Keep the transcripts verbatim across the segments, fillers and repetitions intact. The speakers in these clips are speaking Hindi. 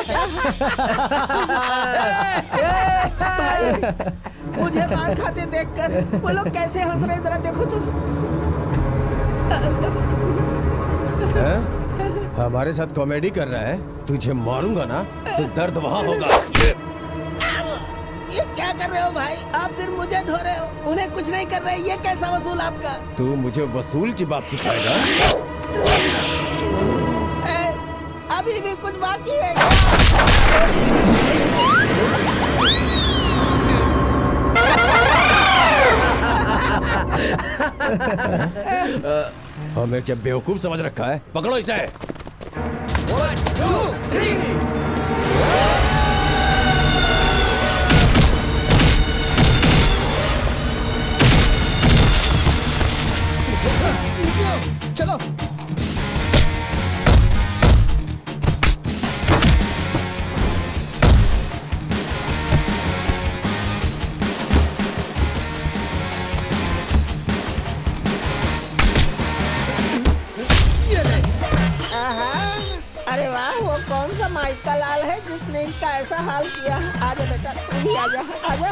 भाई, मुझे मार खाते देखकर वो लोग कैसे हंस रहे जरा देखो तो। हमारे साथ कॉमेडी कर रहा है? तुझे मारूंगा ना तो दर्द वहाँ होगा। ये क्या कर रहे हो भाई? आप सिर्फ मुझे धो रहे हो, उन्हें कुछ नहीं कर रहे। ये कैसा वसूल आपका? तू मुझे वसूल की बात सिखाएगा? ए, अभी भी कुछ बाकी है। हमें क्या बेवकूफ समझ रखा है? पकड़ो इसे। One, two, three. चलो। अरे वाह, वो कौन सा माइक का लाल है जिसने इसका ऐसा हाल किया? आजा बेटा, तू भी आजा, आजा।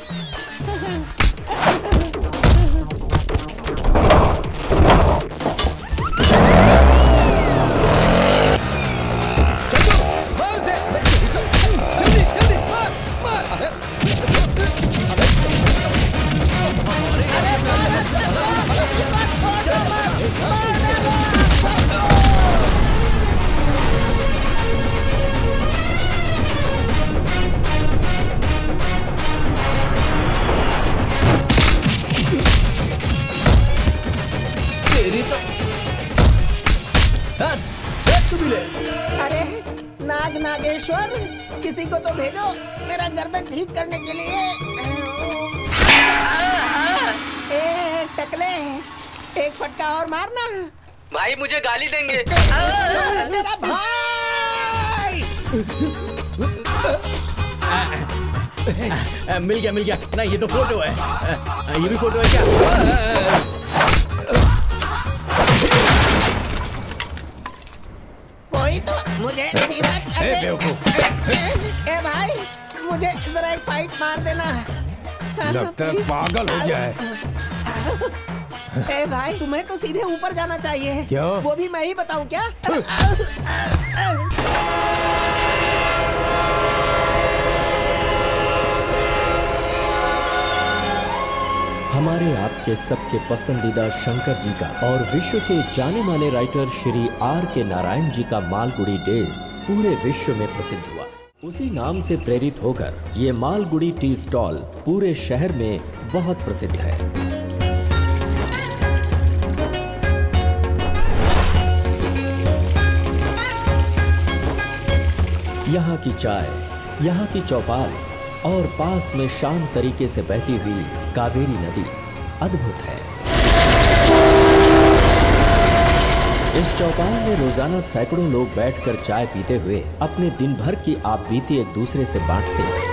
अरे नाग नागेश्वर, किसी को तो भेजो मेरा गर्दन ठीक करने के लिए। ए टकले, एक फटका और मारना। भाई मुझे गाली देंगे। मेरा भाई। मिल गया मिल गया ना, ये तो फोटो है। ये भी फोटो है क्या? कोई तो मुझे सीधा ए बेवकूफ। ए भाई, मुझे जरा एक फाइट मार देना। लगता है पागल हो गया है। ए भाई, तुम्हें तो सीधे ऊपर जाना चाहिए। क्यों? वो भी मैं ही बताऊं क्या? हमारे आपके सबके पसंदीदा शंकर जी का और विश्व के जाने माने राइटर श्री आर के नारायण जी का मालगुडी डेज पूरे विश्व में प्रसिद्ध हुआ। उसी नाम से प्रेरित होकर ये मालगुडी टी स्टॉल पूरे शहर में बहुत प्रसिद्ध है। यहाँ की चाय, यहाँ की चौपाल और पास में शांत तरीके से बहती हुई कावेरी नदी अद्भुत है। इस चौपाल में रोजाना सैकड़ों लोग बैठकर चाय पीते हुए अपने दिन भर की आपबीती एक दूसरे से बांटते हैं।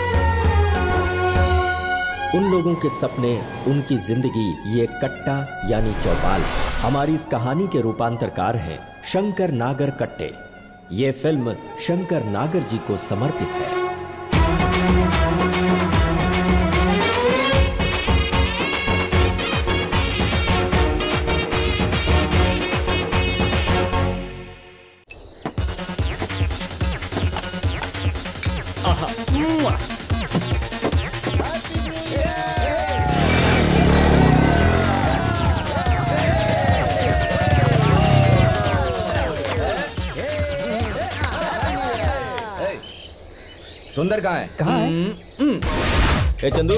उन लोगों के सपने, उनकी जिंदगी ये कट्टा यानी चौपाल। हमारी इस कहानी के रूपांतरकार हैं शंकर नागर कट्टे। ये फिल्म शंकर नागर जी को समर्पित है। सुंदर कहाँ है? कहाँ है? ए चंदू।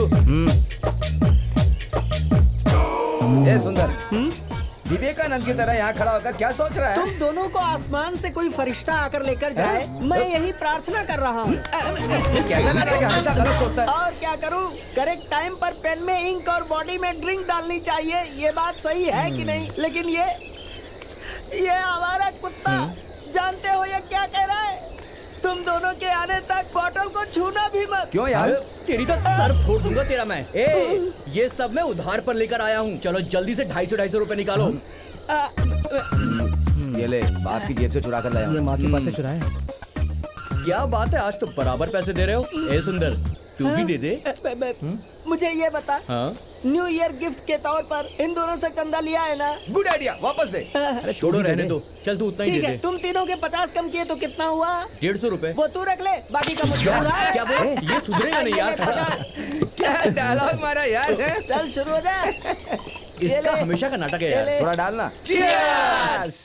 ए सुंदर, विवेकानंद की तरह यहाँ खड़ा होकर क्या सोच रहा है? तुम दोनों को आसमान से कोई फरिश्ता आकर लेकर जाए, मैं यही प्रार्थना कर रहा हूँ। कैसा लग रहा है? हमेशा गलत सोचता है। और क्या करूँ? करेक्ट टाइम पर पेन में इंक और बॉडी में ड्रिंक डालनी चाहिए। ये बात सही है कि नहीं? लेकिन ये ये हमारा कुत्ता, जानते हो ये क्या कह रहा है? तुम दोनों के आने तक बॉटल को छूना भी मत। क्यों यार? तेरी तो सर फोड़ दूंगा तेरा मैं। ए, ये सब मैं उधार पर लेकर आया हूँ। चलो जल्दी से ढाई सौ ढाई सौ रुपए निकालो। ये ले, बाप की जेब से चुरा कर लाया। ये माँ के पास से चुराया। क्या बात है, आज तो बराबर पैसे दे रहे हो। ए सुंदर, तू भी दे दे। मुझे ये बता, हाँ? न्यू ईयर गिफ्ट के तौर पर इन दोनों से चंदा लिया है ना? गुड आइडिया, वापस दे। अरे छोड़ो, रहने दो। चल तू उतना ही ठीक दे है, दे। तुम तीनों के पचास कम किए तो कितना हुआ? डेढ़ सौ रुपए। वो तू रख ले, बाकी का मुझे उधार। क्या बोल? ये सुधरेगा नहीं यार। क्या डायलॉग मारा यार है? चल शुरू हो जा। इसका हमेशा का नाटक है यार। थोड़ा डालना। Cheers!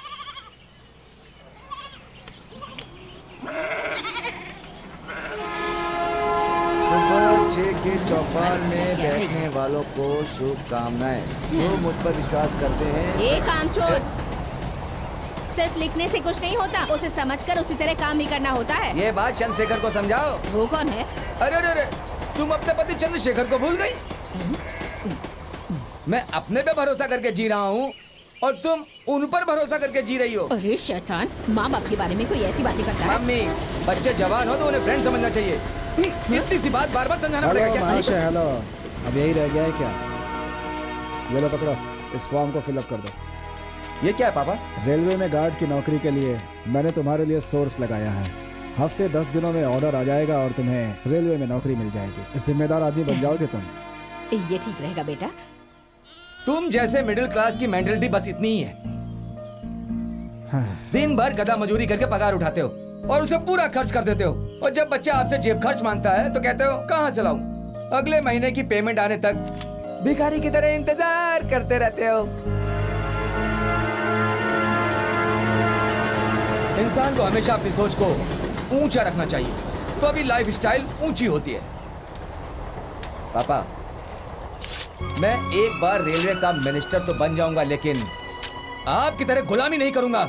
सुपर छह के चौपाल में बैठने वालों को शुभकामनाएं। जो मुझ पर विश्वास करते हैं। ये काम चोर, सिर्फ लिखने से कुछ नहीं होता, उसे समझकर उसी तरह काम भी करना होता है। ये बात चंद्रशेखर को समझाओ। वो कौन है? अरे अरे अरे, तुम अपने पति चंद्रशेखर को भूल गई? मैं अपने पे भरोसा करके जी रहा हूँ और तुम उन पर भरोसा करके जी रही हो। अरे शैतान, माँ बाप के बारे में कोई ऐसी बातें करता है? मम्मी, बच्चे जवान हो तो उन्हें फ्रेंड समझना चाहिए। इतनी सी बात बार बार समझाना पड़ेगा क्या? महाशय हेलो, अब यही रह गया है क्या? ये लो पकड़ो, इस फॉर्म को फिलअप कर दो। ये क्या है पापा? रेलवे में गार्ड की नौकरी के लिए मैंने तुम्हारे लिए सोर्स लगाया है। हफ्ते दस दिनों में ऑर्डर आ जाएगा और तुम्हें रेलवे में नौकरी मिल जाएगी। जिम्मेदार आदमी बन जाओगे तुम। ये ठीक रहेगा बेटा। तुम जैसे मिडिल क्लास की मेंटलिटी बस इतनी ही है। दिन भर गधा मजूरी करके पगार उठाते हो और उसे पूरा खर्च कर देते हो, और जब बच्चा आपसे जेब खर्च मांगता है तो कहते हो कहाँ से लाऊं? अगले महीने की पेमेंट आने तक भिखारी की तरह इंतजार करते रहते हो। इंसान को हमेशा अपनी सोच को ऊंचा रखना चाहिए, तो अभी लाइफ स्टाइल ऊंची होती है। पापा, मैं एक बार रेलवे का मिनिस्टर तो बन जाऊंगा, लेकिन आपकी तरह गुलामी नहीं करूंगा।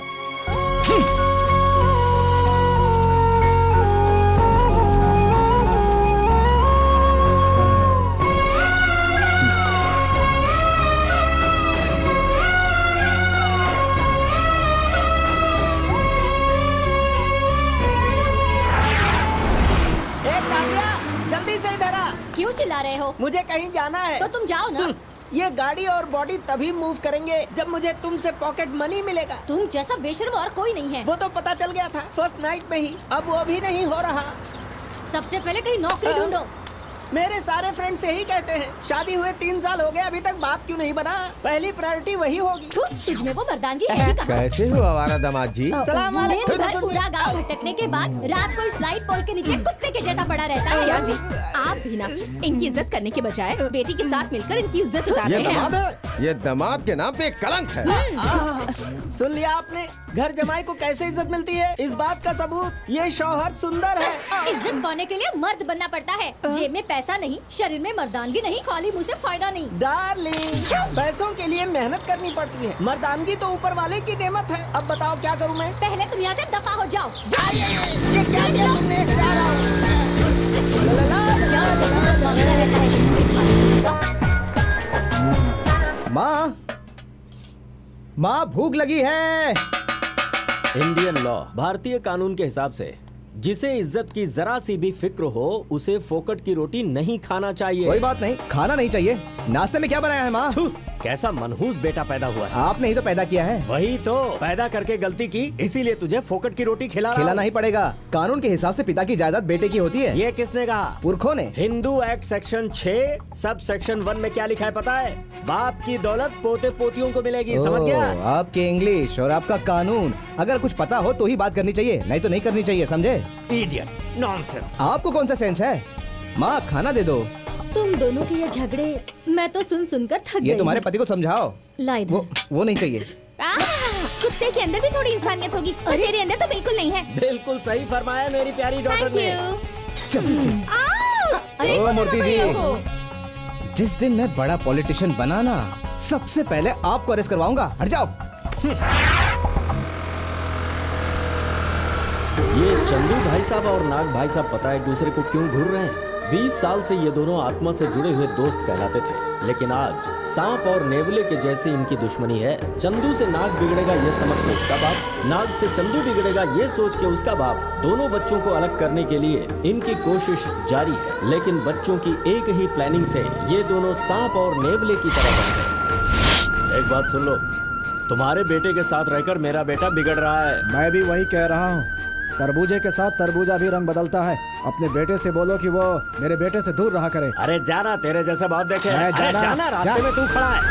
क्यों चिल्ला रहे हो? मुझे कहीं जाना है। तो तुम जाओ ना। ये गाड़ी और बॉडी तभी मूव करेंगे जब मुझे तुमसे पॉकेट मनी मिलेगा। तुम जैसा बेशर्म और कोई नहीं है। वो तो पता चल गया था फर्स्ट नाइट में ही, अब वो भी नहीं हो रहा। सबसे पहले कहीं नौकरी ढूंढो। मेरे सारे फ्रेंड्स यही कहते हैं। शादी हुए तीन साल हो गए, अभी तक बाप क्यों नहीं बना? पहली प्रायोरिटी वही होगी। तुझ में वो मर्दानगी है ही कहाँ? कैसे हो हमारा दामाद जी? सलाम वालेकुम। दिन भर पूरा गांव भटकने के बाद रात को इस लाइट पोल के नीचे कुत्ते के जैसा पड़ा रहता है। क्या जी, आप भी ना इनकी इज्जत करने के बजाय बेटी के साथ मिलकर इनकी इज्जत उतारते ये हैं। दामाद है, ये दामाद के नाम पे एक कलंक है। सुन लिया आपने? घर जमाई को कैसे इज्जत मिलती है, इस बात का सबूत ये शौहर सुंदर है। इज्जत पाने के लिए मर्द बनना पड़ता है। जेब में पैसा नहीं, शरीर में मर्दानगी नहीं, खाली मुंह से फायदा नहीं। डार्लिंग, पैसों के लिए मेहनत करनी पड़ती है, मर्दानगी तो ऊपर वाले की नेमत है। अब बताओ क्या करूं मैं? पहले तुम यहाँ से दफा हो जाओ। ये क्या किया तुमने? जा रहा हूँ। माँ, माँ भूख लगी है। इंडियन लॉ, भारतीय कानून के हिसाब से जिसे इज्जत की जरा सी भी फिक्र हो उसे फोकट की रोटी नहीं खाना चाहिए। कोई बात नहीं, खाना नहीं चाहिए। नाश्ते में क्या बनाया है माँ? कैसा मनहूस बेटा पैदा हुआ है। आपने ही तो पैदा किया है। वही तो, पैदा करके गलती की, इसीलिए तुझे फोकट की रोटी खिला खिलाना ही पड़ेगा। कानून के हिसाब से पिता की जायदाद बेटे की होती है। ये किसने कहा? पुरखों ने। हिंदू एक्ट सेक्शन छह सब सेक्शन वन में क्या लिखा है पता है? बाप की दौलत पोते पोतियों को मिलेगी। समझ गया? आपके इंग्लिश और आपका कानून, अगर कुछ पता हो तो ही बात करनी चाहिए, नहीं तो नहीं करनी चाहिए। समझे? Idiot, nonsense. आपको कौन सा सेंस है? माँ खाना दे दो। तुम दोनों के ये झगड़े मैं तो सुन सुनकर थक गई। ये तुम्हारे पति को समझाओ। लाई वो वो नहीं चाहिए। आ, कुत्ते के अंदर भी थोड़ी इंसानियत होगी, और तेरे अंदर तो बिल्कुल नहीं है। बिल्कुल सही फरमाया मेरी प्यारी डॉटर ने। ओ मूर्ति जी, जिस दिन मैं बड़ा पॉलिटिशियन बना ना, सबसे पहले आपको अरेस्ट करवाऊंगा। हट जाओ। ये चंदू भाई साहब और नाग भाई साहब पता है एक दूसरे को क्यों घूर रहे हैं? बीस साल से ये दोनों आत्मा से जुड़े हुए दोस्त कहलाते थे, लेकिन आज सांप और नेवले के जैसे इनकी दुश्मनी है। चंदू से नाग बिगड़ेगा ये समझ के उसका बाप, नाग से चंदू बिगड़ेगा ये सोच के उसका बाप। दोनों बच्चों को अलग करने के लिए इनकी कोशिश जारी है, लेकिन बच्चों की एक ही प्लानिंग से ये दोनों सांप और नेवले की तरह बन गए। एक बात सुन लो, तुम्हारे बेटे के साथ रहकर मेरा बेटा बिगड़ रहा है। मैं भी वही कह रहा हूँ। तरबूजे के साथ तरबूजा भी रंग बदलता है। अपने बेटे से बोलो कि वो मेरे बेटे से दूर रहा करे। अरे जाना, तेरे जैसे बहुत देखे। अरे अरे जाना, जाना, रास्ते जा। में तू खड़ा है।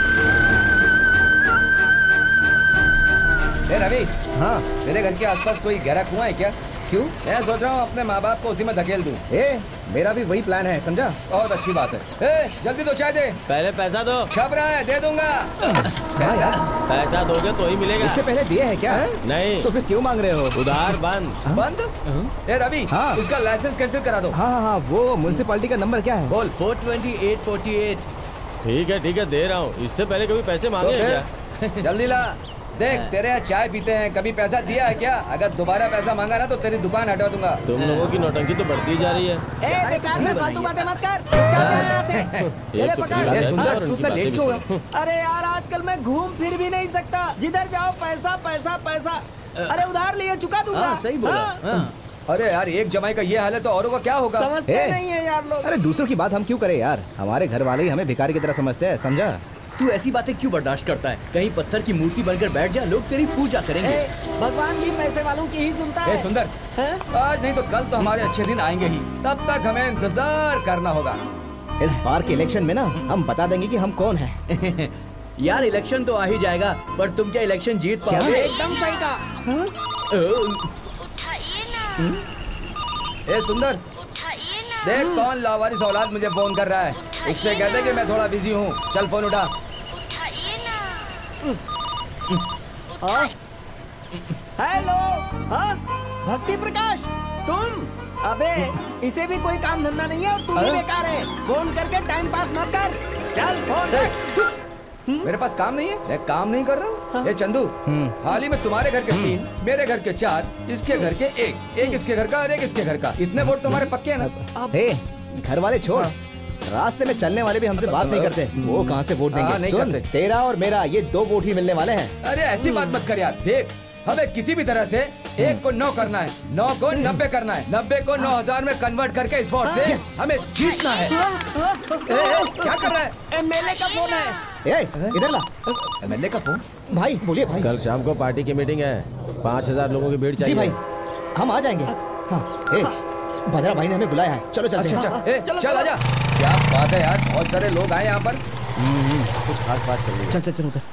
ए रवि, हाँ मेरे घर के आसपास कोई गहरा कुआं है क्या? क्यों? मैं सोच रहा हूँ अपने माँ बाप को उसी में धकेल दूं। ए, मेरा भी वही प्लान है, समझा? बहुत अच्छी बात है। ए, जल्दी दो, चाय दे। पहले पैसा दो। छप रहा है, दे दूंगा। पैसा? पैसा दोगे तो ही मिलेगा। इससे पहले दिए है क्या? नहीं तो फिर क्यों मांग रहे हो? उधार बंद। बंद? ए रवि, हाँ। इसका लाइसेंस कैंसिल करा दो। हाँ हाँ हाँ, वो म्युनिसिपैलिटी का नंबर क्या है? बोल। Four twenty eight forty eight. ठीक है ठीक है, दे रहा हूँ। इससे पहले कभी पैसे तो मांगे हैं फिर क्या? जल्दी ला। देख, तेरे यहाँ चाय पीते हैं, कभी पैसा दिया है क्या? अगर दोबारा पैसा मांगा ना तो तेरी दुकान हटवा दूंगा। तुम लोगों की नौटंकी तो बढ़ती जा रही है। ए, बेकार में फालतू बातें मत कर। चल जा यहाँ से। एक तो पकड़। पीला ए, है सुंदर, और उनकी तू इतना बातें लेट भी क्यों हुआ? सुन। अरे यार, आजकल मैं घूम फिर भी नहीं सकता। जिधर जाओ पैसा पैसा पैसा। अरे उधार लिए चुका दूंगा। हाँ, सही बोला। हाँ। हाँ। अरे यार, एक जमाई का ये हाल है तो औरों का क्या होगा? समझते ए, नहीं है यार लोग। अरे दूसरों की बात हम क्यों करें यार? हमारे घर वाले ही हमें भिखारी की तरह समझते हैं, समझा? तू ऐसी बातें क्यों बर्दाश्त करता है? कहीं पत्थर की मूर्ति बनकर बैठ जा, लोग तेरी पूजा करेंगे। ए, भगवान भी पैसे वालों की ही सुनता ए है। सुंदर, हैं? आज नहीं तो कल तो हमारे अच्छे दिन आएंगे ही। तब तक हमें इंतजार करना होगा। इस बार के इलेक्शन में ना हम बता देंगे कि हम कौन हैं। यार इलेक्शन तो आ ही जाएगा, पर तुम क्या इलेक्शन जीत पाओगे? एकदम सही कहा। ए सुंदर, देख कौन लावारिस औलाद मुझे फोन कर रहा है। उससे कह दे कि मैं थोड़ा बिजी हूँ। चल फोन उठा। हेलो, हाँ, भक्ति प्रकाश, तुम? अबे, इसे भी कोई काम धंधा नहीं है और तू भी बेकार है। फोन करके टाइम पास मत कर। चल फोन रख। मेरे पास काम नहीं है, मैं काम नहीं कर रहा हूँ। ये चंदू, हाल ही में तुम्हारे घर के तीन, मेरे घर के चार, इसके घर के एक, एक इसके घर का और एक इसके घर का। इतने वोट तुम्हारे पक्के हैं ना? हे, घर वाले छोड़, रास्ते में चलने वाले भी हमसे बात नहीं करते। वो कहाँ से वोट हाँ, देंगे? नहीं सुन, करते। तेरा और मेरा ये दो वोट ही मिलने वाले हैं। अरे ऐसी बात मत कर यार। देख, हमें किसी भी तरह से एक को नौ करना है, नौ को नब्बे करना है, नब्बे को नौ हजार में कन्वर्ट करके इस वोट से हमें जीतना है। ए, ए, क्या कर रहा है? एमएलए का फोन है। ए, इधर ला। एमएलए का फोन? भाई बोलिए भाई। कल शाम को पार्टी की मीटिंग है। पाँच हजार लोगों की भीड़ जी चाहिए। भाई, हम आ जाएंगे। हाँ, ए, भद्रा भाई ने हमें बुलाया है, चलो चलते अच्छा हैं। अच्छा, ए, चल आजा। क्या बात है यार, बहुत सारे लोग आए यहाँ पर। कुछ खास बात चल रही है। चल चल चल उधर।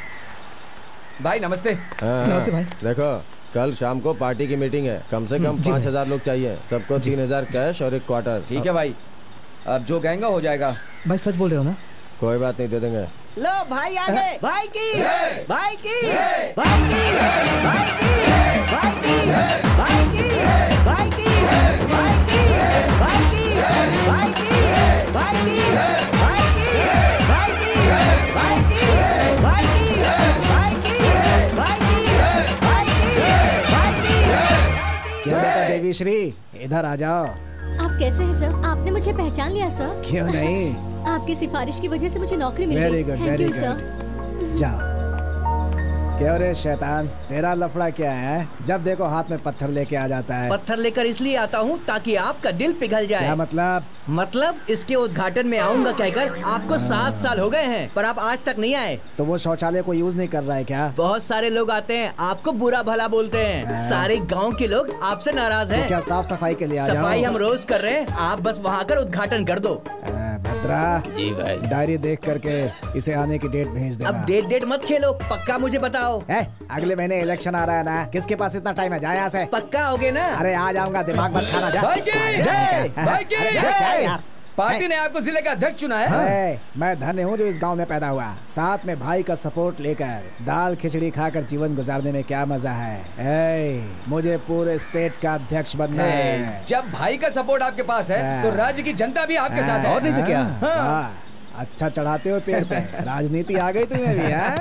भाई नमस्ते। हाँ, नमस्ते भाई। देखो, कल शाम को पार्टी की मीटिंग है। कम से कम पाँच हजार लोग चाहिए। सबको तीन हजार कैश और एक क्वार्टर। ठीक है भाई, अब जो कहेंगे हो जाएगा। भाई सच बोल रहे हो ना? कोई बात नहीं, दे देंगे। लो भाई आगे। भाई की, भाई की, भाई की, भाई की, भाई की, भाई की, भाई की, भाई की, भाई की, भाई की, भाई की, भाई की, भाई की, भाई की, भाई की, भाई की, भाई की, भाई की, क्या बेटा देवी श्री, इधर आ जाओ। आप कैसे हैं सर? आपने मुझे पहचान लिया सर? क्यों नहीं? आपकी सिफारिश की वजह से मुझे नौकरी मिल वेरी गई। Good, thank very you good. Sir. जाओ। क्यों रे शैतान, तेरा लफड़ा क्या है? जब देखो हाथ में पत्थर लेके आ जाता है। पत्थर लेकर इसलिए आता हूँ ताकि आपका दिल पिघल जाए। क्या मतलब? मतलब इसके उद्घाटन में आऊंगा कहकर आपको सात साल हो गए हैं, पर आप आज तक नहीं आए। तो वो शौचालय को यूज नहीं कर रहा है क्या? बहुत सारे लोग आते हैं, आपको बुरा भला बोलते हैं। सारे गांव के लोग आपसे नाराज तो हैं। क्या साफ सफाई के लिए आ जाओ? सफाई हम रोज कर रहे हैं, आप बस वहाँ कर उद्घाटन कर दो। आ, भद्रा, जी भाई। डायरी देख करके इसे आने की डेट भेज देना। अब डेट डेट मत खेलो, पक्का मुझे बताओ। ए, अगले महीने इलेक्शन आ रहा है ना, किसके पास इतना टाइम है? जा यहाँ से। पक्का होगे ना? अरे आ जाऊंगा, दिमाग मत खाना। जा। भाई की, भाई की। अरे क्या यार? पार्टी ने आपको जिले का अध्यक्ष चुना है। ए, मैं धन्य हूँ जो इस गांव में पैदा हुआ। साथ में भाई का सपोर्ट लेकर दाल खिचड़ी खाकर जीवन गुजारने में क्या मजा है। ए, मुझे पूरे स्टेट का अध्यक्ष बनना है। जब भाई का सपोर्ट आपके पास है तो राज्य की जनता भी आपके साथ है। और नहीं तो क्या? हाँ, अच्छा चढ़ाते हो पेड़ पे। राजनीति आ गई तुम्हें भी है?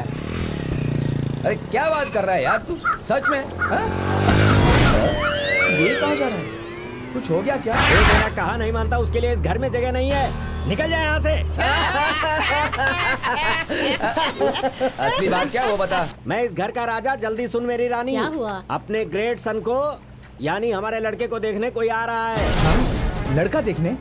अरे क्या बात कर रहा है यार तू, सच में? हाँ? ये कहाँ जा रहा है? कुछ हो गया क्या? ये मेरा कहा नहीं मानता, उसके लिए इस घर में जगह नहीं है। निकल जाए यहाँ से। असली बात क्या वो बता। मैं इस घर का राजा। जल्दी सुन मेरी रानी। क्या हुआ? अपने ग्रेट सन को, यानी हमारे लड़के को देखने कोई आ रहा है। लड़का देखने?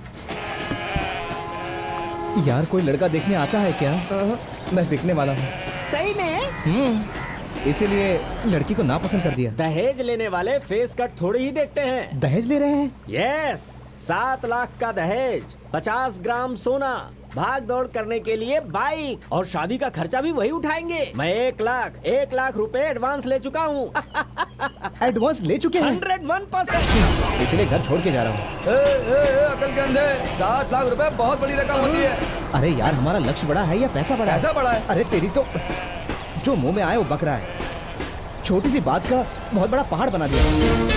यार कोई लड़का देखने आता है क्या? मैं बिकने वाला हूँ। सही में? इसीलिए लड़की को नापसंद कर दिया। दहेज लेने वाले फेस कट थोड़ी ही देखते हैं। दहेज ले रहे हैं? यस, सात लाख का दहेज, पचास ग्राम सोना, भाग दौड़ करने के लिए बाइक और शादी का खर्चा भी वही उठाएंगे। मैं एक लाख एक लाख रुपए एडवांस ले चुका हूँ। एडवांस ले चुके हैं? Hundred one percent. इसलिए घर छोड़ के जा रहा हूँ। अकल के अंधे, सात लाख रुपए बहुत बड़ी रकम होती है। अरे यार, हमारा लक्ष्य बड़ा है या पैसा बड़ा है? पैसा बड़ा है। अरे तेरी तो जो मुंह में आए वो बक रहा है। छोटी सी बात का बहुत बड़ा पहाड़ बना दिया।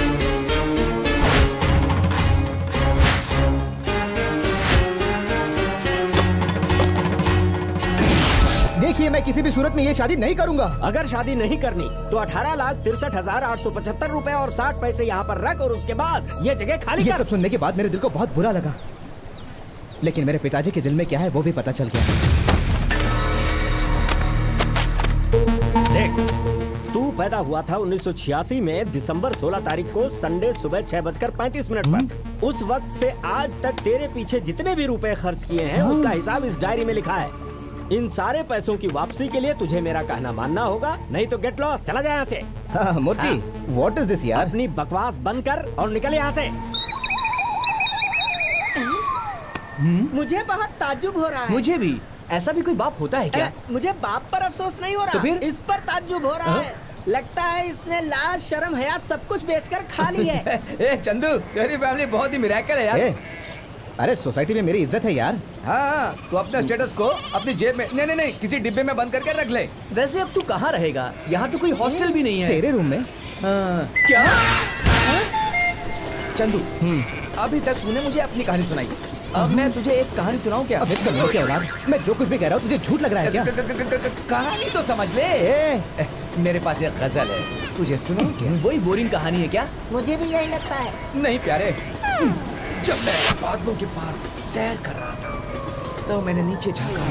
देखिए, मैं किसी भी सूरत में ये शादी नहीं करूंगा। अगर शादी नहीं करनी तो अठारह लाख तिरसठ हजार आठ सौ पचहत्तर रूपए और साठ पैसे यहाँ पर रख और उसके बाद ये जगह खाली ये कर। सब सुनने के बाद मेरे दिल को बहुत बुरा लगा, लेकिन मेरे पिताजी के दिल में क्या है वो भी पता चल गया। देख, तू पैदा हुआ था उन्नीस सौ छियासी में दिसंबर सोलह तारीख को संडे सुबह छह बजकर पैंतीस मिनट पर। उस वक्त से आज तक तेरे पीछे जितने भी रुपए खर्च किए हैं उसका हिसाब इस डायरी में लिखा है। इन सारे पैसों की वापसी के लिए तुझे मेरा कहना मानना होगा, नहीं तो गेट लॉस, चला जाए यहाँ से। हाँ, मूर्ति, व्हाट इज दिस यार? अपनी बकवास बंद कर और निकल यहाँ से। मुझे बहुत ताज्जुब हो रहा है। मुझे भी। ऐसा भी कोई बाप होता है क्या? ए, मुझे बाप पर अफसोस नहीं हो रहा, तो फिर? इस पर ताज्जुब हो रहा हाँ? है। लगता है इसने लाज शर्म हया सब कुछ बेचकर खा ली है। ए चंदू, तेरी फैमिली बहुत ही मिरेकल है यार। ए, अरे सोसाइटी में मेरी इज्जत है यार। हाँ, तू अपने स्टेटस को अपनी जेब में नहीं नहीं नहीं किसी डिब्बे में बंद करके रख ले। वैसे अब तू कहाँ रहेगा? यहाँ तो कोई हॉस्टल भी नहीं है। तेरे रूम में? हाँ। क्या? चंदू, अभी तक तूने मुझे अपनी कहानी सुनाई, अब मैं तुझे एक कहानी सुनाऊं क्या? अबे कल क्या औलाद, मैं जो कुछ भी कह रहा हूँ तुझे झूठ लग रहा है क्या? कहानी तो समझ ले। ए, मेरे पास एक गजल है, तुझे सुनाऊं क्या? वही बोरिंग कहानी है क्या? मुझे भी यही लगता है। नहीं प्यारे, जब मैं बादलों के पार सैर कर रहा था तो मैंने नीचे झांका।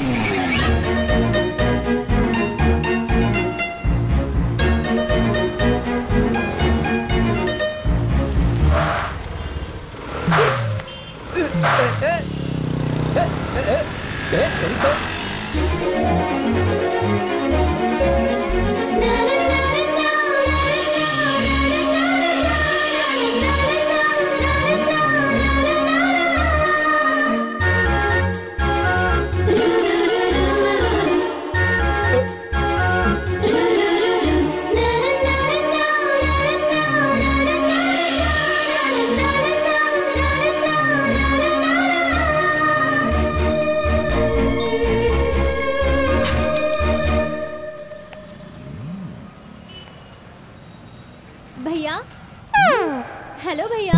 भैया, हेलो भैया,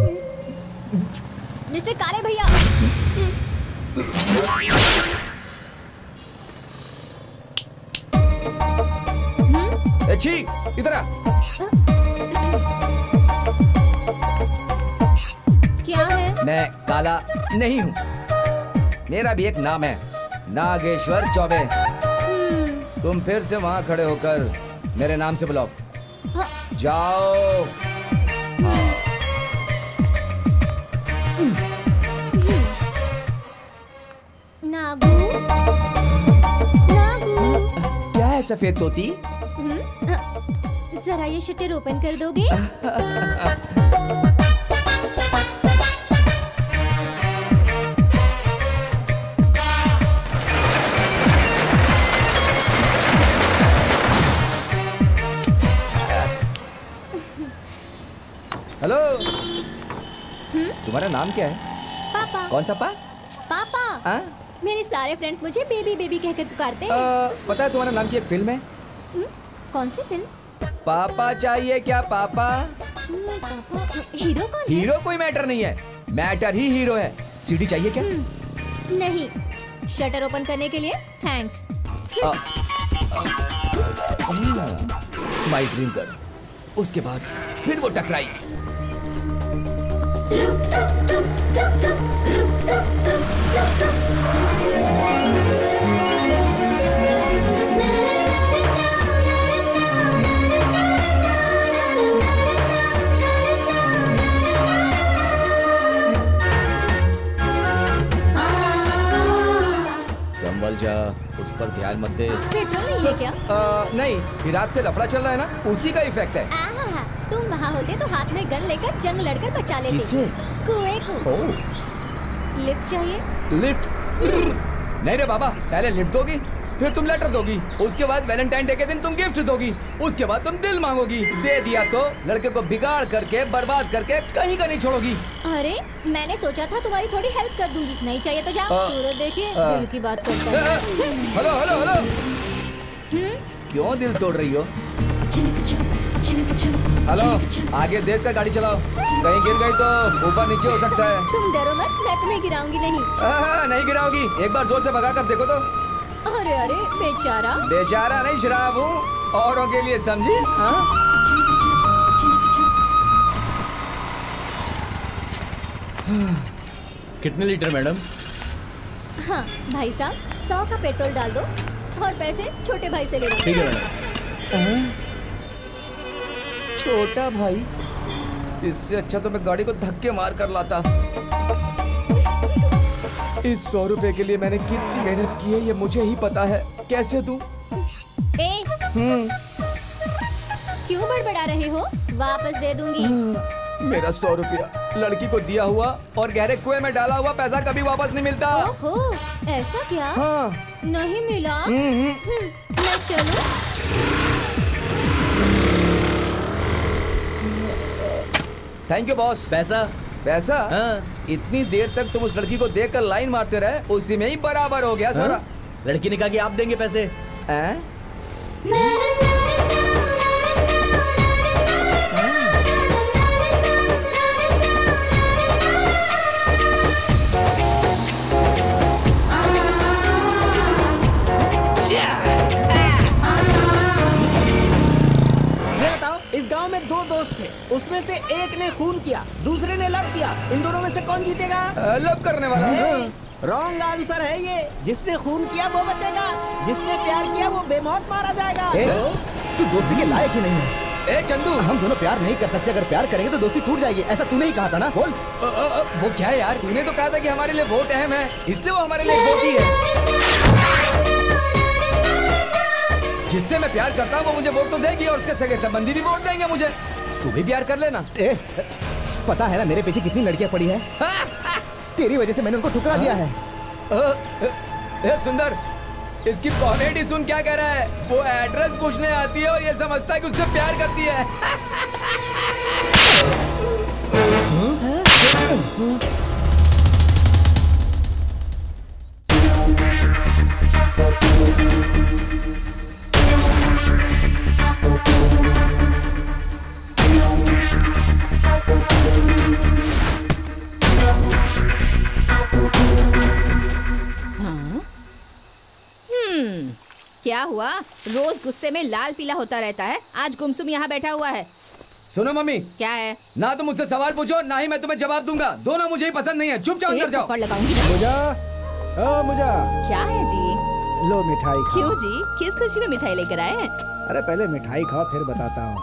मिस्टर काले भैया। छी, इधर आ। क्या है? मैं काला नहीं हूँ, मेरा भी एक नाम है, नागेश्वर चौबे। तुम फिर से वहाँ खड़े होकर मेरे नाम से बुलाओ। हाँ। जाओ। नागू, नागू। क्या है सफेद तोती? जरा ये शटर ओपन कर दोगे? हेलो, तुम्हारा नाम क्या है? पापा। कौन सा पा? पापा। आ? मेरे सारे फ्रेंड्स मुझे बेबी बेबी कहकर पुकारते हैं। आ, पता है तुम्हारा नाम की एक फिल्म है? हुँ? कौन सी फिल्म? पापा चाहिए क्या पापा? पापा। हीरो कौन है? हीरो कोई मैटर नहीं है, मैटर ही हीरो है। सीडी चाहिए क्या? नहीं, शटर ओपन करने के लिए थैंक्स। My dream girl. उसके बाद फिर वो टकराई। संभल जा, उस पर ध्यान मत दे। पेट्रोल नहीं है क्या? आ, नहीं, इराक से लफड़ा चल रहा है ना, उसी का इफेक्ट है। आहा, तुम वहाँ होते तो हाथ में गन लेकर जंग लड़कर बचा लेते। किसे? कुएं को। लिफ्ट चाहिए? लिफ्ट? नहीं रे बाबा, पहले लिफ्ट दोगी, फिर तुम लेटर दोगी, उसके बाद वैलेंटाइन डे के दिन तुम गिफ्ट दोगी, उसके बाद तुम दिल मांगोगी। दे दिया तो लड़के को बिगाड़ करके बर्बाद करके कहीं का नहीं छोड़ोगी। अरे मैंने सोचा था तुम्हारी थोड़ी हेल्प कर दूंगी। नहीं चाहिए तो जाओ। सूरज देखिए दिल की बात करता है। हेलो हेलो हेलो, क्यों दिल तोड़ रही हो? हेलो, आगे देख कर गाड़ी चलाओ, कहीं गिर गई तो ऊपर नीचे हो सकता है। तुम डरो मत, मैं तुम्हें गिराऊंगी नहीं। आ, नहीं गिराओगी, एक बार जोर से भगा कर देखो तो। अरे अरे बेचारा। बेचारा नहीं, शराब हूँ, औरों के लिए समझी। हाँ? कितने लीटर मैडम? हाँ भाई साहब, सौ का पेट्रोल डाल दो और पैसे छोटे भाई से ले लो। ठीक है मैडम। छोटा भाई, इससे अच्छा तो मैं गाड़ी को धक्के मार कर लाता। इस सौ रुपए के लिए मैंने कितनी मेहनत की है ये मुझे ही पता है। कैसे दूं? ए, क्यों बड़बड़ा रहे हो? वापस दे दूंगी। मेरा सौ रुपया लड़की को दिया हुआ और गहरे कुएं में डाला हुआ पैसा कभी वापस नहीं मिलता। ओहो, ऐसा क्या? हाँ। नहीं मिला? हम्म, मैं चलूं? Thank you boss. पैसा? पैसा? हाँ। इतनी देर तक तुम उस लड़की को देखकर लाइन मारते रहे, उसी में ही बराबर हो गया सारा। लड़की ने कहा कि आप देंगे पैसे। हैं? इस गांव में दो दोस्त थे, उसमें से एक ने खून किया, दूसरे ने लव किया। इन दोनों में से कौन जीतेगा? लव करने वाला। रॉन्ग आंसर है ये। जिसने खून किया वो बचेगा, जिसने प्यार किया वो बेमौत मारा जाएगा। ए, तू दोस्ती के लायक ही नहीं है। ए चंदू, हम दोनों प्यार नहीं कर सकते। अगर प्यार करेंगे तो दोस्ती टूट जाएगी, ऐसा तूने ही कहा था ना। बोल। आ, आ, आ, वो क्या है यार, तूने तो कहा था कि हमारे लिए वोट अहम है, इसलिए वो हमारे लिए वोट ही है। जिससे मैं प्यार करता हूँ वो मुझे वोट तो देगी और उसके सगे संबंधी भी वोट देंगे मुझे। तू भी प्यार कर लेना। ए, पता है ना मेरे पीछे कितनी लड़कियां पड़ी है? तेरी वजह से मैंने उनको ठुकरा दिया है। आ, ए, सुंदर, इसकी कॉमेडी सुन क्या कह रहा है। वो एड्रेस पूछने आती है और ये समझता है कि उससे प्यार करती है। क्या हुआ? रोज गुस्से में लाल पीला होता रहता है, आज गुमसुम यहाँ बैठा हुआ है। सुनो मम्मी। क्या है? ना तुम मुझसे सवाल पूछो ना ही मैं तुम्हें जवाब दूंगा, दोनों मुझे ही पसंद नहीं है। चुपचाप अंदर जाओ। थप्पड़ लगाऊंगी। मुझा, ओ मुझा। क्या है जी? लो मिठाई खाओ। क्यों जी, किस खुशी में मिठाई लेकर आए हैं? अरे पहले मिठाई खाओ फिर बताता हूँ।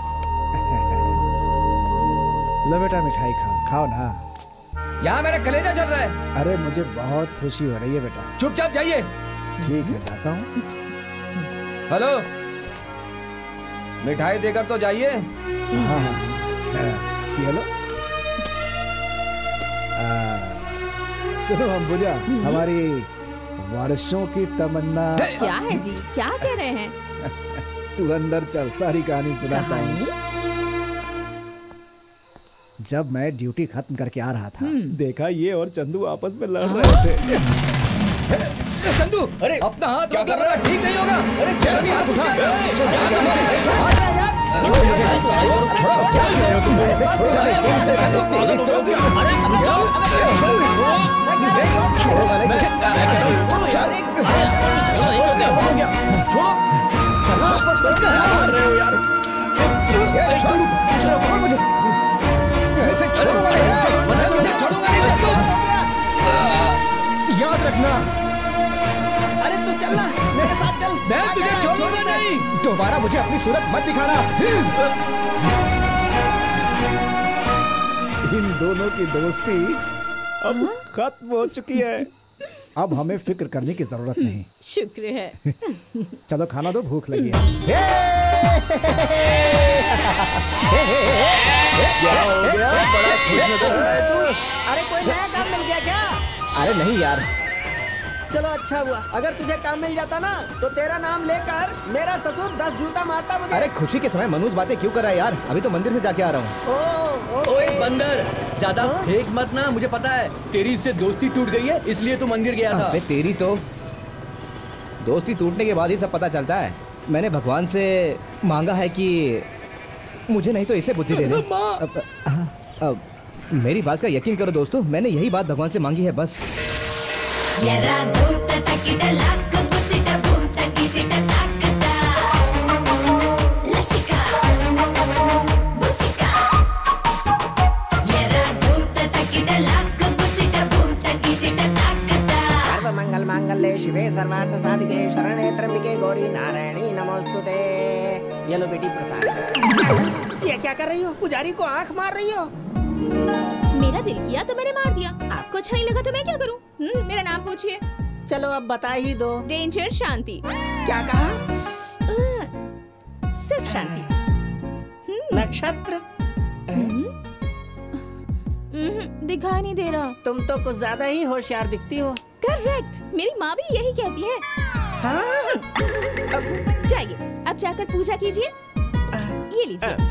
लो बेटा मिठाई खाओ, खाओ ना। यहाँ मेरा कलेजा चल रहा है। अरे मुझे बहुत खुशी हो रही है बेटा। चुपचाप जाइए। ठीक है, जाता हूँ। हेलो, मिठाई देकर तो जाइए। हाँ हाँ, ये लो। सुनो अंबुजा, हमारी वर्षों की तमन्ना। क्या है जी, क्या कह रहे हैं? तू अंदर चल, सारी कहानी सुनाता हूँ। जब मैं ड्यूटी खत्म करके आ रहा था, देखा ये और चंदू आपस में लड़ रहे थे। चंदू, अरे अपना हाथ क्या कर रहा है? ठीक नहीं होगा। अरे चल भी हाथ उठा। याद रखना। अरे तू चलना, मेरे साथ चल। मैं तुझे छोड़ूंगा नहीं। दोबारा मुझे अपनी सूरत मत दिखाना। इन दोनों की दोस्ती अब खत्म हो चुकी है। अब हमें फिक्र करने की जरूरत नहीं। शुक्र है। चलो खाना दो, भूख लगी है। क्या हो गया? बड़ा खुश नजर आ रहा है तू। अरे कोई नया काम मिल गया क्या? अरे नहीं यार, चलो अच्छा हुआ। अगर तुझे काम मिल जाता ना तो तेरा नाम लेकर मेरा ससुर दस जूता मारता मुझे। अरे खुशी के समय मनुष्य बातें क्यों कर रहा है यार? अभी तो मंदिर से जाके आ रहा हूँ। Oh, okay. ओए बंदर, ज्यादा फेंक मत ना, मुझे पता है तेरी इससे दोस्ती टूट गई है, इसलिए तू मंदिर गया था। तेरी तो दोस्ती टूटने के बाद ही सब पता चलता है। मैंने भगवान से मांगा है कि मुझे नहीं तो इसे बुद्धि दे दे। अब, अब, अब, मेरी बात का यकीन करो दोस्तों, मैंने यही बात भगवान से मांगी है बस। सर्वमंगल मांगल्ये शिवे सर्वार्थ साधिके शरणे त्र्यंबिके गौरी नारायणी नमोस्तुते। ये लो बेटी प्रसाद। ये क्या कर रही हो? पुजारी को आंख मार रही हो? मेरा दिल किया तो मैंने मार दिया। आपको अच्छा नहीं लगा तो मैं क्या करूं? हम्म, मेरा नाम पूछिए। चलो अब बता ही दो। डेंजर शांति। क्या कहा? सिर्फ शांति। नक्षत्र दिखाई नहीं दे रहा। तुम तो कुछ ज्यादा ही होशियार दिखती हो। करेक्ट, मेरी माँ भी यही कहती है। हाँ? जाइए, अब जाकर पूजा कीजिए। ये लीजिए।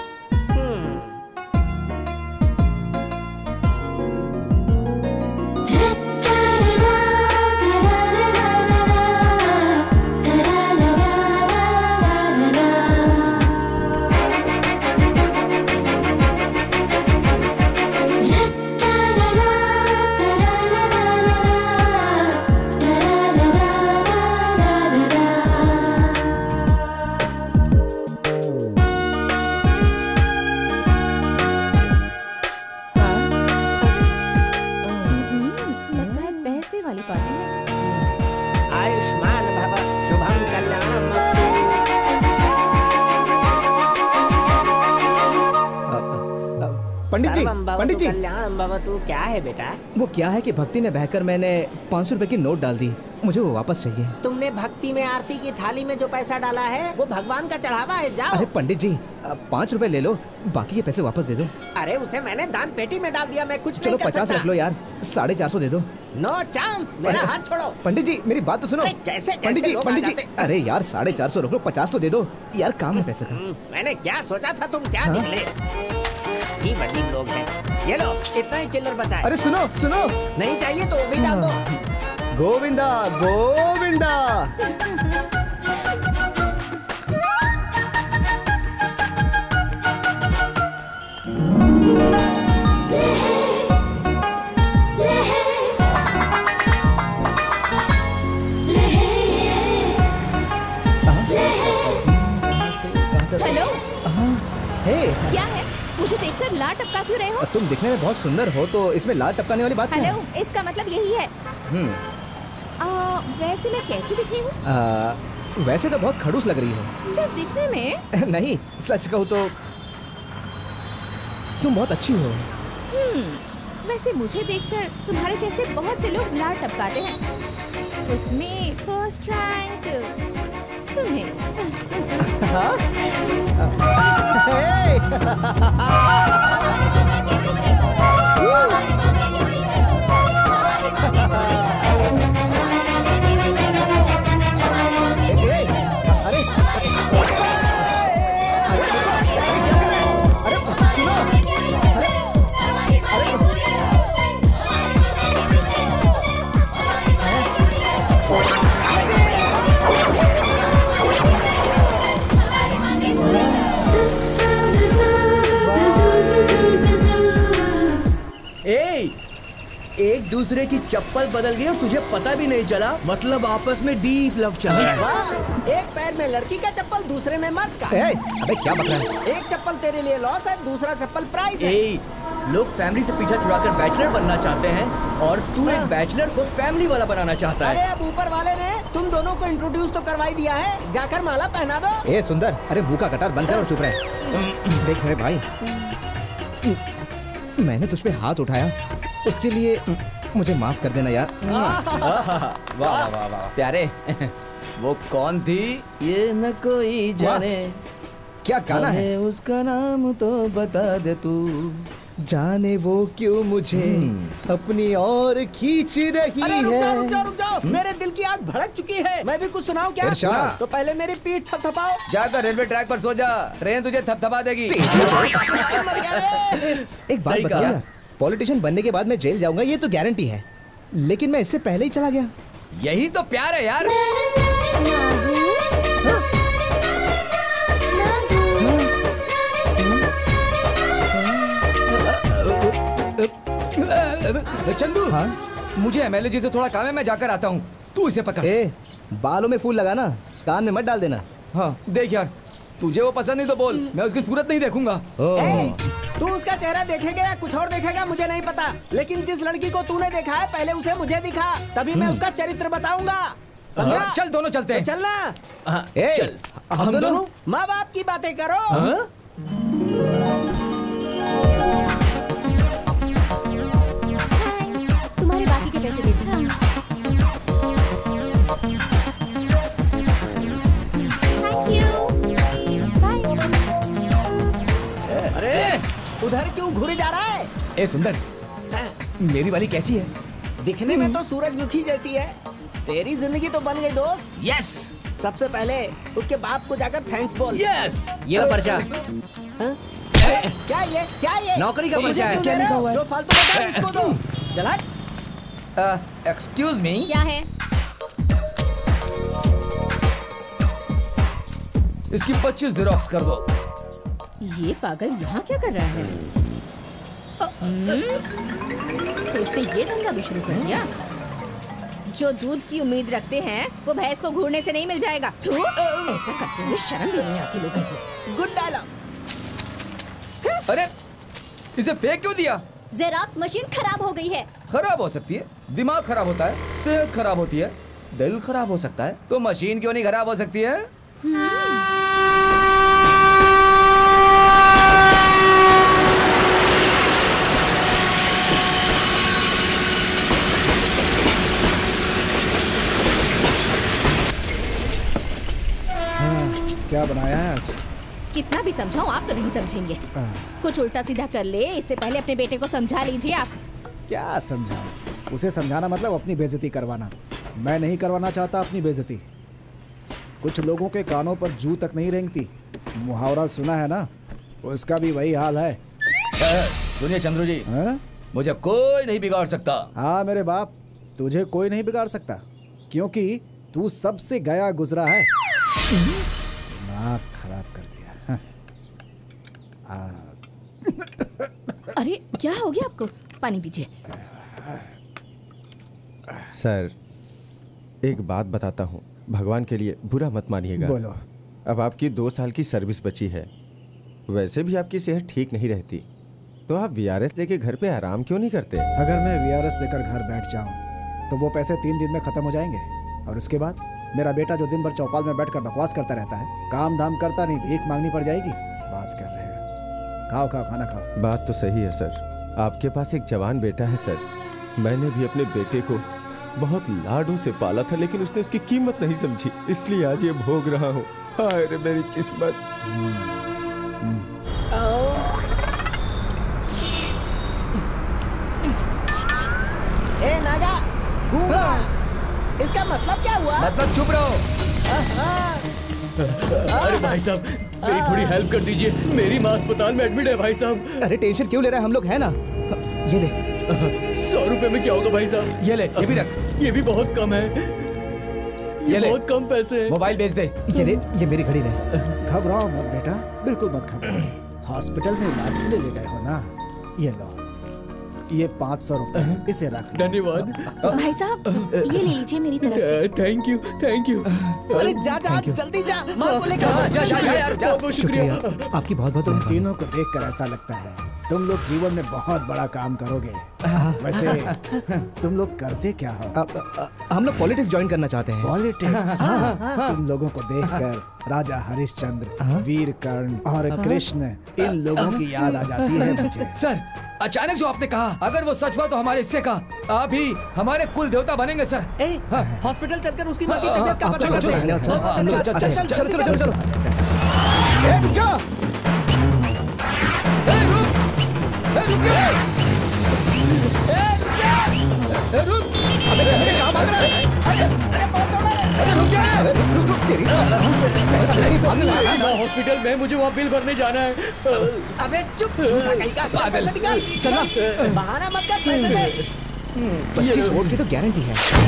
आयुष्मान भव शुभम कल्याणम मस्तु। पंडित जी, पंडित जी, कल्याणम भवतु। क्या है बेटा? वो क्या है कि भक्ति में बहकर मैंने पाँच सौ रुपए की नोट डाल दी, मुझे वो वापस चाहिए। तुमने भक्ति में आरती की थाली में जो पैसा डाला है वो भगवान का चढ़ावा है, जाओ। अरे पंडित जी, पाँच रुपए ले लो, बाकी के पैसे वापस दे दो। अरे उसे मैंने दान पेटी में डाल दिया, मैं कुछ चलो नहीं कर पचास सकता। रख लो यार, साढ़े चार सौ दे दो। नो चांस, मेरा हाथ छोड़ो। पंडित जी मेरी बात तो सुनो। अरे कैसे कैसे पंडित जी, लोग पंडित आ जी, जाते? अरे यार साढ़े चार सौ रख लो, पचास तो दे दो यार, काम है पैसे का। मैंने क्या सोचा था, तुम क्या हाँ? निकले? ही बड़ी लोग हैं। ये लो, इतना ही चिल्लर बचा है। अरे सुनो सुनो, नहीं चाहिए तो वो भी डाल दो। गोविंदा गोविंदा। हेलो, हे, क्या है? मुझे देखकर लाल टपका क्यों रहे हो? तुम दिखने में बहुत सुंदर हो, तो इसमें लाल टपकाने वाली बात क्या है? हेलो, इसका मतलब यही है। हम्म, आ, वैसे मैं कैसी दिख रही हूँ? आ, वैसे तो बहुत खड़ूस लग रही हो। सिर्फ दिखने में? नहीं, सच कहूँ तो तुम बहुत अच्छी हो। हम्म, वैसे मुझे देखकर तुम्हारे जैसे बहुत से लोग लाल टपकाते हैं। उसमें फर्स्ट रैंक तुम्हें। एक दूसरे की चप्पल बदल गई और तुझे पता भी नहीं चला, मतलब आपस में डीप लव चल रहा है। वाह, एक पैर में लड़की का चप्पल, दूसरे में मर्द का। ए, अबे क्या बता रहा है? एक चप्पल तेरे लिए लॉस है, दूसरा चप्पल प्राइस है। ए, लोग फैमिली से पीछा छुड़ाकर बैचलर बनना चाहते हैं और तू एक बैचलर को फैमिली वाला बनाना चाहता है। अरे अब ऊपर वाले ने तुम दोनों को इंट्रोड्यूस तो करवाई दिया है, जाकर माला पहना दो। ए सुंदर, अरे मुंह का कटार बंद कर और चुप रहे। देख मेरे भाई, मैंने तुझ पे हाथ उठाया, उसके लिए मुझे माफ कर देना यार। वाह वाह वाह वाह प्यारे। वो कौन थी? ये न कोई जाने, क्या गाना है? उसका नाम तो बता दे तू, जाने वो क्यों मुझे अपनी ओर खींच रही अरे रुक जाओ, है। रुक जाओ, रुक जाओ। मेरे दिल की आग भड़क चुकी है। मैं भी कुछ सुनाऊं क्या? इरशाद। तो पहले मेरी पीठ थपथपाओ। जाकर रेलवे ट्रैक पर सो जा, ट्रेन तुझे थपथपा देगी। एक बात सही बता कहा। यार, पॉलिटिशियन बनने के बाद मैं जेल जाऊंगा ये तो गारंटी है, लेकिन मैं इससे पहले ही चला गया। यही तो प्यार है यार। चंदू, हाँ? मुझे एमएलए जी से थोड़ा काम है, मैं जाकर आता हूँ। तू इसे पकड़। ए, बालों में फूल लगाना, कान में मत डाल देना। हाँ देख यार, तुझे वो पसंद नहीं तो बोल, मैं उसकी सूरत नहीं देखूंगा। ए, तू उसका चेहरा देखेगा या कुछ और देखेगा मुझे नहीं पता, लेकिन जिस लड़की को तूने देखा है पहले उसे मुझे दिखा, तभी मैं उसका चरित्र बताऊंगा। समझा? चल दोनों चलते हैं। तो चलना। ए, चल। हम दोनों? माँ बाप की बातें करो। तुम्हारे बाकी के पैसे देते हैं। Thank you. बाय। अरे उधर क्यों घूरे जा रहा है? ए सुंदर, मेरी वाली कैसी है? दिखने में तो सूरजमुखी जैसी है। तेरी जिंदगी तो बन गई दोस्त। यस सबसे पहले उसके बाप को जाकर थैंक्स बोल। यस। ये लो पर्चा। हाँ? क्या ये क्या ये नौकरी का मुझे पर्चा है। क्यों क्या दे रहे लिखा हो? हुआ है? जो फालतू बता इसको दो। चला। एक्सक्यूज मी, क्या है? इसकी पच्चीस जेरोक्स कर दो। ये पागल यहाँ क्या कर रहा है? हम्म? तो उसने ये धंधा भी शुरू कर दिया। जो दूध की उम्मीद रखते हैं वो भैंस को घूरने से नहीं मिल जाएगा। थू, ऐसा करते हुए शर्म भी नहीं आती लोगों को। Good dialogue. अरे इसे फेंक क्यों दिया? जेरॉक्स मशीन खराब हो गई है। खराब हो सकती है, दिमाग खराब होता है, सेहत खराब होती है, दिल खराब हो सकता है, तो मशीन क्यों नहीं खराब हो सकती है? क्या बनाया है आज? कितना भी समझाऊं आप तो नहीं समझेंगे। कुछ उल्टा सीधा कर ले, इससे पहले अपने बेटे को समझा लीजिए आप। क्या समझाऊं? उसे समझाना मतलब अपनी बेइज्जती करवाना। मैं नहीं करवाना चाहता अपनी बेइज्जती। कुछ लोगों के कानों पर जू तक नहीं रेंगती। मुहावरा सुना है ना, उसका भी वही हाल है। सुनिए चंद्रू जी, हाँ? मुझे कोई नहीं बिगाड़ सकता। हाँ मेरे बाप, तुझे कोई नहीं बिगाड़ सकता, क्योंकि तू सबसे गया गुजरा है। दिमाग खराब कर दिया। हाँ। अरे क्या हो गया आपको? पानी पीजिए। सर एक बात बताता हूँ, भगवान के लिए बुरा मत मानिएगा। बोलो। अब आपकी दो साल की सर्विस बची है, वैसे भी आपकी सेहत ठीक नहीं रहती, तो आप वीआरएस लेके घर पे आराम क्यों नहीं करते? अगर मैं वीआरएस लेकर घर बैठ जाऊं तो वो पैसे तीन दिन में खत्म हो जाएंगे, और उसके बाद मेरा बेटा जो दिन भर चौपाल में बैठकर बकवास करता रहता है, काम धाम करता नहीं, भीख मांगनी पड़ जाएगी। बात कर रहे हैं। खाओ खाओ, खाना खाओ। बात तो सही है सर, आपके पास एक जवान बेटा है सर। मैंने भी अपने बेटे को बहुत लाडों से पाला था, लेकिन उसने उसकी कीमत नहीं समझी, इसलिए आज ये भोग रहा हूँ। हाय रे मेरी किस्मत। ए नागा, गूंगा, इसका मतलब क्या हुआ? मतलब चुप रहो। अरे भाई साहब, मेरी थोड़ी हेल्प कर दीजिए, मेरी माँ अस्पताल में एडमिट है भाई साहब। अरे टेंशन क्यों ले रहा है, हम लोग हैं ना। ये ले। सौ रुपए में क्या होगा भाई साहब? ये ले, ये भी रख। ये भी बहुत कम है, ये ये ले। बहुत कम पैसे हैं। मोबाइल बेच दे। ये ले, ये मेरी घड़ी ले। घबराओ मत बेटा, बिल्कुल मत घबराओ। हॉस्पिटल में इलाज के लिए ले गए हो ना, ये लो, ये पाँच सौ रुपए, इसे रख लो। धन्यवाद। भाई साहब ये ले लीजिए मेरी तरफ से। Thank you, thank you. अरे जा जा, जल्दी जा, माँ को लेकर। हाँ, जा, जा, जा यार, जा। बहुत बहुत शुक्रिया। आपकी बहुत बहुत तुम धन्यवाद। तीनों को देखकर ऐसा लगता है तुम लोग जीवन में बहुत बड़ा काम करोगे। वैसे तुम लोग करते क्या हो? अ- अ- हम लोग पॉलिटिक्स ज्वाइन करना चाहते हैं। पॉलिटिक्स। तुम लोगों को देखकर राजा हरिश्चंद्र, वीर कर्ण और कृष्ण, इन लोगों की याद आ जाती है मुझे। सर, अचानक जो आपने कहा, अगर वो सच हुआ तो हमारे हिस्से का आप ही हमारे कुल देवता बनेंगे सर। ए, हॉस्पिटल चलकर उसकी माँ की तबीयत का पता करते हैं। चलो चलो चलो चलो। ए, रुक जा। ए, रुक! ए, रुक जा! ए, रुक! अबे अबे कहाँ भाग रहा है? अरे अरे बहुत दौड़ा रे। अरे रुक जा! रुक रुक तेरी पैसा नहीं भागना है। हॉस्पिटल में मुझे वहाँ बिल भरने जाना है। अबे चुप, झूठा कहीं का। चल पैसे निकाल। चलना। बहाना मत कर, पैसे दे। पच्चीस वोट की तो गारंटी है।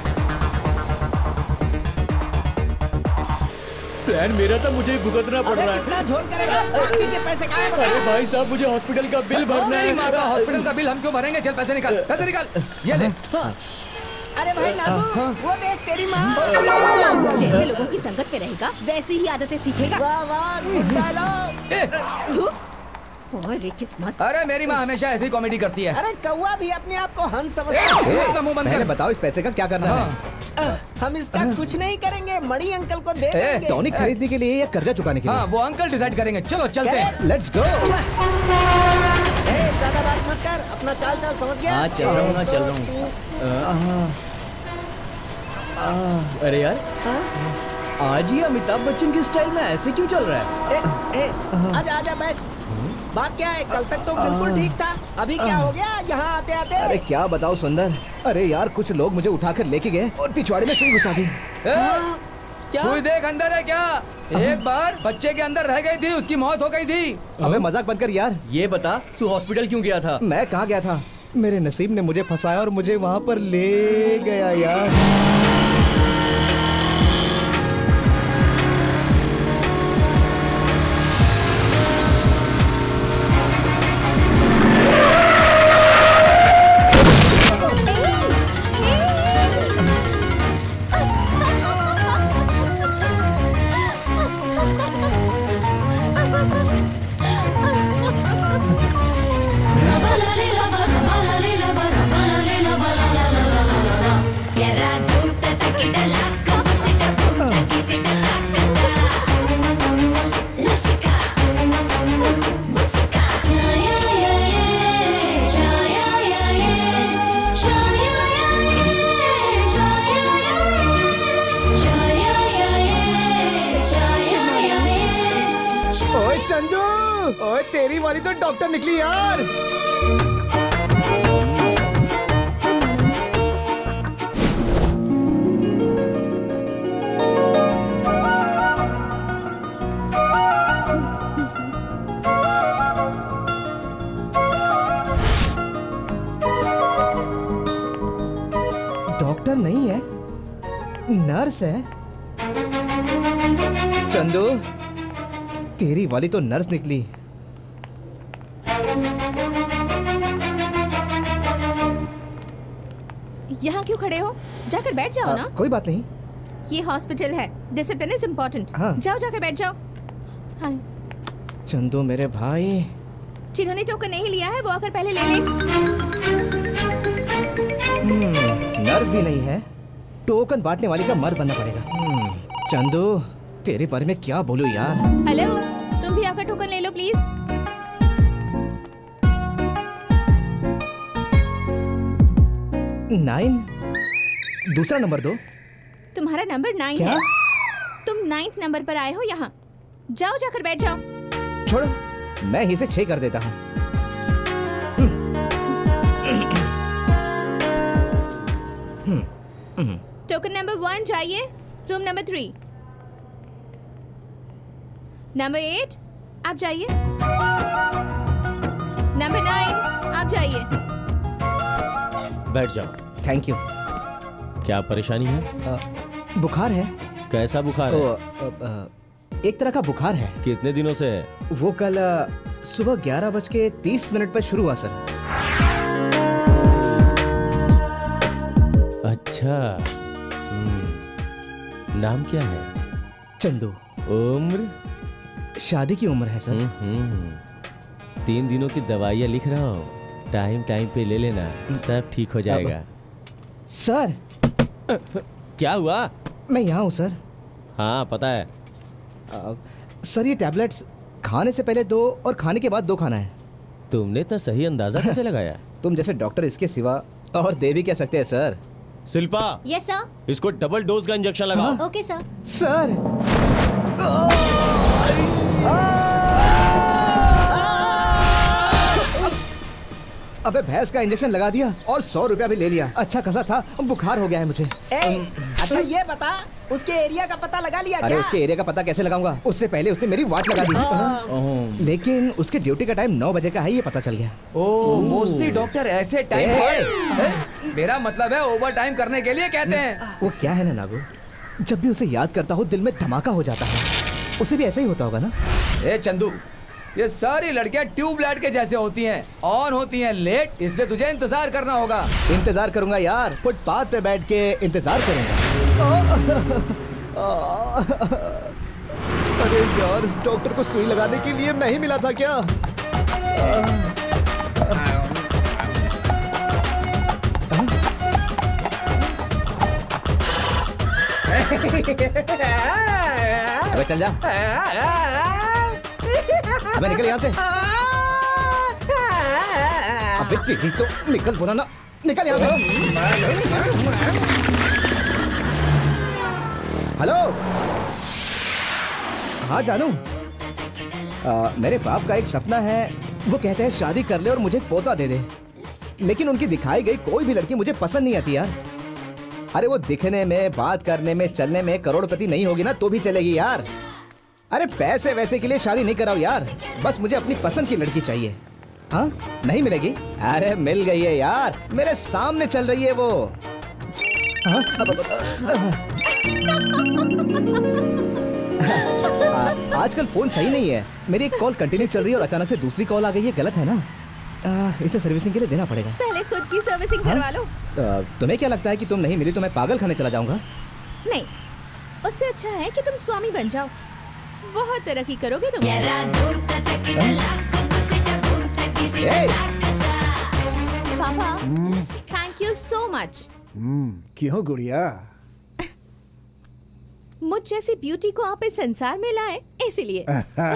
प्लान मेरा था, मुझे भुगतना पड़ अबे रहा है। कितना झोल करेगा? बाकी के पैसे कहाँ हैं बता? अरे भाई साहब, मुझे हॉस्पिटल का बिल भरना मेरी है। माँ का हॉस्पिटल का बिल हम क्यों भरेंगे? चल पैसे निकाल, पैसे निकाल। ये ले। अरे भाई नादू, वो देख तेरी माँ। जैसे लोगों की संगत में रहेगा वैसी ही आदतें सीखेगा। वाह वाह, गुड डायलॉग। ए, अरे किस्मत। अरे मेरी माँ हमेशा ऐसी कॉमेडी करती है। अरे कौवा भी अपने आप को हंस समझता ए, है। अपना मुंह बंद पहले कर। बताओ इस पैसे का क्या करना है? हम इसका कुछ नहीं करेंगे, मणि अंकल को दे ए, देंगे। टॉनिक खरीदने के लिए या कर्जा चुकाने के हाँ, लिए? वो अंकल डिसाइड करेंगे। चलो चलते हैं। Let's go. ए, ज्यादा बात मत कर, अपना चाल चाल समझ गया? हाँ, चल रहा हूँ ना, चल रहा हूँ। अरे यार, आज ही अमिताभ बच्चन की स्टाइल में ऐसे क्यों चल रहा है? ए, ए, आजा आजा बैठ। बात क्या है? कल तक तो बिल्कुल ठीक था, अभी क्या हो गया यहाँ आते आते? अरे क्या बताओ सुंदर, अरे यार कुछ लोग मुझे उठाकर लेके गए और पिछवाड़े में सुई घुसा दी। क्या? सुई देख अंदर है क्या? एक बार बच्चे के अंदर रह गई थी, उसकी मौत हो गई थी। अबे मजाक बंद कर यार। ये बता, तू हॉस्पिटल क्यों गया था? मैं कहाँ गया था? मेरे नसीब ने मुझे फंसाया और मुझे वहाँ पर ले गया यार। ओए चंदू, ओए तेरी वाली तो डॉक्टर निकली यार। डॉक्टर नहीं है, नर्स है। चंदू, तेरी वाली तो नर्स निकली। यहाँ क्यों खड़े हो? जाकर बैठ जाओ आ, ना। कोई बात नहीं। ये हॉस्पिटल है, डिसिप्लिन इज इम्पोर्टेंट। हाँ। जाओ जाकर बैठ जाओ। हाँ। चंदू मेरे भाई, जिन्होंने टोकन नहीं लिया है वो आकर पहले ले ले। हम्म, नर्स भी नहीं है, टोकन बांटने वाली का मर्द बनना पड़ेगा। हम्म, चंदू तेरे बारे में क्या बोलूं यार। हेलो, तुम भी आकर टोकन ले लो प्लीज। नाइन, दूसरा नंबर दो। तुम्हारा नंबर नाइन क्या? है। तुम नाइन्थ नंबर पर आए हो यहाँ। जाओ जाकर बैठ जाओ। छोड़ो, मैं ही से छह कर देता हूँ। टोकन नंबर वन चाहिए, room number three. Number eight आप जाइए। नंबर नाइन आप जाइए। बैठ जाओ। Thank you. क्या परेशानी है? आ, बुखार है। कैसा बुखार ओ, है? आ, आ, एक तरह का बुखार है। कितने दिनों से है? वो कल आ, सुबह ग्यारह बज के तीस मिनट पर शुरू हुआ सर। अच्छा। हम्म, नाम क्या है? चंदू। उम्र? शादी की उम्र है सर। हम्म, तीन दिनों की दवाइयाँ लिख रहा हूँ, टाइम टाइम पे ले लेना, सब ठीक हो जाएगा। सर क्या हुआ? मैं यहाँ हूँ सर। हाँ पता है। आ, सर ये टैबलेट्स खाने से पहले दो और खाने के बाद दो खाना है। तुमने तो सही अंदाजा कैसे लगाया? तुम जैसे डॉक्टर इसके सिवा और दे भी कह सकते हैं सर। Shilpa, yes sir. इसको डबल डोज का इंजेक्शन लगाओ। Okay sir. सर अबे भैंस का इंजेक्शन लगा दिया और सौ रुपया भी ले लिया। अच्छा खासा था, बुखार हो गया है मुझे। ए, अच्छा ये बता, उसके एरिया का पता लगा लिया अरे क्या? उसके एरिया का पता कैसे लगाऊंगा? उससे पहले उसने मेरी वाट लगा दी। लेकिन उसके ड्यूटी का टाइम नौ बजे का है, ये पता चल गया। ओह, मोस्टली डॉक्टर ऐसे टाइम पर, मेरा मतलब है ओवर टाइम करने के लिए कहते हैं। वो क्या है ना नागो, जब भी उसे याद करता हूँ दिल में धमाका हो जाता है। उसे भी ऐसा ही होता होगा ना? ए चंदू, ये सारी लड़कियां ट्यूबलाइट के जैसे होती हैं, ऑन होती हैं लेट, इसलिए तुझे इंतजार करना होगा। इंतजार करूंगा यार, फुटपाथ पे बैठ के इंतजार करूंगा। अरे यार, इस डॉक्टर को सुई लगाने के लिए नहीं मिला था क्या? अबे चल जा, अबे निकल यहाँ से। अबे तेरी तो निकल, बोला ना, निकल यहाँ से। हेलो, हाँ जानू, आ, मेरे बाप का एक सपना है। वो कहते हैं शादी कर ले और मुझे पोता दे दे, लेकिन उनकी दिखाई गई कोई भी लड़की मुझे पसंद नहीं आती यार। अरे वो दिखने में, बात करने में, चलने में करोड़पति नहीं होगी ना तो भी चलेगी यार। अरे पैसे वैसे के लिए शादी नहीं कराओ यार, बस मुझे अपनी पसंद की लड़की चाहिए। हाँ, नहीं मिलेगी? अरे मिल गई है यार, मेरे सामने चल रही है वो। हाँ? आ, आजकल फोन सही नहीं है, मेरी एक कॉल कंटिन्यू चल रही है और अचानक से दूसरी कॉल आ गई है, गलत है ना? आ, इसे सर्विसिंग के लिए देना पड़ेगा। पहले खुद की सर्विसिंग करवा लो। आ, तुम्हें क्या लगता है कि तुम नहीं मिली तो मैं पागल खाने चला जाऊंगा? नहीं, उससे अच्छा है कि तुम स्वामी बन जाओ, बहुत तरक्की करोगे तुम। पापा, थैंक यू सो मच। क्यों गुड़िया? मुझ जैसी ब्यूटी को आप इस संसार में लाए, इसीलिए।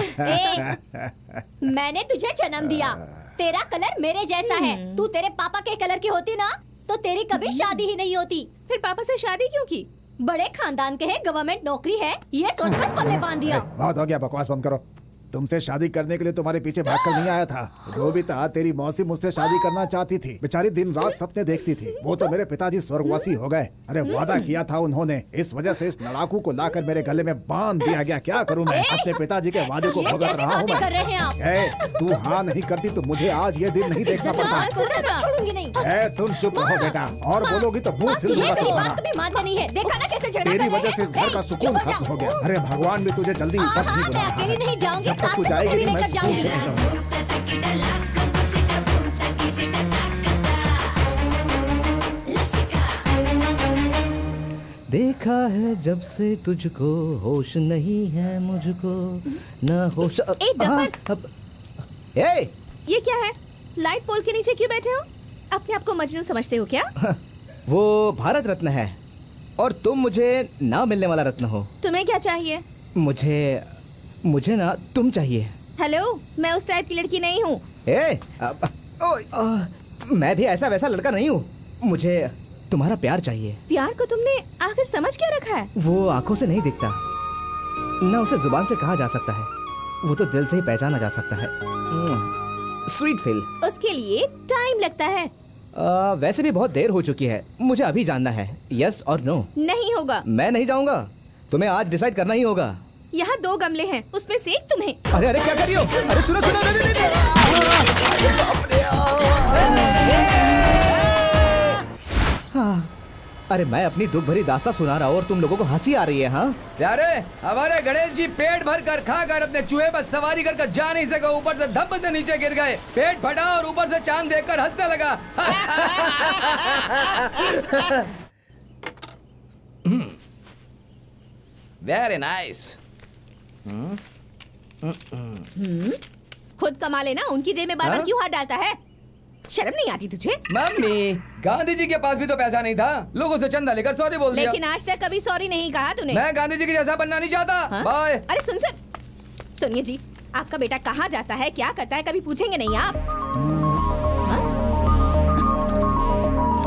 मैंने तुझे जन्म दिया, तेरा कलर मेरे जैसा है। तू तेरे पापा के कलर की होती ना तो तेरी कभी शादी ही नहीं होती। फिर पापा से शादी क्यों की? बड़े खानदान के हैं, गवर्नमेंट नौकरी है, ये सोचकर पल्ले बांध दिया। बहुत हो गया, बकवास बंद करो। तुमसे शादी करने के लिए तुम्हारे पीछे भागकर नहीं आया था। रोबिता, तेरी मौसी मुझसे शादी करना चाहती थी। बेचारी दिन रात सपने देखती थी। वो तो मेरे पिताजी स्वर्गवासी हो गए। अरे वादा किया था उन्होंने, इस वजह से इस लड़ाकू को लाकर मेरे गले में बांध दिया गया। क्या करूं मैं? अपने पिताजी के वादे को भुगत रहा हूं मैं। ए, तू हाँ नहीं करती तो मुझे आज ये दिन नहीं देखना पड़ता। छोड़ूंगी नहीं। ए, तुम चुप रहो बेटा, और बोलोगी तो मुंह सिल दूंगा तुम्हारा। तेरी वजह से इस घर का सुकून खत्म हो गया। अरे भगवान भी तुझे जल्दी पट नहीं बुला रहा है। जब तक तू जाएगी मैं स्कूल से नहीं जाऊंगा। देखा है जब से तुझको, होश नहीं है मुझको, ना होश। ए, डब्बर। ए, ये क्या है? लाइट पोल के नीचे क्यों बैठे हो? अपने आप को मजनू समझते हो क्या? वो भारत रत्न है और तुम मुझे ना मिलने वाला रत्न हो। तुम्हें क्या चाहिए? मुझे मुझे ना तुम चाहिए। हेलो, मैं उस टाइप की लड़की नहीं हूँ। ए, आ, आ, आ, मैं भी ऐसा वैसा लड़का नहीं हूँ। मुझे तुम्हारा प्यार चाहिए। प्यार को तुमने आखिर समझ क्या रखा है? वो आंखों से नहीं दिखता, ना उसे जुबान से कहा जा सकता है, वो तो दिल से ही पहचाना जा सकता है। Sweet feel. उसके लिए टाइम लगता है। आ, वैसे भी बहुत देर हो चुकी है, मुझे अभी जानना है, यस और नो। नहीं होगा। मैं नहीं जाऊंगा, तुम्हें आज डिसाइड करना ही होगा। यहाँ दो गमले हैं, उसमें से एक तुम्हें। अरे अरे क्या कर रही हो? अरे सुनो सुनो, नहीं, नहीं, नहीं। हाँ, अरे मैं अपनी दुख भरी दास्तां सुना रहा हूँ और तुम लोगों को हंसी आ रही है। हाँ प्यारे, हमारे गणेश जी पेट भर कर खा कर अपने चूहे पर सवारी कर कर जा नहीं सके, ऊपर से धप से नीचे गिर गए, पेट फटा और ऊपर से चांद देखकर हंसने लगा। Very nice. खुद कमा लेना, उनकी जेब में बार बार क्यों हाथ डालता है? शर्म नहीं आती तुझे? मम्मी, गांधी जी के पास भी तो पैसा नहीं था, लोगों से चंदा लेकर सॉरी बोल दिया। लेकिन आज तक कभी सॉरी नहीं कहा तूने। मैं गांधी जी के जैसा बनना नहीं चाहता। हाँ? बाय। अरे सुन सुन, सुनिए जी, आपका बेटा कहाँ जाता है, क्या करता है, कभी पूछेंगे नहीं आप?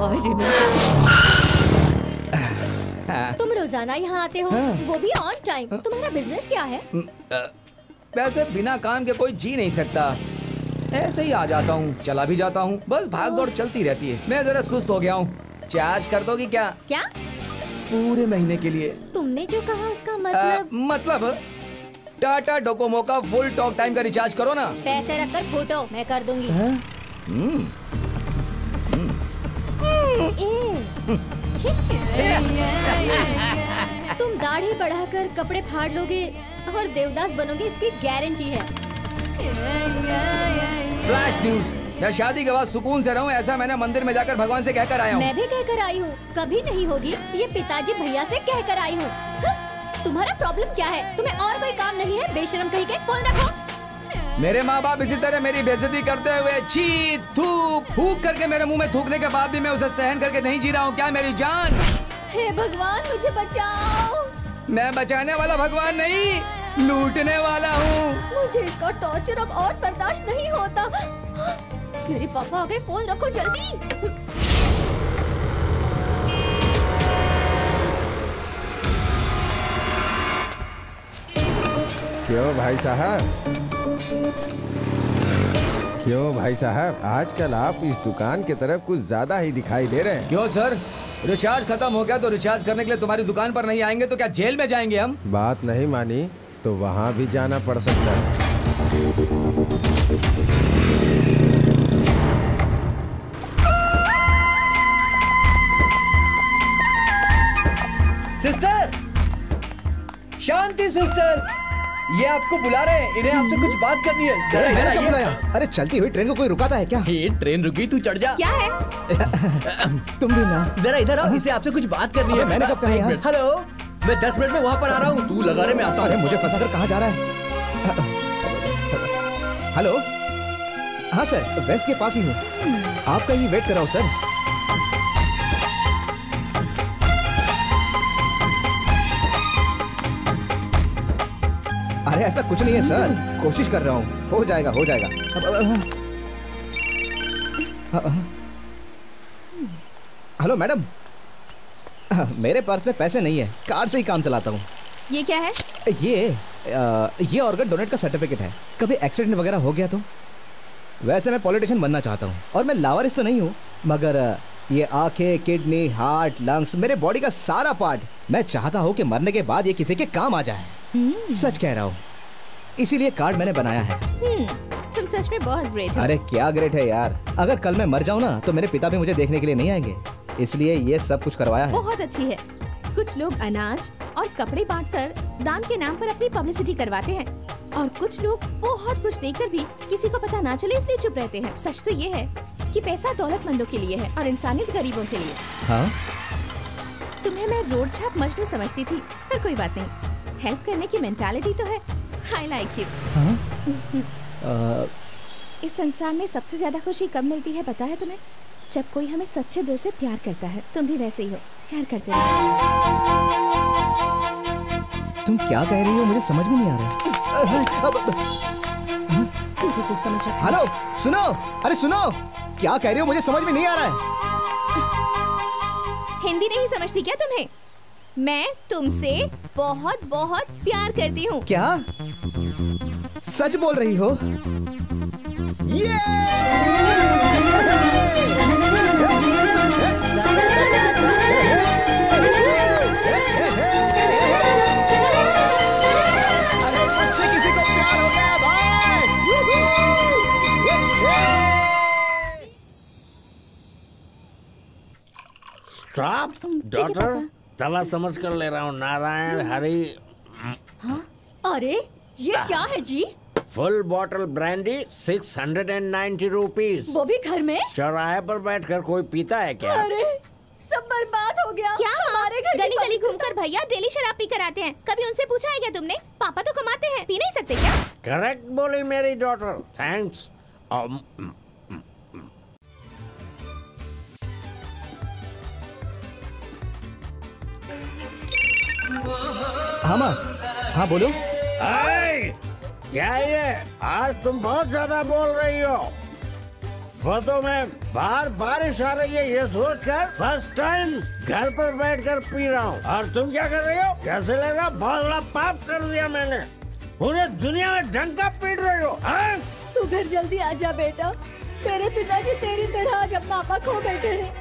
तुम रोजाना यहाँ आते हो, वो भी ऑन टाइम। तुम्हारा बिजनेस क्या है? वैसे बिना काम के कोई जी नहीं सकता। ऐसे ही आ जाता हूँ, चला भी जाता हूँ, बस भाग दौड़ चलती रहती है। मैं जरा सुस्त हो गया हूँ। चार्ज कर दोगी क्या? क्या? पूरे महीने के लिए। तुमने जो कहा उसका मतलब? आ, मतलब टाटा डोकोमो का फुल टॉक टाइम का रिचार्ज करो ना। पैसे रखकर फूटो, मैं कर दूंगी। हम्म। तुम दाढ़ी बढ़ाकर कपड़े फाड़ लोगे और देवदास बनोगे, इसकी गारंटी है। Flash news. मैं शादी के बाद सुकून से रहूं, ऐसा मैंने मंदिर में जाकर भगवान से कहकर आया हूँ। मैं भी कहकर आई हूँ, कभी नहीं होगी। ये पिताजी भैया से कहकर आई हूँ। तुम्हारा प्रॉब्लम क्या है? तुम्हें और कोई काम नहीं है? बेशरम कहीं के, फोन रखो। मेरे माँ बाप इसी तरह मेरी बेइज्जती करते हुए छी थू फूक करके मेरे मुंह में थूकने के बाद भी मैं उसे सहन करके नहीं जी रहा हूँ क्या मेरी जान? हे भगवान, मुझे बचाओ। मैं बचाने वाला भगवान नहीं, लूटने वाला हूँ। मुझे इसका टॉर्चर अब और बर्दाश्त नहीं होता। मेरे पापा आ गए, फोन रखो जल्दी। क्यों भाई साहब, क्यों भाई साहब, आजकल आप इस दुकान की तरफ कुछ ज्यादा ही दिखाई दे रहे हैं। क्यों सर, रिचार्ज खत्म हो गया तो रिचार्ज करने के लिए तुम्हारी दुकान पर नहीं आएंगे तो क्या जेल में जाएंगे हम? बात नहीं मानी तो वहाँ भी जाना पड़ सकता है। सिस्टर, शांति सिस्टर, ये आपको बुला रहे हैं। इन्हें आपसे कुछ बात करनी है। जरा इधर आइए। बुलाया? अरे चलती हुई ट्रेन को कोई रुकाता है क्या? ये ट्रेन रुकी, तू चढ़ जा। क्या है? तुम भी ना। जरा इधर आओ, इसे आपसे कुछ बात करनी है। मैंने कब कहा यार? हेलो, मैं दस मिनट में वहाँ पर आ रहा हूँ, तू लगाने में आता अरे हूँ। मुझे फंसा कर कहाँ जा रहा है? हेलो, हाँ सर, वेस्ट के पास ही हूँ। आपका ही वेट कर रहा हूँ सर। अरे ऐसा कुछ नहीं है सर, कोशिश कर रहा हूँ, हो जाएगा हो जाएगा। हेलो मैडम, मेरे पर्स में पैसे नहीं है, कार्ड से ही काम चलाता हूँ। ये क्या है? ये आ, ये ऑर्गन डोनेट का सर्टिफिकेट है। कभी एक्सीडेंट वगैरह हो गया तो? वैसे मैं पॉलिटिशियन बनना चाहता हूँ और मैं लावारिस तो नहीं हूँ, मगर ये आंखें, किडनी, हार्ट, लंग्स, मेरे बॉडी का सारा पार्ट मैं चाहता हूँ कि मरने के बाद ये किसी के काम आ जाए। सच कह रहा हूँ, इसीलिए कार्ड मैंने बनाया है। तुम सच में बहुत ग्रेट हो। अरे क्या ग्रेट है यार, अगर कल मैं मर जाऊँ ना तो मेरे पिता भी मुझे देखने के लिए नहीं आएंगे, इसलिए ये सब कुछ करवाया है। बहुत अच्छी है। कुछ लोग अनाज और कपड़े बांटकर दान के नाम पर अपनी पब्लिसिटी करवाते हैं और कुछ लोग बहुत कुछ देकर भी किसी को पता ना चले इसलिए चुप रहते हैं। सच तो ये है कि पैसा दौलतमंदों के लिए है और इंसानियत गरीबों के लिए। हाँ? तुम्हें मैं रोड छाप मजनू समझती थी, पर कोई बात नहीं, हेल्प करने की मेंटालिटी तो है। I like it. इस संसार में सबसे ज्यादा खुशी कब मिलती है पता है तुम्हें? जब कोई हमें सच्चे दिल से प्यार करता है। तुम भी वैसे ही हो, प्यार करते रहो। तुम क्या कह रही हो, मुझे समझ में नहीं आ रहा। तुमको समझ रखा है। हेलो सुनो, अरे सुनो, क्या कह रही हो, मुझे समझ में नहीं आ रहा है। हिंदी नहीं समझती क्या तुम्हें? मैं तुमसे बहुत बहुत प्यार करती हूँ। क्या सच बोल रही हो? ये किसी को प्यार हो गया भाई। स्टॉप डॉक्टर, दवा समझ कर ले रहा हूँ। नारायण हरि। हाँ? अरे ये क्या है जी? Full bottle brandy six hundred and ninety rupees. वो भी घर में? चौराहे पर बैठकर कोई पीता है क्या? अरे सब बर्बाद हो गया। क्या हमारे घर गली गली घूमकर भैया डेली शराब पी कर आते हैं। कभी उनसे पूछा है क्या तुमने? पापा तो कमाते हैं, पी नहीं सकते क्या? करेक्ट बोली मेरी डॉटर, थैंक्स। हाँ माँ, हाँ बोलो। क्या ये, आज तुम बहुत ज्यादा बोल रही हो। फोटो में बाहर बारिश आ रही है ये सोचकर फर्स्ट टाइम घर पर बैठकर पी रहा हूँ। और तुम क्या कर रही हो? कैसे लगा? बहुत बड़ा पाप कर दिया मैंने। पूरे दुनिया में डंका पीट रही हो। हाँ? तू घर जल्दी आ जा बेटा। तेरे पिताजी तेरी तरह आज अपना आपा खो बैठे हैं।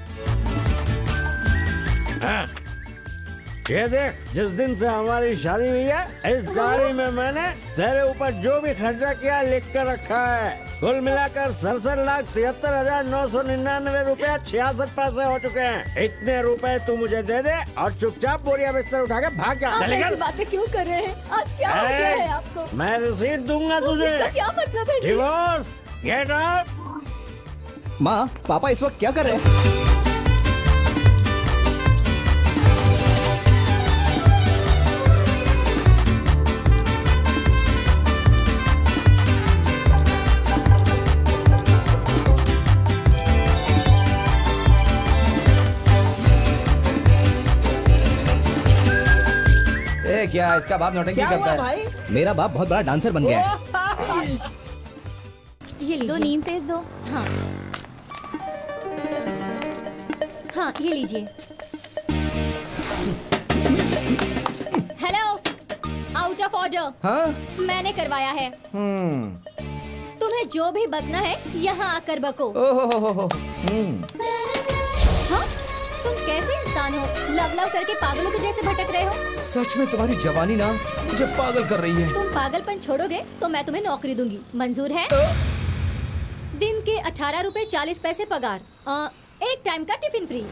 हाँ। ये देख, जिस दिन से हमारी शादी हुई है इस गाड़ी में मैंने तेरे ऊपर जो भी खर्चा किया लिख कर रखा है। कुल मिलाकर सड़सठ लाख तिहत्तर हजार नौ सौ निन्यानवे रूपए छियासठ पैसे हो चुके हैं। इतने रुपए तू मुझे दे दे और चुपचाप बोरिया बिस्तर उठा के भाग जा। आप ऐसी बातें क्यों कर रहे हैं? आज क्या हो गया है आपको? मैं रसीद दूंगा तुझे। इसका क्या मतलब है? Divorce, get out. माँ, पापा इस वक्त क्या कर रहे हैं? क्या इसका बाप नौटंकी करता है? भाई? मेरा बाप बहुत बड़ा डांसर बन गया है। ये लीजिए। दो नीम फेस दो। हाँ हाँ ये लीजिए। Hello, out of order. हाँ? मैंने करवाया है। हम्म। तुम्हें जो भी बकना है यहाँ आकर बको। ओहो। हाँ? तुम कैसे इंसान हो? लव लव करके पागलों के जैसे भटक रहे हो। सच में तुम्हारी जवानी ना मुझे पागल कर रही है। तुम पागलपन छोड़ोगे तो मैं तुम्हें नौकरी दूंगी। मंजूर है? दिन के अठारह रुपए चालीस पैसे पगार, आ, एक टाइम का टिफिन फ्री।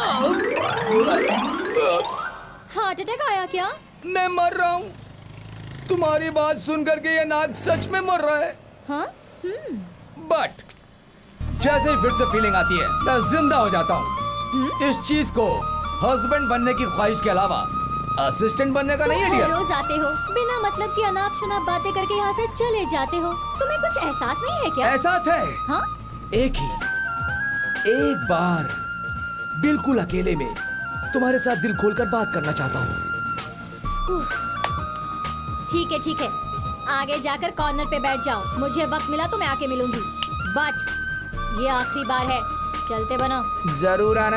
हार्ट अटैक आया क्या? मैं मर रहा हूँ। तुम्हारी बात सुन करके ये नाक सच में मर रहा है। हाँ? बट जैसे ही फिर से फीलिंग आती है मैं जिंदा हो जाता हूँ। इस चीज को हस्बैंड बनने की ख्वाहिश के अलावा असिस्टेंट बनने का नहीं है डियर। रोज आते हो बिना मतलब की अनाप शनाप बातें करके यहाँ से चले जाते हो। तुम्हें कुछ एहसास नहीं है क्या? एहसास है। हाँ? एक ही एक बार बिल्कुल अकेले में तुम्हारे साथ दिल खोलकर बात करना चाहता हूँ। ठीक है ठीक है, आगे जाकर कॉर्नर पे बैठ जाओ। मुझे वक्त मिला तो मैं आके मिलूंगी, बट ये आखिरी बार है। चलते बनो। जरूर आना।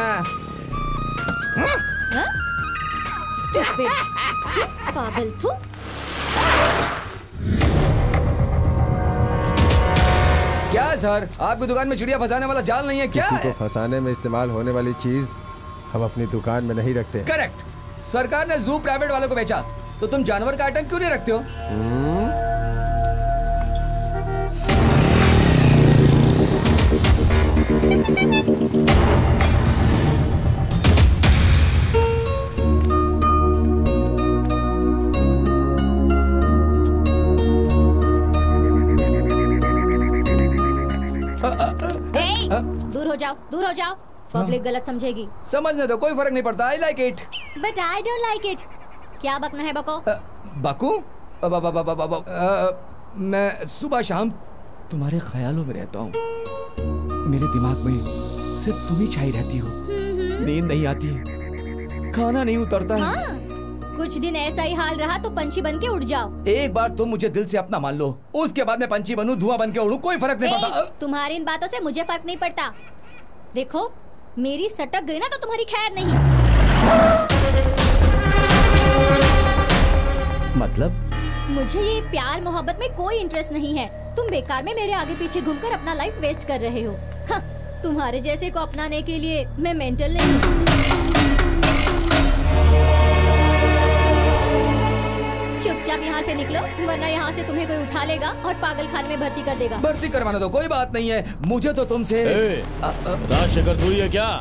हाँ? Stupid. पागल थू। क्या सर, आपकी दुकान में चिड़िया फंसाने वाला जाल नहीं है क्या? किसी को फंसाने में इस्तेमाल होने वाली चीज हम अपनी दुकान में नहीं रखते। करेक्ट। सरकार ने जू प्राइवेट वालों को बेचा तो तुम जानवर का आइटम क्यों नहीं रखते हो? दूर हो जाओ, दूर हो जाओ। पब्लिक गलत समझेगी। समझने दो, कोई फर्क नहीं पड़ता। I like it. But I don't like it. क्या बकना है बको? बकू? मैं सुबह शाम तुम्हारे ख्यालों में रहता हूँ। मेरे दिमाग में सिर्फ तुम ही छाई रहती हो। नींद नहीं आती है, खाना नहीं उतरता है। हाँ, कुछ दिन ऐसा ही हाल रहा तो पंछी बन के उड़ जाओ। एक बार तुम मुझे दिल से अपना मान लो, उसके बाद मैं पंछी बनूं, धुआं बन के उड़ूं, कोई फर्क नहीं पड़ता। तुम्हारी इन बातों से मुझे फर्क नहीं पड़ता। देखो, मेरी सटक गई ना तो तुम्हारी खैर नहीं। मतलब? मुझे ये प्यार मोहब्बत में कोई इंटरेस्ट नहीं है। तुम बेकार में मेरे आगे पीछे घूमकर अपना लाइफ वेस्ट कर रहे हो। हाँ, तुम्हारे जैसे को अपनाने के लिए मैं मेंटल नहीं हूँ। चुपचाप यहाँ से निकलो, वरना यहाँ से तुम्हें कोई उठा लेगा और पागल खाने में भर्ती कर देगा। भर्ती करवाना तो कोई बात नहीं है, मुझे तो तुमसे। राजशेखर तू ही है क्या?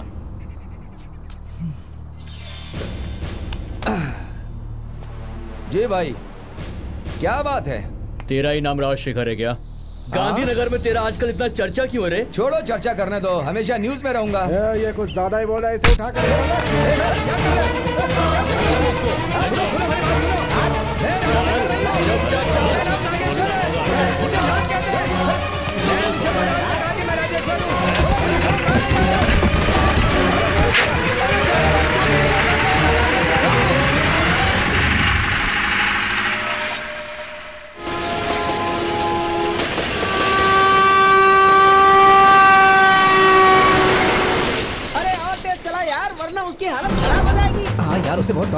जी भाई, क्या बात है? तेरा ही नाम राजशेखर है क्या? गांधीनगर में तेरा आजकल इतना चर्चा क्यों है रे? छोड़ो चर्चा करने दो, हमेशा न्यूज में रहूंगा। ये कुछ ज्यादा ही बोल रहा है, इसे उठा कर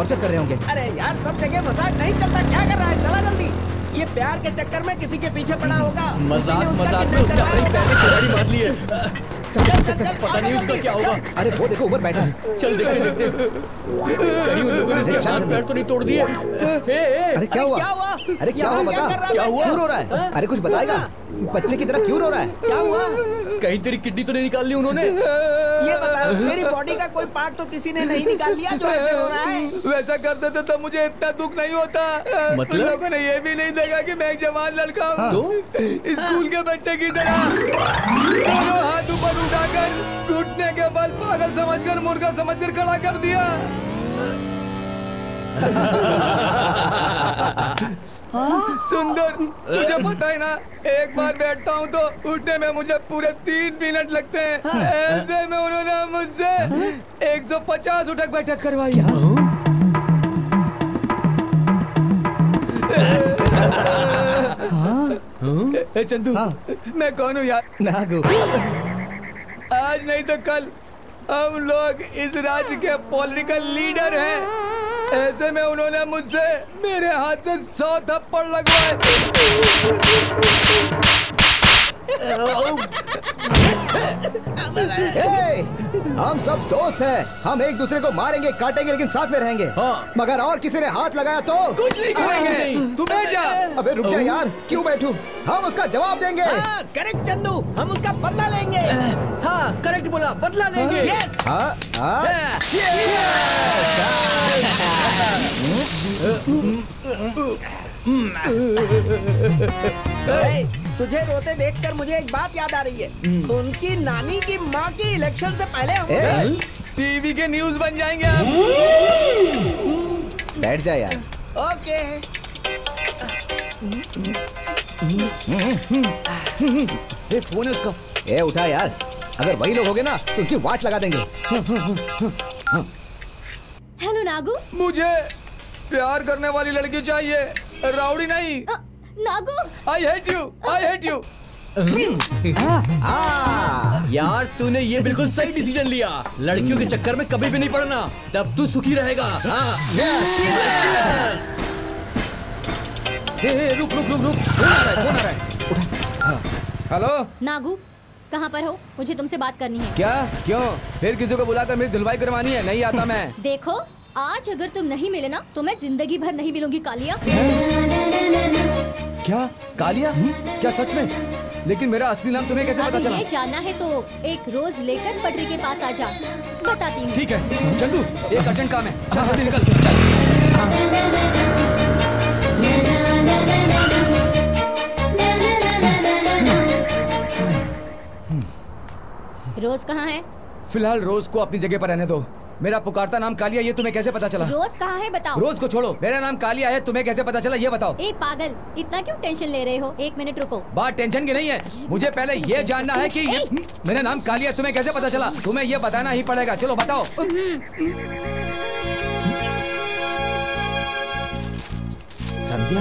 टॉर्चर कर रहे होंगे। अरे यार सब जगह मजाक नहीं चलता, क्या कर रहा है? चला जल्दी। ये प्यार के चक्कर में किसी के पीछे पड़ा होगा। मजाक मजाक में उसने अपनी पैर में कुल्हाड़ी मार ली है। चल चल चल चल, पता नहीं उसका क्या होगा। अरे वो देखो ऊपर बैठा है। चल देखते देखते कहीं उन लोगों ने हाथ पैर तो नहीं तोड़ दिए। अरे क्या हुआ? क्या हुआ? अरे क्या हुआ बता? क्या हुआ? क्यों रो रहा है? अरे कुछ बताएगा? बच्चे की तरह क्यों रो रहा है? क्या हुआ? कहीं तेरी किडनी तो नहीं निकाल ली उन्होंने? ये बता, मेरी बॉडी का कोई पार्ट तो किसी ने नहीं निकाल लिया जो ऐसे हो रहा है? वैसा कर देते तो मुझे इतना दुख नहीं होता। मतलब? उन लोगों ने ये भी नहीं देखा कि मैं एक जवान लड़का हूँ। तो स्कूल के बच्चे की तरह दोनों हाथ ऊपर उठाकर घुटने के बल पागल समझकर मुर्गा समझकर खड़ा कर दिया। सुंदर, तुझे पता है ना, एक बार बैठता हूँ तो उठने में मुझे पूरे तीन मिनट लगते हैं। ऐसे में उन्होंने मुझसे एक सौ पचास उठक बैठक करवाई। ए चंदू, मैं कौन हूँ यार? नागू। आज नहीं तो कल हम लोग इस राज्य के पॉलिटिकल लीडर हैं। ऐसे में उन्होंने मुझसे मेरे हाथ से सौ थप्पड़ लगवाए। ए, हम सब दोस्त हैं। हम एक दूसरे को मारेंगे काटेंगे लेकिन साथ में रहेंगे। हाँ। मगर और किसी ने हाथ लगाया तो कुछ नहीं करेंगे। तू बैठ जा। अबे रुक जा यार, क्यों बैठूं? हम उसका जवाब देंगे। हाँ, करेक्ट चंदू, हम उसका बदला लेंगे। हाँ करेक्ट बोला, बदला लेंगे। यस। हाँ, हाँ। ए, तुझे रोते देखकर मुझे एक बात याद आ रही है। उनकी नानी की माँ की इलेक्शन से पहले हम टीवी के न्यूज बन जाएंगे आप। बैठ जा यार। ओके। ए, फोन है उसका। ए उठा यार, अगर वही लोग होगे ना तो उसकी वाट लगा देंगे। हेलो नागू। मुझे प्यार करने वाली लड़की चाहिए, राउडी नहीं। अ, Nagu. I hate you, I hate you. यार तूने ये बिल्कुल सही डिसीजन लिया। लड़कियों के चक्कर में कभी भी नहीं पड़ना, तब तू सुखी रहेगा। हाँ। ए, ए, रुक रुक रुक रुक, फोन आ रहा है, फोन आ रहा है। हेलो नागू, कहाँ पर हो? मुझे तुमसे बात करनी है। क्या? क्यों? फिर किसी को बुलाकर मेरी धुलवाई करवानी है? नहीं आता मैं। देखो, आज अगर तुम नहीं मिले ना तो मैं जिंदगी भर नहीं मिलूंगी कालिया। क्या? कालिया? क्या सच में? लेकिन मेरा असली नाम तुम्हें कैसे पता चला? ये जानना है तो एक रोज लेकर पटरी के पास आ जा, बताती हूँ। ठीक है चंदू, एक अर्जेंट काम है, चल जल्दी निकल। चल। रोज कहाँ है? फिलहाल रोज को अपनी जगह पर रहने दो। मेरा पुकारता नाम कालिया, ये तुम्हें कैसे पता चला? रोज कहाँ है बताओ। रोज को छोड़ो, मेरा नाम कालिया है, तुम्हें कैसे पता चला ये बताओ। ए पागल, इतना क्यों टेंशन ले रहे हो? एक मिनट रुको। बात टेंशन की नहीं है, मुझे पहले ये जानना है कि ये, मेरा नाम कालिया तुम्हें कैसे पता चला? तुम्हें ये बताना ही पड़ेगा, चलो बताओ। संध्या,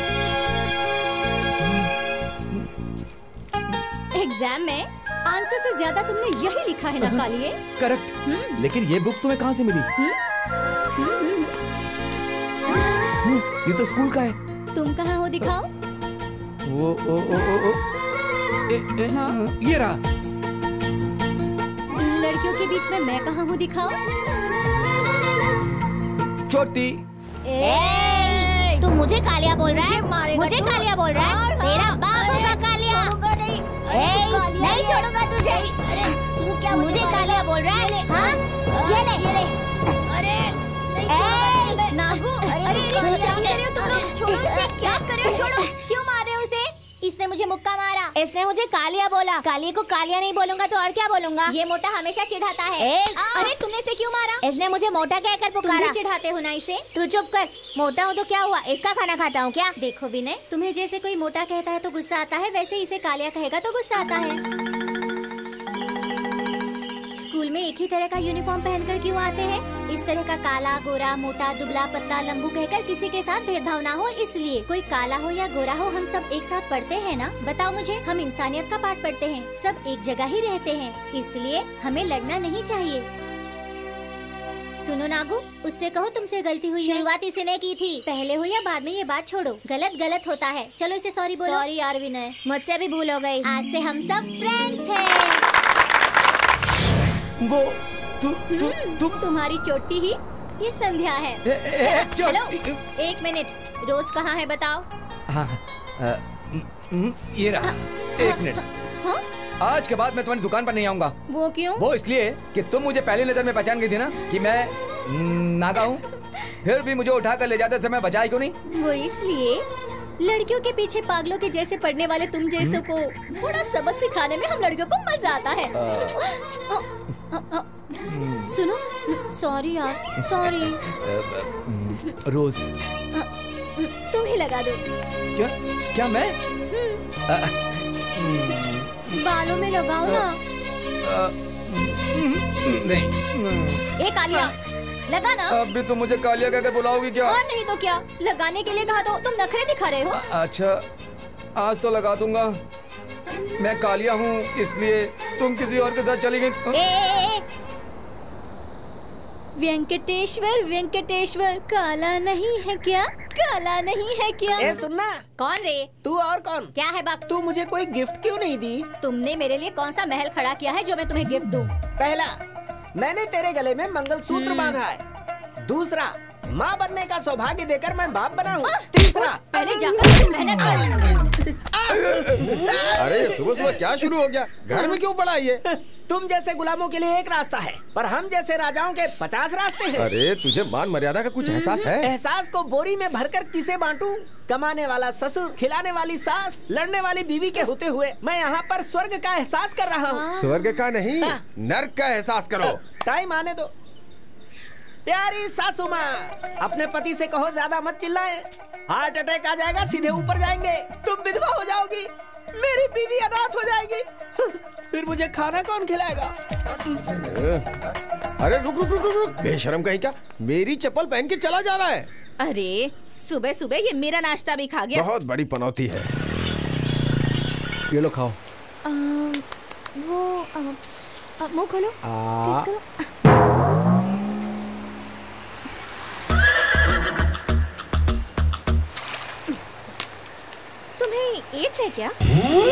एग्जाम में आंसर से ज्यादा तुमने यही लिखा है ना कालिए? करेक्ट। लेकिन ये बुक तुम्हें कहाँ से मिली? ये तो स्कूल का है। तुम कहाँ हो दिखाओ। ओ, ओ, ओ, ओ, ओ। ए, ए, हाँ? ये रहा। लड़कियों के बीच में मैं कहाँ हूँ दिखाओ। छोटी। ए, तू मुझे कालिया बोल रहा है? मारेगा मुझे तू। कालिया बोल रहा है? और तेरा हाँ, बाप होगा कालिया। छोड़ूंगा नहीं। ए, नहीं छोड़ूंगा तुझे। अरे तू क्या मुझे कालिया बोल रहा है? हाँ? ये ले, ये ले। अरे ए, नागू, अरे क्या कर रहे हो तुम लोग? छोड़ो इसे, क्या कर रहे हो? छोड़ो। क्यों मार रहे हो उसे? इसने मुझे मुक्का मारा। इसने मुझे कालिया बोला। कालिया को कालिया नहीं बोलूंगा तो और क्या बोलूंगा? ये मोटा हमेशा चिढ़ाता है। ए, अरे तुमने इसे क्यों मारा? इसने मुझे मोटा कहकर तुम पुकारा। भी चिढ़ाते हो ना इसे। तू चुप कर। मोटा हूँ तो क्या हुआ? इसका खाना खाता हूँ क्या? देखो विनय, तुम्हें जैसे कोई मोटा कहता है तो गुस्सा आता है, वैसे इसे कालिया कहेगा तो गुस्सा आता है। स्कूल में एक ही तरह का यूनिफॉर्म पहनकर क्यों आते हैं? इस तरह का काला, गोरा, मोटा, दुबला, पतला, लंबू कहकर किसी के साथ भेदभाव ना हो इसलिए। कोई काला हो या गोरा हो, हम सब एक साथ पढ़ते हैं ना? बताओ मुझे, हम इंसानियत का पाठ पढ़ते हैं, सब एक जगह ही रहते हैं, इसलिए हमें लड़ना नहीं चाहिए। सुनो नागू, उससे कहो तुमसे गलती हुई। शुरुआत इसने की थी, पहले हो या बाद में ये बात छोड़ो। गलत गलत होता है। चलो इसे सॉरी बोलो। सॉरी यार विनय, मुझसे भी भूल हो गई। आज से हम सब फ्रेंड्स हैं। वो तू तू तू तुम्हारी चोटी ही ये संध्या है। ए, ए, चलो एक मिनट, रोज कहाँ है बताओ। हाँ, आ, ये रहा। एक मिनट। हाँ? आज के बाद मैं तुम्हारी दुकान पर नहीं आऊंगा। वो क्यों? वो इसलिए कि तुम मुझे पहली नजर में पहचान गई थी ना कि मैं नागा हूँ। फिर भी मुझे उठाकर ले जाते समय बचाई क्यों नहीं? वो इसलिए लड़कियों के पीछे पागलों के जैसे पढ़ने वाले तुम जैसों को थोड़ा सबक सिखाने में हम लड़कियों को मजा आता है। आ, आ, आ, सुनो, सॉरी यार, सॉरी। रोज तुम ही लगा दो। क्या क्या मैं? आ, बालों में लगाओ ना। आ, नहीं। ए कालिया, लगा ना। अभी तो मुझे कालिया कहकर बुलाओगी क्या? और नहीं तो क्या, लगाने के लिए कहा तो तुम नखरे दिखा रहे हो। अच्छा, आज तो लगा दूंगा। मैं कालिया हूँ इसलिए तुम किसी और के साथ चली गई। ए, ए, ए, वेंकटेश्वर वेंकटेश्वर, काला नहीं है क्या? काला नहीं है क्या? ए सुनना। कौन रे? तू और कौन? क्या है बात? तू मुझे कोई गिफ्ट क्यों नहीं दी? तुमने मेरे लिए कौन सा महल खड़ा किया है जो मैं तुम्हें गिफ्ट दूं? पहला, मैंने तेरे गले में मंगलसूत्र बांधा है। दूसरा, माँ बनने का सौभाग्य देकर मैं बाप बना हूँ। तीसरा, पहले जाकर मेहनत कर। अरे सुबह सुबह क्या शुरू हो गया? घर में क्यों पड़ा ये? तुम जैसे गुलामों के लिए एक रास्ता है, पर हम जैसे राजाओं के पचास रास्ते हैं। अरे तुझे मान मर्यादा का कुछ एहसास है? एहसास को बोरी में भरकर किसे बांटूं? कमाने वाला ससुर, खिलाने वाली सास, लड़ने वाली बीवी के होते हुए मैं यहाँ पर स्वर्ग का एहसास कर रहा हूँ। स्वर्ग का नहीं, नर्क का एहसास करो। टाइम आने दो। प्यारी सासू माँ, अपने पति से कहो ज्यादा मत चिल्लाएं। हार्ट अटैक आ जाएगा, सीधे ऊपर जाएंगे। तुम विधवा हो जाओगी, मेरी बीवी अनाथ हो जाएगी। फिर मुझे खाना कौन खिलाएगा? अरे रुक रुक रुक रुक, बेशरम कहीं क्या, मेरी चप्पल पहन के चला जा रहा है। अरे सुबह सुबह ये मेरा नाश्ता भी खा गया। बहुत बड़ी पनौती है। ये लो खाओ। आ, वो आ, आ, मुंह खोलो। आ, तुम्हें एड्स है क्या?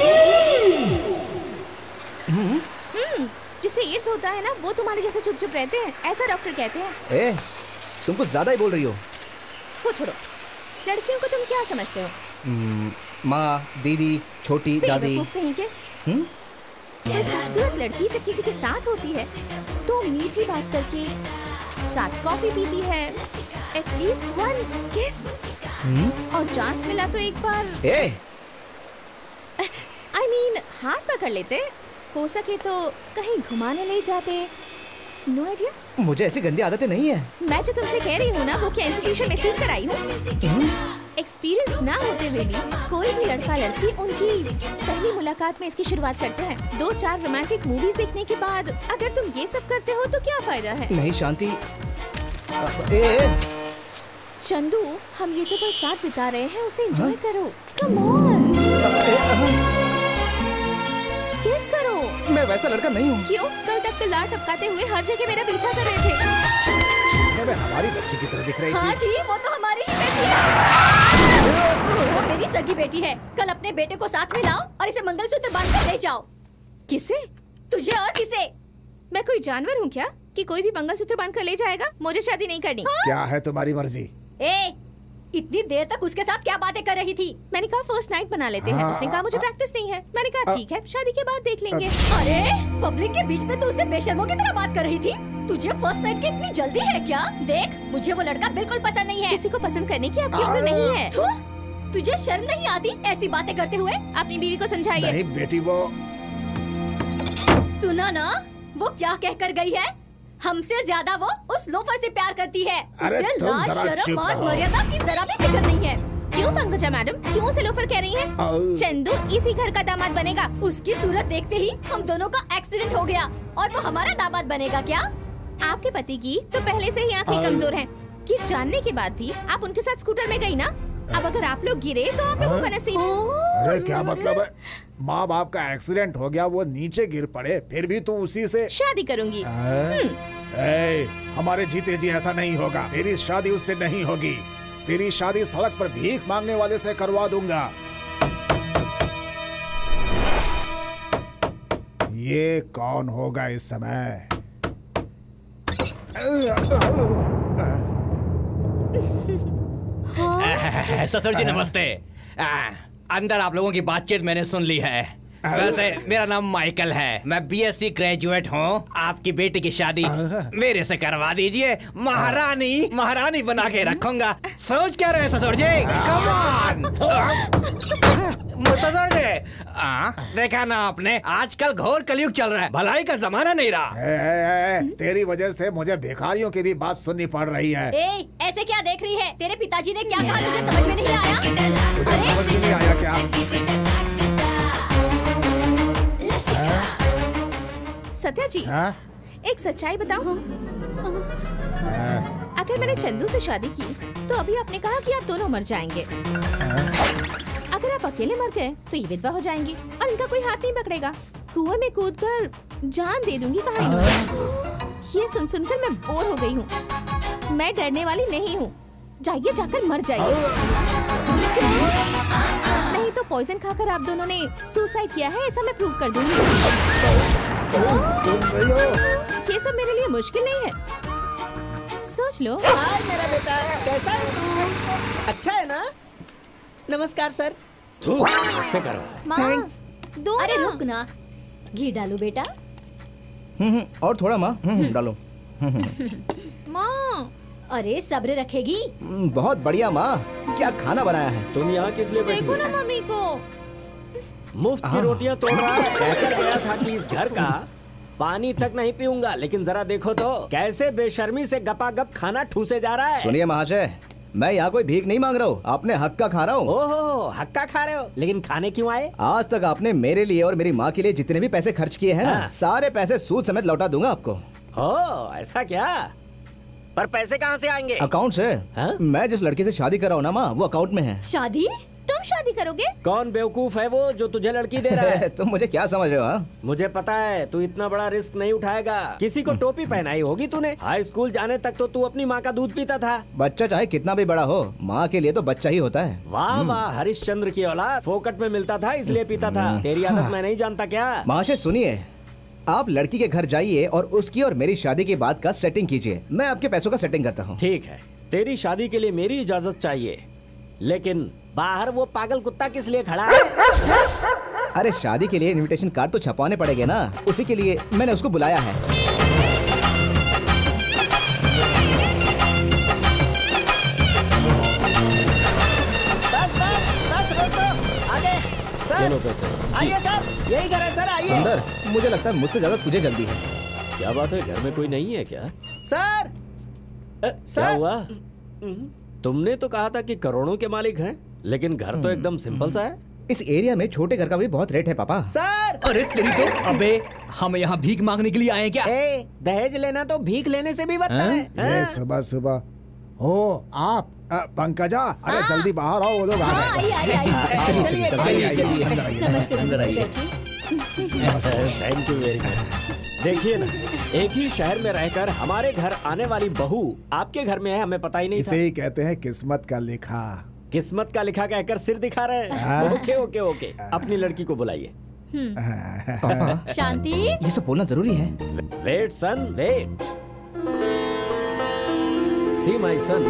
हम्म, जिससे एड्स होता है ना, वो तुम्हारे जैसे चुप चुप रहते हैं, ऐसा डॉक्टर कहते हैं। ए, तुम कुछ ज्यादा ही बोल रही हो। वो छोड़ो, लड़कियों को तुम क्या समझते हो? माँ, दीदी, छोटी दादी। कहीं के कोई खूबसूरत लड़की जब किसी के साथ होती है तो मीठी बात करके साथ कॉफी पीती है, एटलीस्ट वन किस, और चांस मिला तो एक बार ए, आई मीन हाथ पकड़ लेते, हो सके तो कहीं घुमाने ले जाते। No idea? मुझे ऐसी गंदी आदतें नहीं है। मैं जो तुमसे कह रही हूँ ना, वो क्या इंस्टीट्यूशन में सीख कर आई हूँ। एक्सपीरियंस ना होते हुए भी कोई भी लड़का लड़की उनकी पहली मुलाकात में इसकी शुरुआत करते हैं। दो चार रोमांटिक मूवीज देखने के बाद अगर तुम ये सब करते हो तो क्या फायदा है? नहीं शांति। ए, ए। चंदू, हम ये जो पल साथ बिता रहे हैं उसे एंजॉय करो। कम ऑन, किस करो। मैं वैसा लड़का नहीं हूँ। क्यों? कल तक तो लार टपकाते हुए हर जगह मेरा पीछा कर रहे थे। मैं हमारी बच्ची की तरह दिख रही थी। हाँ जी, वो तो हमारी ही बेटी है। वो मेरी सगी बेटी है। कल अपने बेटे को साथ में लाओ और इसे मंगलसूत्र बांध कर ले जाओ। किसे? तुझे और किसे? मैं कोई जानवर हूँ क्या कि कोई भी मंगलसूत्र बांध कर ले जाएगा? मुझे शादी नहीं करनी। हाँ? क्या है तुम्हारी मर्जी? ए, इतनी देर तक उसके साथ क्या बातें कर रही थी? मैंने कहा फर्स्ट नाइट बना लेते हैं। उसने कहा मुझे प्रैक्टिस नहीं है। मैंने कहा ठीक है, शादी के बाद देख लेंगे। अरे पब्लिक के बीच में तू उससे बेशर्मों की तरह बात कर रही थी। तुझे फर्स्ट नाइट की इतनी जल्दी है क्या? देख, मुझे वो लड़का बिल्कुल पसंद नहीं है। किसी को पसंद करने की आपकी उम्र नहीं है। थू, तुझे शर्म नहीं आती ऐसी बातें करते हुए? अपनी बीवी को समझाइए। नहीं बेटी, वो सुना ना वो क्या कहकर गई है? हमसे ज्यादा वो उस लोफर से प्यार करती है। उसे लाज, शर्म और मर्यादा की जरा भी फिक्र नहीं है। क्यों पंकजा मैडम, क्यों उसे लोफर कह रही हैं? चंदू इसी घर का दामाद बनेगा। उसकी सूरत देखते ही हम दोनों का एक्सीडेंट हो गया और वो हमारा दामाद बनेगा क्या? आपके पति की तो पहले से ही आंखें कमजोर हैं कि जानने के बाद भी आप उनके साथ स्कूटर में गई ना। अब अगर आप लोग गिरे तो आप लोगों का नसीब। अरे क्या मतलब है? माँ बाप का एक्सीडेंट हो गया, वो नीचे गिर पड़े, फिर भी तू उसी से शादी करूंगी। ए, हमारे जीते जी ऐसा नहीं होगा। तेरी शादी उससे नहीं होगी। तेरी शादी सड़क पर भीख मांगने वाले से करवा दूंगा। ये कौन होगा इस समय? ससुर जी नमस्ते। आ, अंदर आप लोगों की बातचीत मैंने सुन ली है। वैसे मेरा नाम माइकल है, मैं बीएससी ग्रेजुएट हूँ। आपकी बेटी की शादी मेरे से करवा दीजिए। महारानी महारानी बना के रखूंगा। सोच क्या रहे ससुर जी? कम ऑन ससुर जी। आ, देखा ना आपने, आजकल घोर कलयुग चल रहा है, भलाई का जमाना नहीं रहा। ए, ए, ए, तेरी वजह से मुझे भिखारियों की भी बात सुननी पड़ रही है। ए, ऐसे क्या देख रही है? तेरे पिताजी ने क्या कहा तुझे समझ में नहीं आया? तुझे समझ में नहीं आया क्या? सत्या जी, हाँ? एक सच्चाई बताओ। अगर मैंने चंदू से शादी की तो अभी आपने कहा कि आप दोनों मर जाएंगे। अगर आप अकेले मर गए तो ये विधवा हो जाएंगी और इनका कोई हाथ नहीं पकड़ेगा। कुएं में कूदकर जान दे दूंगी कहानी। ये सुन सुनकर मैं बोर हो गई हूँ। मैं डरने वाली नहीं हूँ। जाइए, जाकर मर जाइए। नहीं तो पॉइजन खाकर आप दोनों ने सुसाइड किया है, ऐसा मैं प्रूव कर दूंगी। सुन रही हो? ये सब मेरे लिए मुश्किल नहीं है, सोच लो। हाय मेरा बेटा, कैसा है तू? अच्छा है ना? नमस्कार सर। नमस्ते करो। थैंक्स। दो अरे रुक ना, घी डालू बेटा। हम्म और थोड़ा माँ डालो। माँ, अरे सब्र रखेगी। बहुत बढ़िया माँ, क्या खाना बनाया है? तुम यहाँ किस लिए बैठी देखो ना हो? मम्मी को। मुफ्त की रोटियां तोड़ रहा है। कहकर गया था कि इस घर का पानी तक नहीं पीऊंगा, लेकिन जरा देखो तो कैसे बेशर्मी से गपागप खाना ठूसे जा रहा है। सुनिए महाशय, मैं यहाँ कोई भीख नहीं मांग रहा हूँ, अपने हक का खा रहा हूँ। ओहो, हक्का खा रहे हो, लेकिन खाने क्यों आए? आज तक आपने मेरे लिए और मेरी माँ के लिए जितने भी पैसे खर्च किए हैं ना, हाँ। सारे पैसे सूद समेत लौटा दूंगा आपको। हो, ऐसा क्या? पर पैसे कहाँ से आएंगे? अकाउंट से। हाँ? मैं जिस लड़की से शादी कर रहा हूँ ना माँ, वो अकाउंट में है। शादी? तुम शादी करोगे? कौन बेवकूफ है वो जो तुझे लड़की दे रहा है? तुम मुझे क्या समझ रहे हो? हाँ? मुझे पता है तू इतना बड़ा रिस्क नहीं उठाएगा। किसी को टोपी पहनाई होगी तूने। हाई स्कूल जाने तक तो तू अपनी माँ का दूध पीता था। बच्चा चाहे कितना भी बड़ा हो, माँ के लिए तो बच्चा ही होता है। वाह वाह, हरिश्चंद्र की औलाद। फोकट में मिलता था इसलिए पीता था। तेरी आदत मैं नहीं जानता क्या? महाशय सुनिए, आप लड़की के घर जाइए और उसकी और मेरी शादी की बात का सेटिंग कीजिए। मैं आपके पैसों का सेटिंग करता हूँ। ठीक है, तेरी शादी के लिए मेरी इजाजत चाहिए, लेकिन बाहर वो पागल कुत्ता किस लिए खड़ा है? अरे शादी के लिए इनविटेशन कार्ड तो छपवाने पड़ेंगे ना, उसी के लिए मैंने उसको बुलाया है। बस बस बस रोको, आगे सर। दोनों पैसे। आइए सर, यही घर है सर, आइए। सुंदर, मुझे लगता है मुझसे ज्यादा तुझे जल्दी है। क्या बात है, घर में कोई नहीं है क्या? सर क्या सर हुआ? तुमने तो कहा था कि करोड़ों के मालिक हैं, लेकिन घर तो एकदम सिंपल सा है। इस एरिया में छोटे घर का भी बहुत रेट है पापा। सर। अरे तेरी तो, अबे हम यहाँ भीख मांगने के लिए आए हैं क्या? ए, दहेज लेना तो भीख लेने से भी बदतर है। ये सुबह सुबह हो आप अ, पंकजा, अरे जल्दी बाहर आओ, वो लोग आ हाँ, गए। आइए आइए आइए। चलिए चलिए, चलिए चलिए, अंदर आइए। नमस्ते अंदर आइए। बैठिए। Thank you very much. देखिए ना, एक ही शहर में रहकर हमारे घर आने वाली बहू आपके घर में है, हमें पता ही नहीं इसे था। ही कहते हैं किस्मत का लिखा। किस्मत का लिखा कहकर सिर दिखा रहे हैं। हाँ। ओके ओके ओके, अपनी लड़की को बुलाइए। पापा, शांति, ये सब बोलना जरूरी है। Wait son, wait. See my son.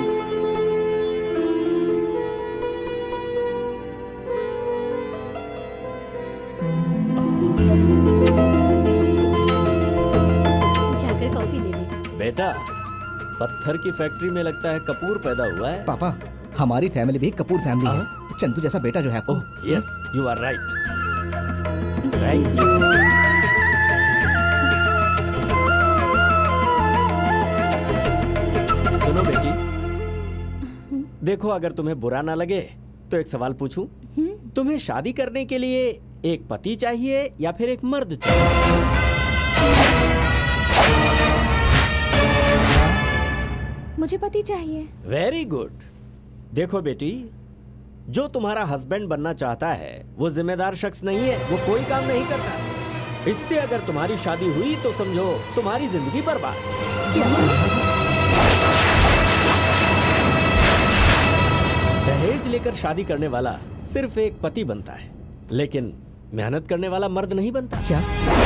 जाकर कॉफी दे दे। बेटा, पत्थर की फैक्ट्री में लगता है कपूर पैदा हुआ है। पापा, हमारी फैमिली भी कपूर फैमिली है। चंदू जैसा बेटा जो है आपको। Yes, you are right. Thank you. सुनो बेटी, देखो अगर तुम्हें बुरा ना लगे तो एक सवाल पूछूं? तुम्हें शादी करने के लिए एक पति चाहिए या फिर एक मर्द चाहिए? मुझे पति चाहिए। Very good. देखो बेटी, जो तुम्हारा हस्बैंड बनना चाहता है वो जिम्मेदार शख्स नहीं है, वो कोई काम नहीं करता। इससे अगर तुम्हारी शादी हुई तो समझो तुम्हारी जिंदगी बर्बाद। दहेज लेकर शादी करने वाला सिर्फ एक पति बनता है, लेकिन मेहनत करने वाला मर्द नहीं बनता। क्या?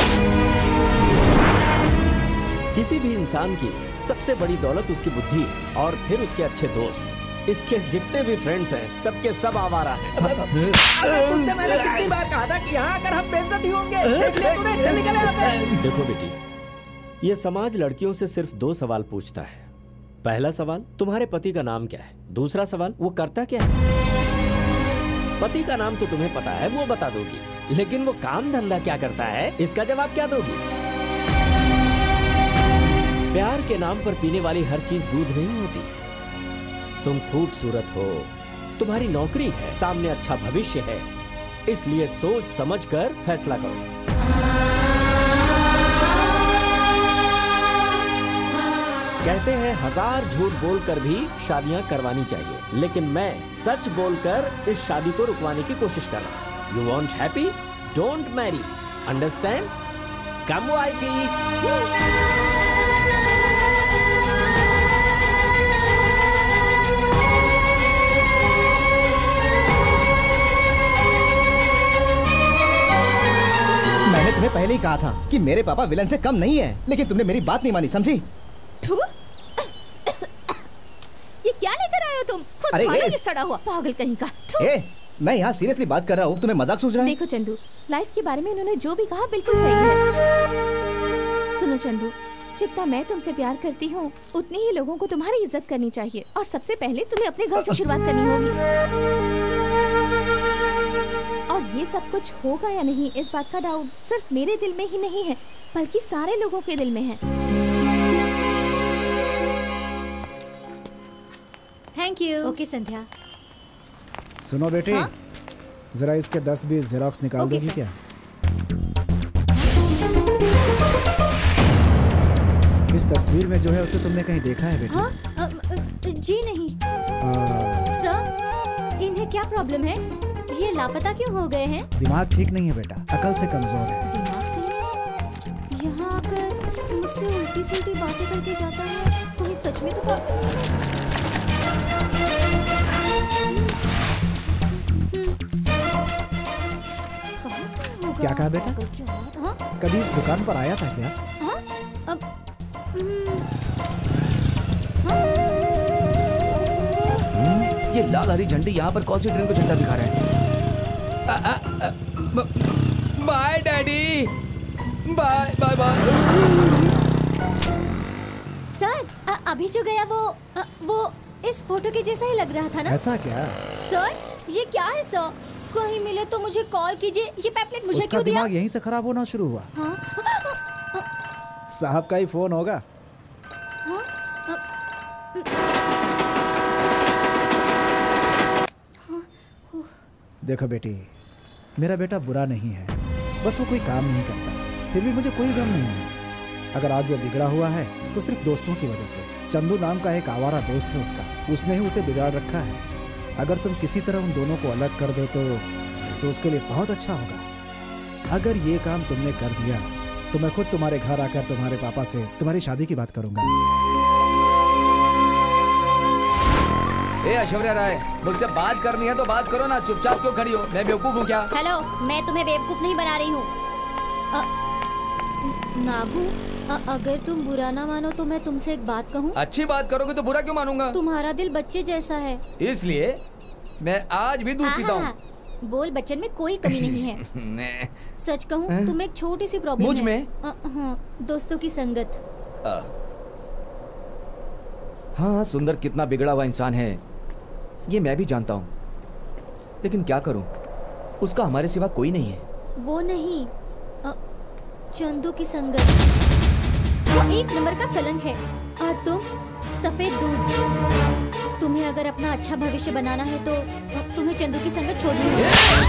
किसी भी इंसान की सबसे बड़ी दौलत उसकी बुद्धि और फिर उसके अच्छे दोस्त। इसके जितने भी फ्रेंड्स हैं सबके सब आवारा हैं। उससे मैंने कितनी बार कहा था कि यहाँ आकर हम बेइज्जत ही होंगे। देख लिया तूने, चल निकल यहाँ से। देखो बेटी, ये समाज लड़कियों से सिर्फ दो सवाल पूछता है। पहला सवाल, तुम्हारे पति का नाम क्या है? दूसरा सवाल, वो करता क्या है? पति का नाम तो तुम्हें पता है, वो बता दोगी, लेकिन वो काम धंधा क्या करता है, इसका जवाब क्या दोगी? प्यार के नाम पर पीने वाली हर चीज दूध नहीं होती। तुम खूबसूरत हो, तुम्हारी नौकरी है, सामने अच्छा भविष्य है, इसलिए सोच समझ कर फैसला करो। कहते हैं हजार झूठ बोलकर भी शादियां करवानी चाहिए, लेकिन मैं सच बोलकर इस शादी को रुकवाने की कोशिश कर रहा हूं। You want happy, don't marry, understand? Come wifey. मैंने तुम्हें पहले ही कहा था कि मेरे पापा विलन से कम नहीं है, लेकिन तुमने मेरी बात नहीं मानी, समझी? ये क्या लेकर आए हो तुम? खुद खाने की सड़ा हुआ पागल कहीं का। ए, मैं यहाँ सीरियसली बात कर रहा हूँ, तुम्हें मजाक सूझ रहा है? देखो चंदू, लाइफ के बारे में इन्होंने जो भी कहा बिल्कुल सही है। सुनो चंदू, जितना मैं तुमसे प्यार करती हूँ उतनी ही लोगों को तुम्हारी इज्जत करनी चाहिए, और सबसे पहले तुम्हें अपने घर से शुरुआत करनी होगी। और ये सब कुछ होगा या नहीं, इस बात का डाउट सिर्फ मेरे दिल में ही नहीं है, बल्कि सारे लोगों के दिल में है। Thank you. ओके संध्या। सुनो बेटी, हाँ? जरा इसके दस बीस जेरोक्स निकाल दोगी क्या? इस तस्वीर में जो है उसे तुमने कहीं देखा है बेटी? हाँ? आ, जी नहीं। आ... सर, इन्हें क्या प्रॉब्लम है? ये लापता क्यों हो गए हैं? दिमाग ठीक नहीं है बेटा, अकल से कमजोर है। दिमाग से नहीं? यहाँ आकर मुझसे उल्टी सुल्टी बातें करके जाता है, कोई सच में तो पागल है। क्या कहा बेटा? हाँ? कभी इस दुकान पर आया था क्या? हाँ? अब, ये लाल हरी झंडी यहाँ पर कौन सी ट्रेन को झंडा दिखा रहा है? Bye daddy, bye bye bye. Sir, आ, अभी जो गया वो आ, वो इस फोटो के जैसा ही लग रहा था ना? ऐसा क्या? सर, ये क्या है सर? कहीं मिले तो मुझे कॉल कीजिए। ये पैम्पलेट मुझे क्यों दिया? दिमाग यहीं से खराब होना शुरू हुआ। हाँ? साहब का ही फोन होगा। हाँ? देखो बेटी, मेरा बेटा बुरा नहीं है, बस वो कोई काम नहीं करता, फिर भी मुझे कोई गम नहीं है। अगर आज वो बिगड़ा हुआ है तो सिर्फ दोस्तों की वजह से। चंदू नाम का एक आवारा दोस्त है उसका, उसने ही उसे बिगाड़ रखा है। अगर तुम किसी तरह उन दोनों को अलग कर दो तो तो उसके लिए बहुत अच्छा होगा। अगर ये काम तुमने कर दिया तो मैं खुद तुम्हारे घर आकर तुम्हारे पापा से तुम्हारी शादी की बात करूंगा। ए ऐश्वर्या राय, मुझसे बात करनी है तो बात करो ना, चुपचाप क्यों खड़ी हो? मैं बेवकूफ हूँ क्या? हेलो, मैं तुम्हें बेवकूफ नहीं बना रही हूँ। नागू, अ, अगर तुम बुरा ना मानो तो मैं तुमसे एक बात कहूँ? अच्छी बात करोगे तो बुरा क्यों मानूंगा? तुम्हारा दिल बच्चे जैसा है, इसलिए मैं आज भी दूध पीता हूँ। बोल बच्चन में कोई कमी नहीं है। सच कहूँ, तुम एक छोटी सी प्रॉब्लम मुझ में? है। हाँ, दोस्तों की संगत। हाँ, सुंदर कितना बिगड़ा हुआ इंसान है ये मैं भी जानता हूँ, लेकिन क्या करूँ, उसका हमारे सिवा कोई नहीं है। वो नहीं, अ, चंदू की संगत, वो एक नंबर का कलंक है, और तुम सफेद दूध। तुम्हें अगर अपना अच्छा भविष्य बनाना है तो तुम्हें चंदू की संगत छोड़नी होगी।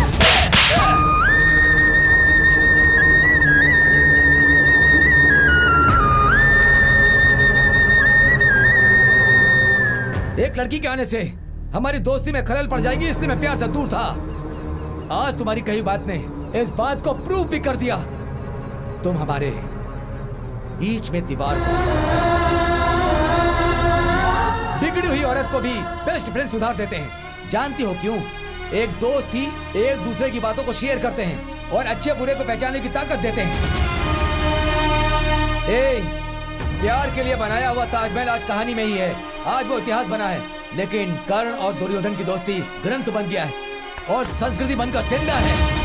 एक लड़की के आने से हमारी दोस्ती में खलल पड़ जाएगी, इसलिए मैं प्यार से दूर था। आज तुम्हारी कही बात ने इस बात को प्रूव भी कर दिया। तुम हमारे बीच में दीवार हो। बिगड़ी हुई औरत को भी बेस्ट फ्रेंड सुधार देते हैं। जानती हो क्यों? एक दोस्त ही एक दूसरे की बातों को शेयर करते हैं और अच्छे बुरे को पहचानने की ताकत देते हैं। ए, प्यार के लिए बनाया हुआ ताजमहल आज कहानी में ही है, आज वो इतिहास बना है। लेकिन कर्ण और दुर्योधन की दोस्ती ग्रंथ बन गया है और संस्कृति बनकर जिंदा है।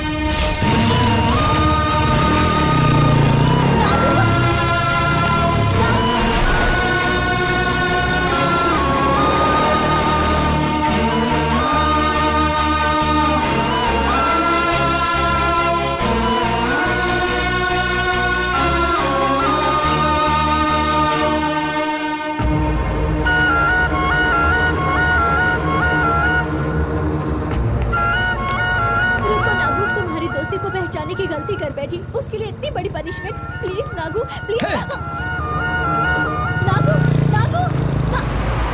की गलती कर बैठी, उसके लिए इतनी बड़ी punishment. Please Nagu, please Nagu, Nagu, Nagu, ना...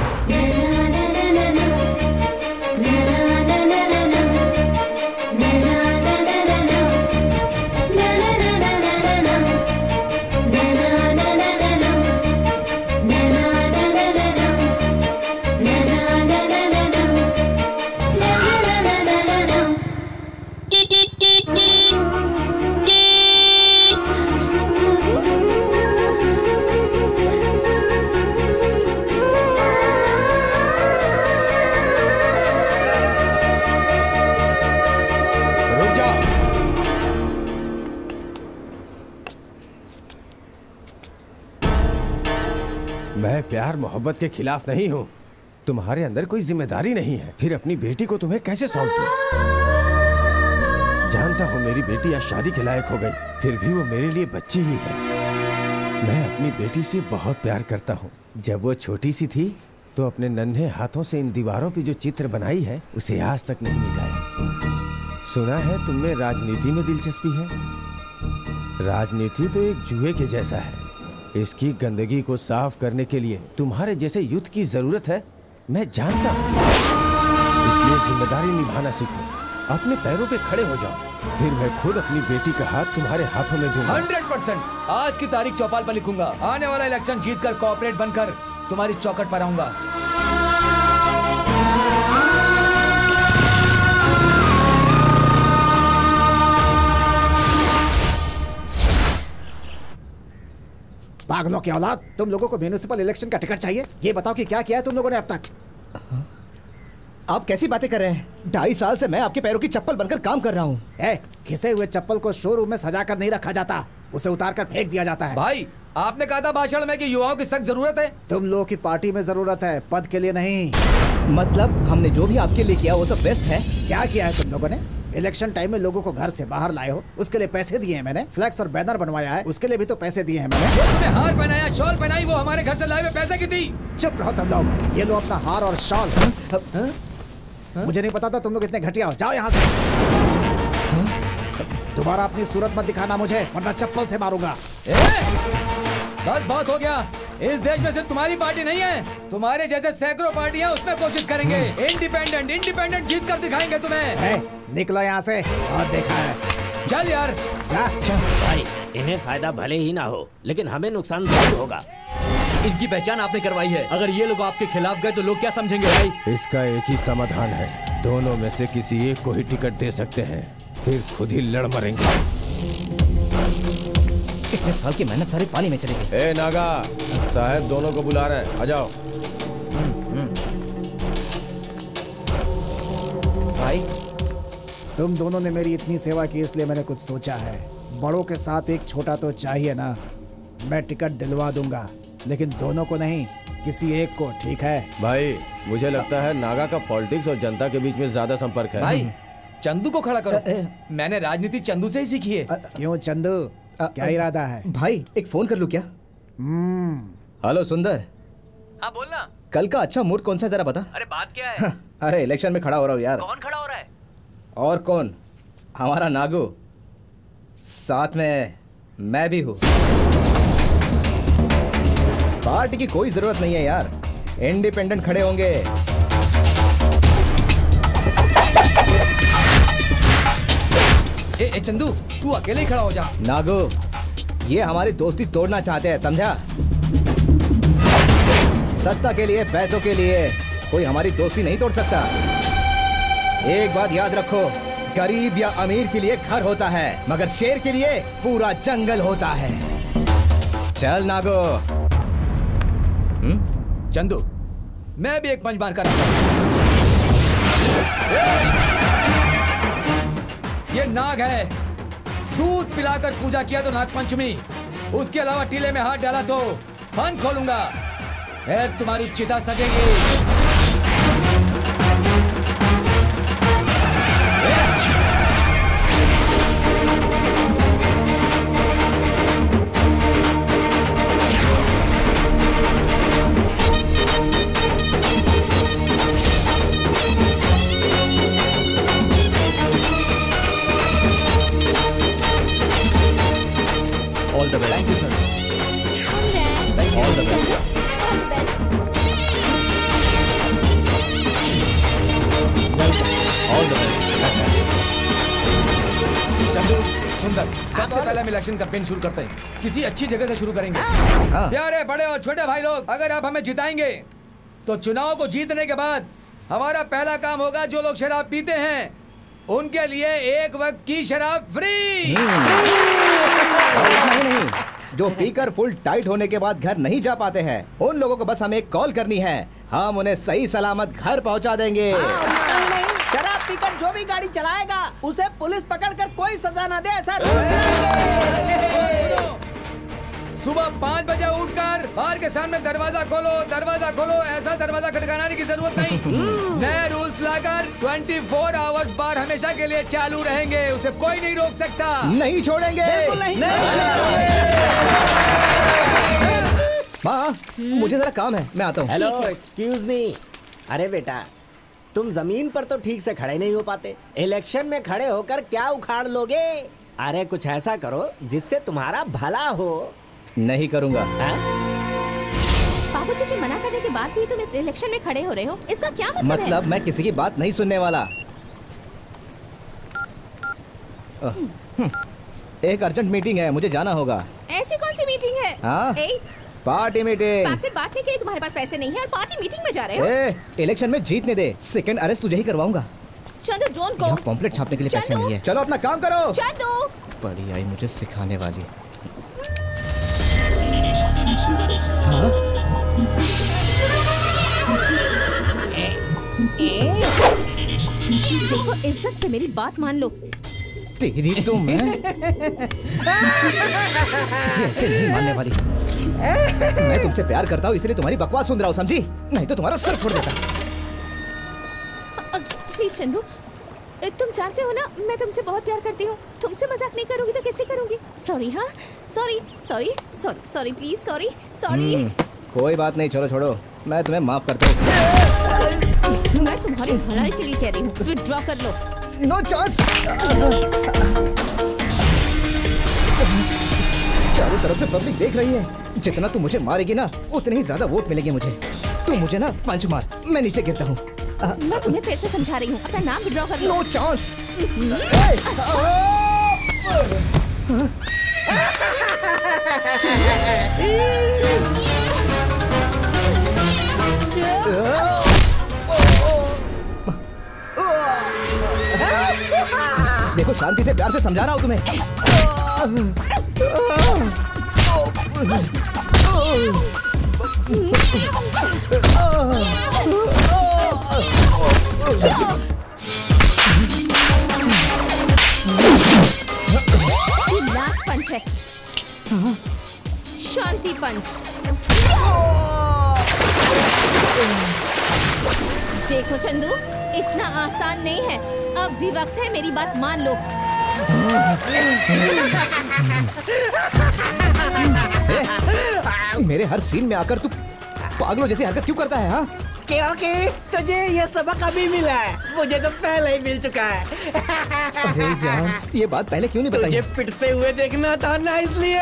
मैं प्यार मोहब्बत के खिलाफ नहीं हूँ। तुम्हारे अंदर कोई जिम्मेदारी नहीं है, फिर अपनी बेटी को तुम्हें कैसे सौंप दूं? जानता हूँ मेरी बेटी आज शादी के लायक हो गई, फिर भी वो मेरे लिए बच्ची ही है। मैं अपनी बेटी से बहुत प्यार करता हूँ। जब वो छोटी सी थी तो अपने नन्हे हाथों से इन दीवारों पे जो चित्र बनाई है उसे आज तक नहीं मिटाया। सुना है तुमने राजनीति में दिलचस्पी है। राजनीति तो एक जुए के जैसा है। इसकी गंदगी को साफ करने के लिए तुम्हारे जैसे युद्ध की जरूरत है, मैं जानता हूँ। इसलिए जिम्मेदारी निभाना सीखो, अपने पैरों पे खड़े हो जाओ, फिर मैं खुद अपनी बेटी का हाथ तुम्हारे हाथों में दूंगा। हंड्रेड परसेंट आज की तारीख चौपाल पर लिखूंगा। आने वाला इलेक्शन जीतकर कॉर्पोरेट बनकर तुम्हारी चौखट पर आऊंगा। पागलों की औलाद, तुम लोगों को म्यूनिसिपल इलेक्शन का टिकट चाहिए? ये बताओ कि क्या किया है तुम लोगों ने अब तक? आप कैसी बातें कर रहे हैं? ढाई साल से मैं आपके पैरों की चप्पल बनकर काम कर रहा हूँ। घिसे हुए चप्पल को शोरूम में सजा कर नहीं रखा जाता, उसे उतार कर फेंक दिया जाता है। भाई, आपने कहा था भाषण में कि युवाओं की सख्त जरूरत है। तुम लोगों की पार्टी में जरूरत है, पद के लिए नहीं। मतलब हमने जो भी आपके लिए किया वो सब बेस्ट है। क्या किया है तुम लोगों ने? इलेक्शन टाइम में लोगों को घर से बाहर लाए हो, उसके लिए पैसे दिए हैं मैंने। फ्लैक्स और बैनर बनवाया है, उसके लिए भी तो पैसे दिए हैं मैंने। तुम्हें हार पहनाया, शॉल पहनाई, वो हमारे घर से लाए हुए पैसे की थी। चुप रहो तुम लोग। ये लो अपना हार और शॉल। मुझे नहीं पता था तुम लोग इतने घटिया हो। जाओ यहाँ से। दोबारा अपनी सूरत मत दिखाना मुझे, वरना चप्पल से मारूंगा। बस बहुत हो गया। इस देश में सिर्फ तुम्हारी पार्टी नहीं है, तुम्हारे जैसे सैकड़ों पार्टियां उसमें कोशिश करेंगे। इंडिपेंडेंट इंडिपेंडेंट जीत कर दिखाएंगे तुम्हें। निकलो यहाँ से, और देखा है। चल यार, जा। भाई, इन्हें फायदा भले ही ना हो, लेकिन हमें नुकसान जरूर होगा। इनकी पहचान आपने करवाई है, अगर ये लोग आपके खिलाफ गए तो लोग क्या समझेंगे भाई? इसका एक ही समाधान है, दोनों में से किसी एक को ही टिकट दे सकते हैं, फिर खुद ही लड़ मरेंगे। इतने साल की मेहनत सारी पानी में चली गई। ए नागा, साहब दोनों को बुला रहे हैं, आ जाओ। भाई, तुम दोनों ने मेरी इतनी सेवा की, इसलिए मैंने कुछ सोचा है। बड़ों के साथ एक छोटा तो चाहिए ना। मैं टिकट दिलवा दूंगा, लेकिन दोनों को नहीं, किसी एक को, ठीक है? भाई, मुझे लगता है नागा का पॉलिटिक्स और जनता के बीच में ज्यादा संपर्क है। भाई, चंदू को खड़ा करो। मैंने राजनीति चंदू से ही सीखी है। क्यों चंदू, क्या इरादा है? भाई, एक फोन कर लूं क्या? हेलो सुंदर। हाँ बोलना। कल का अच्छा मूड कौन सा, जरा बता। अरे बात क्या है? अरे इलेक्शन में खड़ा हो रहा हूँ यार। कौन खड़ा हो रहा है? और कौन, हमारा नागू, साथ में मैं भी हूँ। पार्टी की कोई जरूरत नहीं है यार, इंडिपेंडेंट खड़े होंगे। ए, ए चंदू, तू अकेले ही खड़ा हो जा। नागू, ये हमारी दोस्ती तोड़ना चाहते हैं, समझा? सत्ता के लिए, पैसों के लिए कोई हमारी दोस्ती नहीं तोड़ सकता। एक बात याद रखो, गरीब या अमीर के लिए घर होता है, मगर शेर के लिए पूरा जंगल होता है। चल नागो। हम्म? चंदू, मैं भी एक पंच मार कर ये नाग है। दूध पिलाकर पूजा किया तो नाग पंचमी, उसके अलावा टीले में हाथ डाला तो फन खोलूंगा, फिर तुम्हारी चिता सजेगी। All the best. Thank you, sir. Thank you. All the best. All the best. Chandu, सुंदर, सबसे पहले हम इलेक्शन कैंपेन शुरू करते हैं। किसी अच्छी जगह से शुरू करेंगे। प्यारे बड़े और छोटे भाई लोग, अगर आप हमें जिताएंगे तो चुनाव को जीतने के बाद हमारा पहला काम होगा, जो लोग शराब पीते हैं उनके लिए एक वक्त की शराब फ्री। नहीं नहीं, जो पीकर फुल टाइट होने के बाद घर नहीं जा पाते हैं, उन लोगों को बस हमें एक कॉल करनी है, हम उन्हें सही सलामत घर पहुंचा देंगे। नहीं, नहीं, शराब पीकर जो भी गाड़ी चलाएगा उसे पुलिस पकड़कर कोई सजा न दे, ऐसा रूल्स लाएंगे। सुबह पाँच बजे उठकर बाहर के सामने दरवाजा खोलो, दरवाजा खोलो, ऐसा दरवाजा खटखटाने की जरूरत नहीं। नए रूल्स लाकर चौबीस आवर्स बार हमेशा के लिए चालू रहेंगे, उसे कोई नहीं रोक सकता। नहीं छोड़ेंगे, नहीं, नहीं माँ, मुझे जरा काम है, मैं आता हूँ। Hello, excuse me. अरे बेटा, तुम जमीन पर तो ठीक से खड़े नहीं हो पाते, इलेक्शन में खड़े होकर क्या उखाड़ लोगे? अरे कुछ ऐसा करो जिससे तुम्हारा भला हो। नहीं करूँगा। बाबूजी के मना करने के बाद भी तुम इस इलेक्शन में खड़े हो रहे हो, इसका क्या मतलब, मतलब है? मैं किसी की बात नहीं सुनने वाला। एक अर्जेंट मीटिंग है, मुझे जाना होगा। ऐसी कौन सी मीटिंग है? हाँ? ए, पार्टी मीटिंग। पैकेट बांटने के लिए तुम्हारे पास पैसे नहीं है और पार्टी मीटिंग में जा रहे हो? ए, इलेक्शन में जीतने दे, सेकंड अरेस्ट तुझे ही करवाऊंगा। Chandu, don't go. यहाँ पॉम्पलेट छापने के लिए पैसे नहीं है। चलो अपना काम करो। चंदू, बड़ी आई मुझे सिखाने वाली। देखो, इज्जत से मेरी बात मान लो। तेरी तो मैं ऐसे नहीं मानने वाली। मैं तुमसे प्यार करता हूँ, इसलिए तुम्हारी बकवास सुन रहा हूँ, समझी? नहीं तो तुम्हारा सर फोड़ देता। प्लीज चंदू, तुम जानते हो ना मैं तुमसे बहुत प्यार करती हूँ। तुमसे मजाक नहीं करूँगी तो कैसे करूँगी? सॉरी। हाँ, sorry sorry sorry sorry please, sorry sorry. कोई बात नहीं, छोड़ो छोड़ो, मैं तुम्हें माफ करता हूँ। मैं तुम्हारी भलाई के लिए कह रही हूँ, विथड्रॉ कर लो। No chance. चारों तरफ से पब्लिक देख रही है, जितना तू मुझे मारेगी ना उतने ही ज्यादा वोट मिलेंगे मुझे। तू मुझे ना पंच मार, मैं नीचे गिरता हूँ। मैं तुम्हें फिर से समझा रही हूँ, अपना नाम विथड्रॉ कर लो। No chance. देखो, शांति से प्यार से समझा रहा हूँ तुम्हें। ये लास्ट पंच है, शांति पंच। देखो चंदू, इतना आसान नहीं है, अब भी वक्त है, मेरी बात मान लो। मेरे हर सीन में आकर तू पागलों जैसी हरकत क्यों करता है? हाँ, क्योंकि तुझे ये सबक अभी मिला है, मुझे तो पहले ही मिल चुका है। अरे यार, ये बात पहले क्यों नहीं बताई? तुझे पिटते हुए देखना था ना, इसलिए।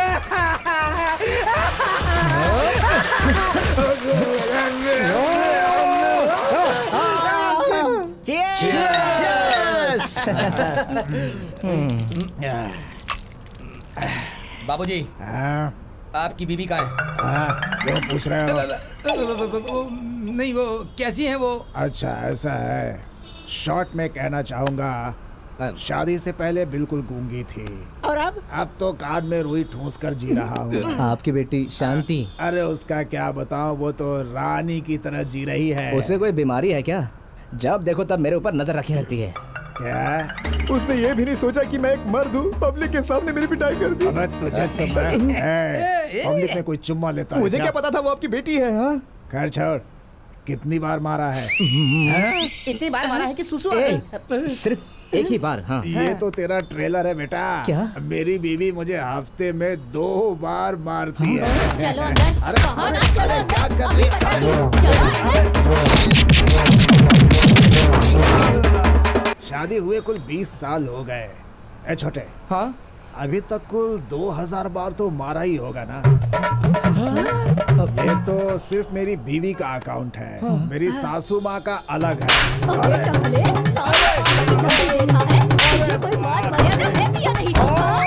बाबूजी, आपकी बीबी कहाँ है? क्यों पूछ रहे हो? नहीं, वो कैसी हैं वो? अच्छा ऐसा है, शॉर्ट में कहना चाहूंगा, शादी से पहले बिल्कुल गूंगी थी और अब अब तो कान में रुई ठूस कर जी रहा हूँ। आपकी बेटी शांति? अरे उसका क्या बताऊं, वो तो रानी की तरह जी रही है। उसे कोई बीमारी है क्या? जब देखो तब मेरे ऊपर नजर रखी रहती है। क्या? उसने ये भी नहीं सोचा कि मैं एक मर्द हूँ, पब्लिक के सामने मेरी पिटाई कर दी। अबे तुझे तो मैं पब्लिक में कोई चुम्मा लेता है? मुझे क्या पता था वो आपकी बेटी है। हाँ खैर छोड़, कितनी बार मारा है? इतनी बार मारा है कि सुसु आ गई। सिर्फ एक ही बार। हाँ ये तो तेरा ट्रेलर है बेटा। क्या? मेरी बीवी मुझे हफ्ते में दो बार मारती है। चलो अंदर। अरे कहाँ ना, चलो अरे, क्या अंदर। कर अभी रही बता है? दो। चलो अंदर। शादी हुए कुल बीस साल हो गए। ए छोटे, हाँ अभी तक कुल दो हजार बार तो मारा ही होगा ना? ये तो सिर्फ मेरी बीवी का अकाउंट है, मेरी सासू माँ का अलग है। अरे टकले, सारे आदमी को दे रहा है। तुझे कोई मान मर्यादा है या नहीं?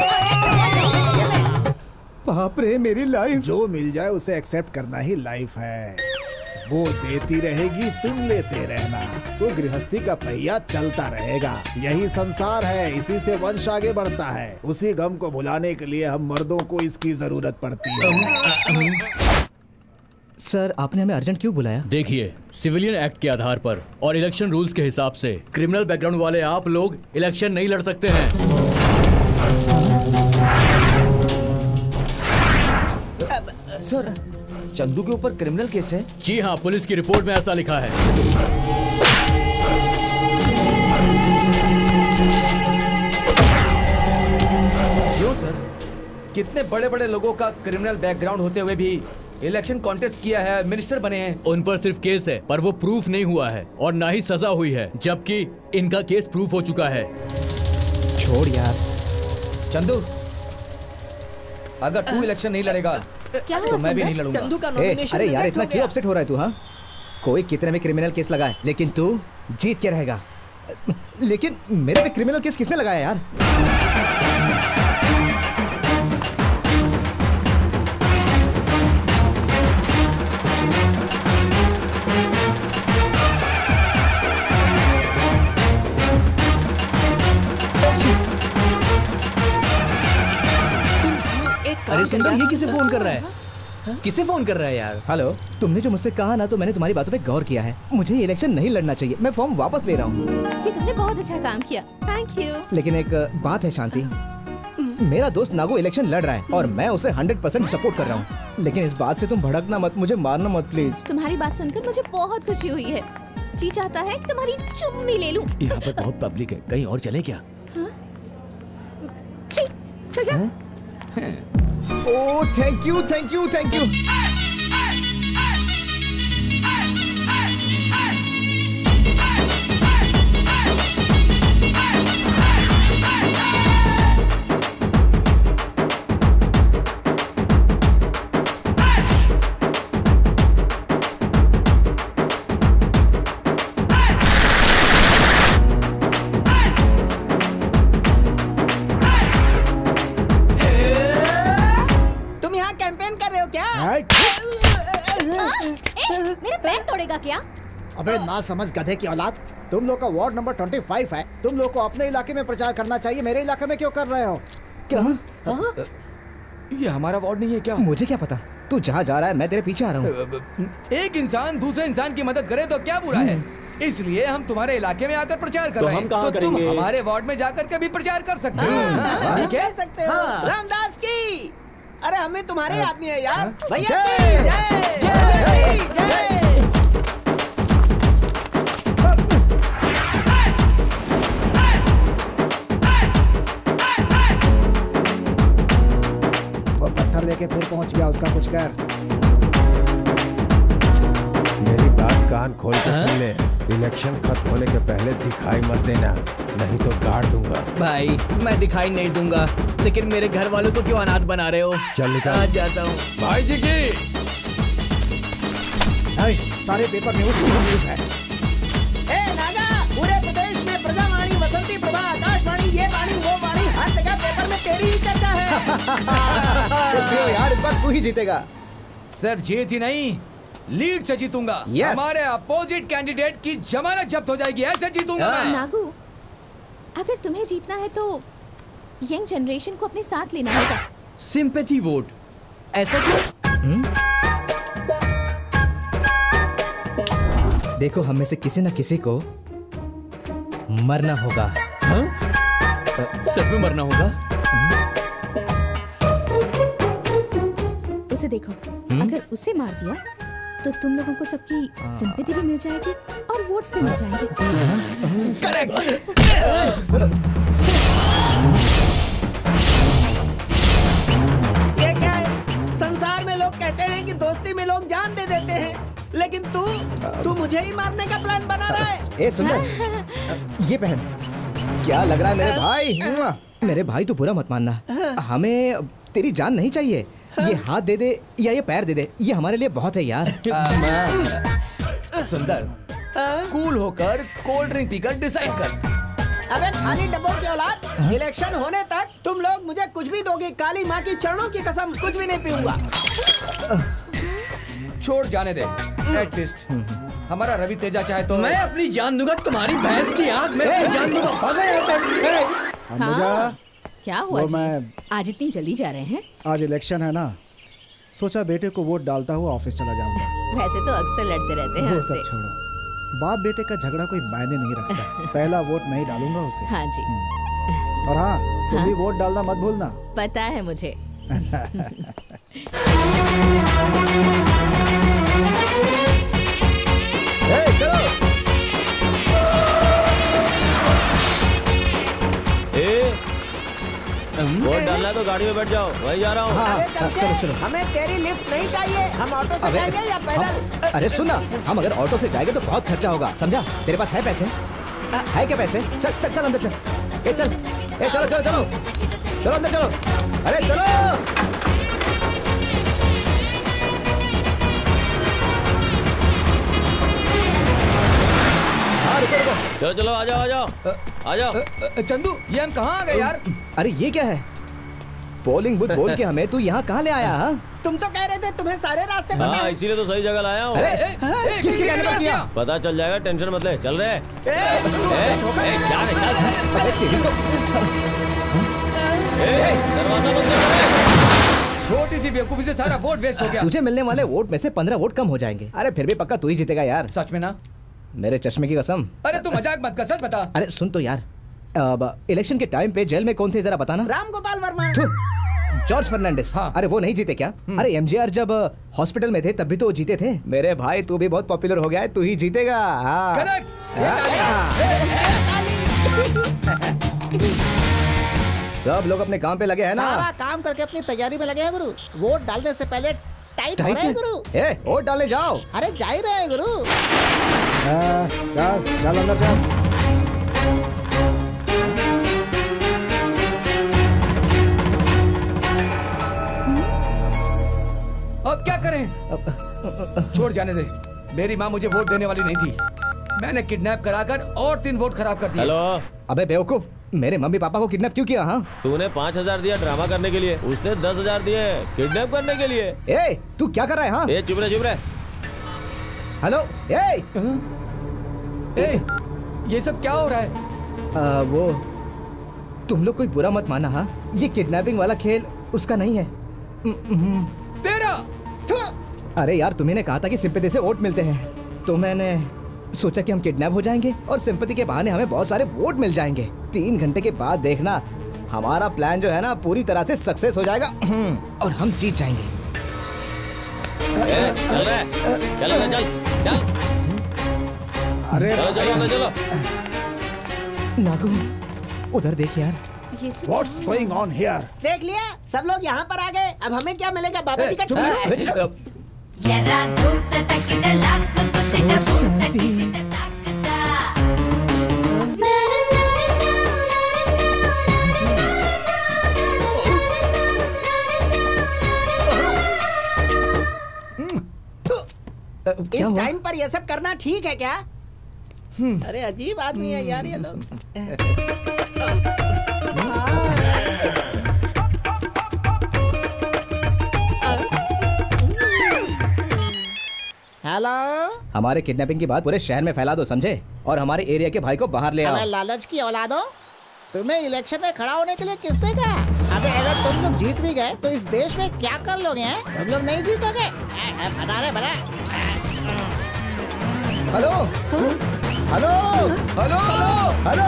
बाप रे, मेरी लाइफ। जो मिल जाए उसे एक्सेप्ट करना ही लाइफ है। वो देती रहेगी, तुम लेते रहना, तो गृहस्थी का पहिया चलता रहेगा। यही संसार है, इसी से वंश आगे बढ़ता है। उसी गम को भुलाने के लिए हम मर्दों को इसकी जरूरत पड़ती है। सर, आपने हमें अर्जेंट क्यों बुलाया? देखिए, सिविलियन एक्ट के आधार पर और इलेक्शन रूल्स के हिसाब से क्रिमिनल बैकग्राउंड वाले आप लोग इलेक्शन नहीं लड़ सकते हैं। सर, चंदू के ऊपर क्रिमिनल केस है? जी हाँ, पुलिस की रिपोर्ट में ऐसा लिखा है। क्यों सर? कितने बड़े बड़े लोगों का क्रिमिनल बैकग्राउंड होते हुए भी इलेक्शन कॉन्टेस्ट किया है, मिनिस्टर बने हैं। उन पर सिर्फ केस है, पर वो प्रूफ नहीं हुआ है और ना ही सजा हुई है, जबकि इनका केस प्रूफ हो चुका है। छोड़ यार। चंदू, अगर तू इलेक्शन नहीं लड़ेगा क्या तो मैं भी नहीं लड़ूंगा। चंदू का ए, नॉमिनेशन अरे यार, रिजेक्ट इतना हो क्यों गया। अपसेट हो रहा है तू? हाँ, कोई कितने में क्रिमिनल केस लगाए, लेकिन तू जीत के रहेगा। लेकिन मेरे पे क्रिमिनल केस किसने लगाया यार? अरे सुंदर, ये किसे फोन कर रहा है? किसे फोन कर रहा है यार? हेलो, तुमने जो मुझसे कहा ना, तो मैंने तुम्हारी बातों पे गौर किया है। मुझे ये इलेक्शन नहीं लड़ना चाहिए। मैं फॉर्म वापस ले रहा हूँ। ये तुमने बहुत अच्छा काम किया, थैंक यू। लेकिन एक बात है शांति, मेरा दोस्त नागो इलेक्शन लड़ रहा है और मैं उसे हंड्रेड परसेंट सपोर्ट कर रहा हूँ। लेकिन इस बात से तुम भड़कना मत, मुझे मारना मत प्लीज। तुम्हारी बात सुनकर मुझे बहुत खुशी हुई है। जी चाहता है कि तुम्हारी चुम्मी ले लूं। यहाँ पर बहुत पब्लिक है, कहीं और चले क्या? छी, चल जा। Oh, thank you, thank you, thank you. तुम यहाँ कैंपेन कर रहे हो क्या? ए, मेरा पैर तोड़ेगा क्या? अबे ना समझ गधे की औलाद, तुम लोग का वार्ड नंबर पच्चीस है। तुम लोग को अपने इलाके में प्रचार करना चाहिए, मेरे इलाके में क्यों कर रहे हो? क्या? ये हमारा वार्ड नहीं है क्या? मुझे क्या पता, तू जहाँ जा रहा है मैं तेरे पीछे आ रहा हूँ। एक इंसान दूसरे इंसान की मदद करे तो क्या बुरा है? इसलिए हम तुम्हारे इलाके में आकर प्रचार कर तो रहे हम हैं। कहाँ तो तुम करेंगे? हमारे वार्ड में जाकर के भी प्रचार कर सकते हो। हाँ, ठीक है? कर सकते हो। हाँ। रामदास की, अरे हमें तुम्हारे आदमी है यार। भैया जय! की जय, जय, जय। वो पत्थर लेके फिर पहुंच गया, उसका कुछ कर। मेरी बात कान खोल के सुन ले। इलेक्शन खत्म होने के पहले दिखाई मत देना, नहीं तो गाड़ दूंगा। भाई, मैं दिखाई नहीं दूंगा, लेकिन मेरे घर वालों को क्यों अनाथ बना रहे हो? चल निकल। आज जाता हूँ। भाई जी की ऐ, सारे पेपर में उसकी न्यूज है। ए नागा, पूरे प्रदेश में प्रजावाणी, वसंती प्रभा, आकाशवाणी, ये वाणी वो वाणी, हर जगह पेपर में तेरी ही चर्चा है। तो यार, इस बार तू ही जीतेगा। सर, जीत ही नहीं, लीड से जीतूंगा। Yes. हमारे अपोजिट कैंडिडेट की जमानत जब्त हो जाएगी, ऐसे जीतूंगा मैं। नागू, अगर तुम्हें जीतना है तो यंग जनरेशन को अपने साथ लेना होगा। सिंपैथी वोट, ऐसा क्यों? देखो, हम में से किसी न किसी को मरना होगा। हाँ? सच में मरना होगा? उसे देखो, अगर उसे मार दिया तो तुम लोगों को सबकी सिंपैथी भी मिल जाएगी और वोट्स भी मिल जाएंगे। करेक्ट। ये क्या है? संसार में लोग कहते हैं कि दोस्ती में लोग जान दे देते हैं, लेकिन तू तू मुझे ही मारने का प्लान बना रहा है। ए सुंदर, ये पहन। क्या लग रहा है मेरे भाई? मेरे भाई तो बुरा मत मानना, हमें तेरी जान नहीं चाहिए। ये हाथ दे दे या ये पैर दे दे, ये हमारे लिए बहुत है यार। सुंदर, कूल होकर कोल्ड ड्रिंक पीकर डिसाइड कर। अबे खाली डब्बों की औलाद, इलेक्शन होने तक तुम लोग मुझे कुछ भी दोगे, काली माँ की चरणों की कसम, कुछ भी नहीं पीऊंगा। छोड़ जाने दे, एटलीस्ट हमारा रवि तेजा चाहे तो। मैं अपनी जान दूंगा तुम्हारी भैंस की आंख में अपनी जान दूंगा। हाँ, क्या हुआ वो जी? मैं आज इतनी जल्दी जा रहे हैं? आज इलेक्शन है ना, सोचा बेटे को वोट डालता हुआ ऑफिस चला जाऊंगा। वैसे तो अक्सर लड़ते रहते हैं वो उससे। सब छोड़ो, बाप बेटे का झगड़ा कोई मायने नहीं रखता। पहला वोट मैं ही डालूंगा उसे। हाँ जी। और हाँ, तुम हाँ? भी वोट डालना मत भूलना। पता है मुझे। वोट डालना तो गाड़ी में बैठ जाओ, वही जा रहा हूँ। अरे चमचे, हमें तेरी लिफ्ट नहीं चाहिए, हम ऑटो से जाएंगे या पैदल? अरे सुन ना, हम अगर ऑटो से जाएंगे तो बहुत खर्चा होगा, समझा? तेरे पास है पैसे? है क्या पैसे? चल चल चल अंदर चल। ए चल, ए चलो चलो चलो चलो अंदर चलो। अरे चलो। चलो चलो, आ जाओ आ जाओ आ जाओ। चंदू, ये हम कहाँ आ गए यार? अरे ये क्या है? पोलिंग बूथ बोल के हमें तू यहाँ कहाँ ले आया? हा? तुम तो कह रहे थे तुम्हें सारे रास्ते पता हाँ, है। इसीलिए तो सही जगह लाया हूँ। अरे किसके कहने पर किया? पता चल जाएगा, टेंशन मत ले। चल रहे। अरे तेरी तो दरवाजा बंद कर। छोटी सी बेवकूफी से सारा वोट वेस्ट हो गया। तुझे मिलने वाले वोट में से पंद्रह वोट कम हो जाएंगे। अरे फिर भी पक्का तू ही जीतेगा यार। सच में ना? मेरे चश्मे की कसम। अरे तू मजाक मत कर, सच बता। अरे सुन तो यार, अब इलेक्शन के टाइम पे जेल में कौन थे जरा बताना। राम गोपाल वर्मा। जॉर्ज फर्नांडिस। हाँ। अरे वो नहीं जीते क्या? अरे एमजीआर जब हॉस्पिटल में थे तब भी तो वो जीते थे। मेरे भाई तू भी बहुत पॉपुलर हो गया है, तू ही जीतेगा। हाँ। करेक्ट। सब लोग अपने काम पे लगे हैं ना? सारा काम करके अपनी तैयारी में लगे हैं गुरु। वोट डालने से पहले टाइट हो रहे हैं गुरु। ए, वोट डालने जाओ। अरे जा ही रहे हैं गुरु। हाँ, चल चल अंदर चल। अब क्या करें? छोड़ जाने दे, मेरी माँ मुझे वोट देने वाली नहीं थी। मैंने किडनैप कराकर और तीन वोट खराब कर दिए। हेलो। अबे बेवकूफ, मेरे मम्मी पापा को किडनैप क्यों किया? हाँ, तूने पाँच हजार दिया ड्रामा करने के लिए, उसने दस हजार दिए किडनैप करने के लिए। ए, तू क्या कर रहा है? हाँ, ए चुप रहे चुप रहे। हेलो। ए, ए, ये सब क्या हो रहा है? आ, वो तुम लोग कोई बुरा मत माना। हाँ, ये किडनैपिंग वाला खेल उसका नहीं है। तेरा। अरे यार, तुम्ही ने कहा था कि सिंपैथी से वोट मिलते हैं, तो मैंने सोचा कि हम किडनैप हो जाएंगे और सिंपैथी के बहाने हमें बहुत सारे वोट मिल जाएंगे। तीन घंटे के बाद देखना, हमारा प्लान जो है ना पूरी तरह से सक्सेस हो जाएगा और हम जीत जाएंगे। ए, चल रहे चल चल चल चल। अरे चलो चलो चलो। नागू, उधर देख यार। What's going on here? देख लिया, सब लोग यहाँ पर आ गए। अब हमें क्या मिलेगा? बाबा जी का इस टाइम पर ये सब करना ठीक है क्या? अरे अजीब आदमी है यार ये लोग। हेलो। हमारे किडनैपिंग की बात पूरे शहर में फैला दो, समझे? और हमारे एरिया के भाई को बाहर ले आओ। अबे लालच की औलादो, तुम्हें इलेक्शन में खड़ा होने के लिए किसने कहा? अबे अगर तुम लोग जीत भी गए तो इस देश में क्या कर लोगे हैं? तुम लोग नहीं जीतोगे। बता रहे बता। हेलो हेलो हेलो हेलो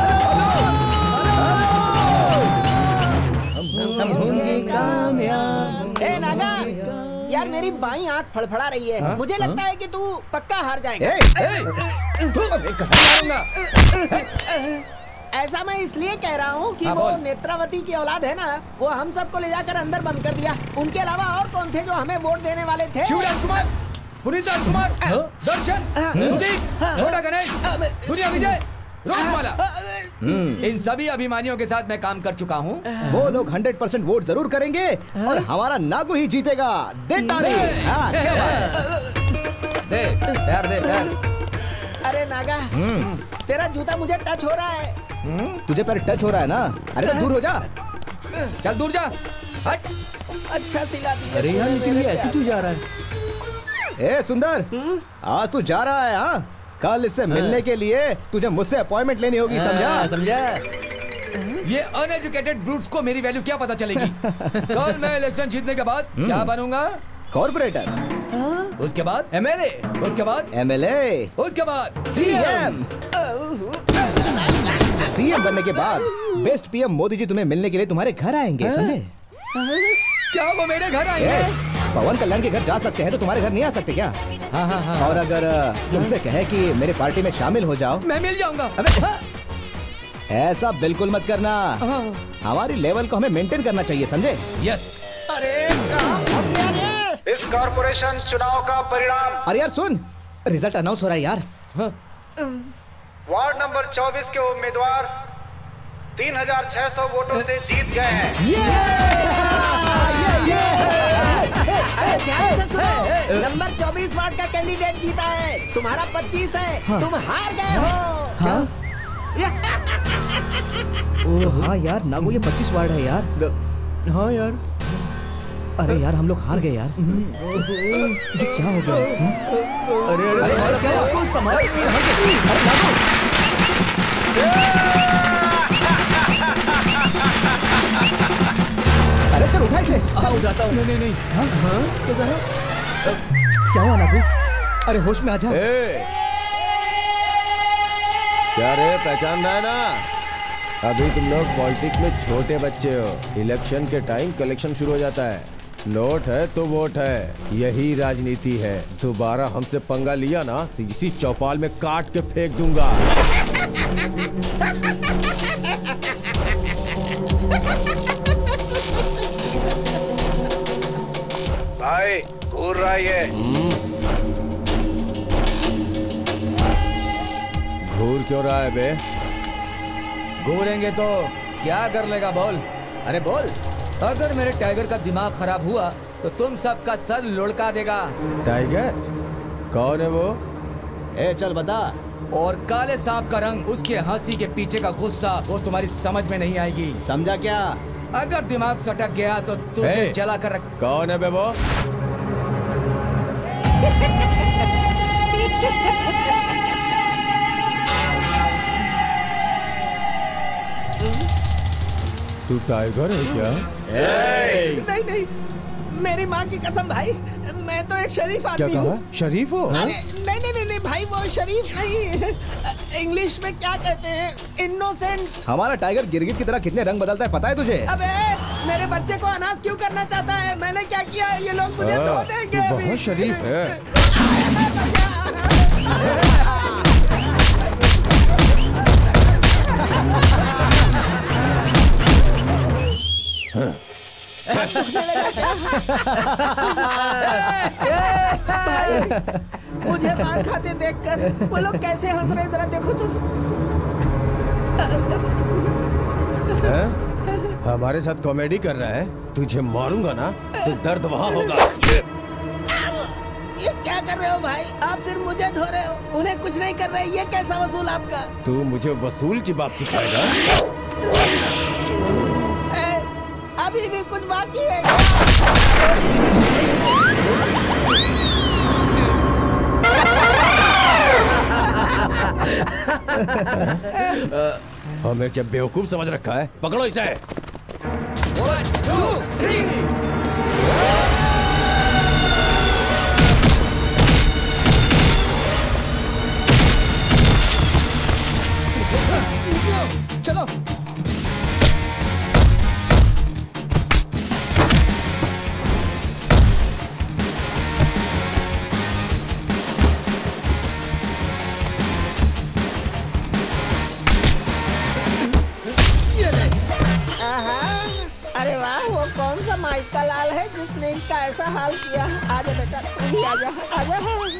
ए नागा, यार मेरी बाईं आंख फड़फड़ा रही है। हा? मुझे लगता हा? है कि तू पक्का हार जाएगा। ए, ऐसा मैं इसलिए कह रहा हूँ कि हाँ, वो बोल। नेत्रावती की औलाद है ना, वो हम सबको ले जाकर अंदर बंद कर दिया। उनके अलावा और कौन थे जो हमें वोट देने वाले थे? शिवराज कुमार, पुनीत राजकुमार, दर्शन, सुदीप, छोटा गणेश, दुनिया विजय, रोजमाला, इन सभी अभिमानियों के साथ मैं काम कर चुका हूँ। वो लोग हंड्रेड परसेंट वोट जरूर करेंगे और हमारा नागू ही जीतेगा। दे ताली। हाँ, क्या बात है? दे, यार दे, यार। अरे नागा, तेरा जूता मुझे टच हो रहा है। तुझे पर टच हो रहा है ना? अरे तो दूर हो जा। चल दूर जा। हट। अच्छा सिला दिया। अरे यार तूने ये मेरे ऐसे प्यार। क्यों जा रहा है? ए सुंदर, आज तू जा रहा है? हाँ, कल इससे मिलने के लिए तुझे मुझसे अपॉइंटमेंट लेनी होगी, समझा? समझा? ये अनएजुकेटेड ब्रूट्स को मेरी वैल्यू क्या पता चलेगी? कल मैं इलेक्शन जीतने के बाद क्या बनूंगा? कॉर्पोरेटर। उसके बाद एमएलए, उसके बाद एमएलए, उसके बाद सीएम। सीएम बनने के बाद बेस्ट पीएम मोदी जी तुम्हें मिलने के लिए तुम्हारे घर आएंगे, समझे? क्या वो मेरे घर आएंगे? ए, पवन कल्याण के घर जा सकते हैं तो तुम्हारे घर नहीं आ सकते क्या? हाँ हाँ हाँ। और अगर तुमसे कहे कि मेरे पार्टी में शामिल हो जाओ, मैं मिल जाऊंगा। अबे ऐसा बिल्कुल मत करना। हमारी लेवल को हमें मेंटेन करना चाहिए, समझे? यस। इस कॉर्पोरेशन चुनाव का परिणाम। अरे यार सुन, रिजल्ट अनाउंस हो रहा है यार। वार्ड नंबर चौबीस के उम्मीदवार तीन हजार छह सौ वोटों से जीत गए हैं। अरे ध्यान से सुनो, नंबर चौबीस वार्ड का कैंडिडेट जीता है, तुम्हारा पच्चीस है। हाँ। तुम हार गए हो। हाँ? ओ हाँ यार, नागो ये पच्चीस वार्ड है यार। हाँ यार। अरे यार हम लोग हार गए यार। ये क्या हो गया? अरे अरे अरे क्या हुआ? संभाल संभाल के। अरे नागो। अरे चल उठा इसे। हाँ उठाता हूँ। नहीं नहीं नहीं। हाँ हाँ तो क्या हुआ नागो? अरे होश में आ जा। क्या रे, पहचान रहा है ना? अभी तुम लोग पॉलिटिक्स में छोटे बच्चे हो। इलेक्शन के टाइम कलेक्शन शुरू हो जाता है। नोट है तो वोट है, यही राजनीति है। दोबारा हमसे पंगा लिया ना तो इसी चौपाल में काट के फेंक दूंगा। भाई घूर रहा है ये। घूर क्यों रहा है बे? घूरेंगे तो क्या कर लेगा बोल? अरे बोल। अगर मेरे टाइगर का दिमाग खराब हुआ तो तुम सबका सर लुढ़का देगा। टाइगर? कौन है वो? ए चल बता। और काले सांप का रंग, उसके हंसी के पीछे का गुस्सा, वो तुम्हारी समझ में नहीं आएगी। समझा क्या? अगर दिमाग सटक गया तो तुझे ए, जला कर रख। कौन है बे वो? तू टाइगर है क्या? नहीं नहीं, मेरी माँ की कसम भाई, मैं तो एक शरीफ क्या आदमी कहा? हूँ। शरीफ हो? अरे नहीं नहीं नहीं नहीं भाई, वो शरीफ नहीं, इंग्लिश में क्या कहते हैं, इनोसेंट। हमारा टाइगर गिरगिट की तरह कितने रंग बदलता है पता है तुझे? अबे मेरे बच्चे को अनाथ क्यों करना चाहता है? मैंने क्या किया है? ये लोग मुझे धो देंगे। तू अभी। बहुत शरीफ है। मुझे मार खाते देखकर वो लोग कैसे हंस रहे, जरा देखो तो। हैं? हमारे साथ कॉमेडी कर रहा है? तुझे मारूंगा ना तो दर्द वहाँ होगा। ये क्या कर रहे हो भाई? आप सिर्फ मुझे धो रहे हो, उन्हें कुछ नहीं कर रहे। ये कैसा वसूल आपका? तू मुझे वसूल की बात सिखाएगा? ए, अभी भी कुछ बाकी है। हमें क्या बेवकूफ समझ रखा है? पकड़ो इसे। One, two, three. चलो। अरे वाह, वो कौन सा माइक का लाल है जिसने इसका ऐसा हाल किया? आजा बेटा, तू भी आजा, आजा।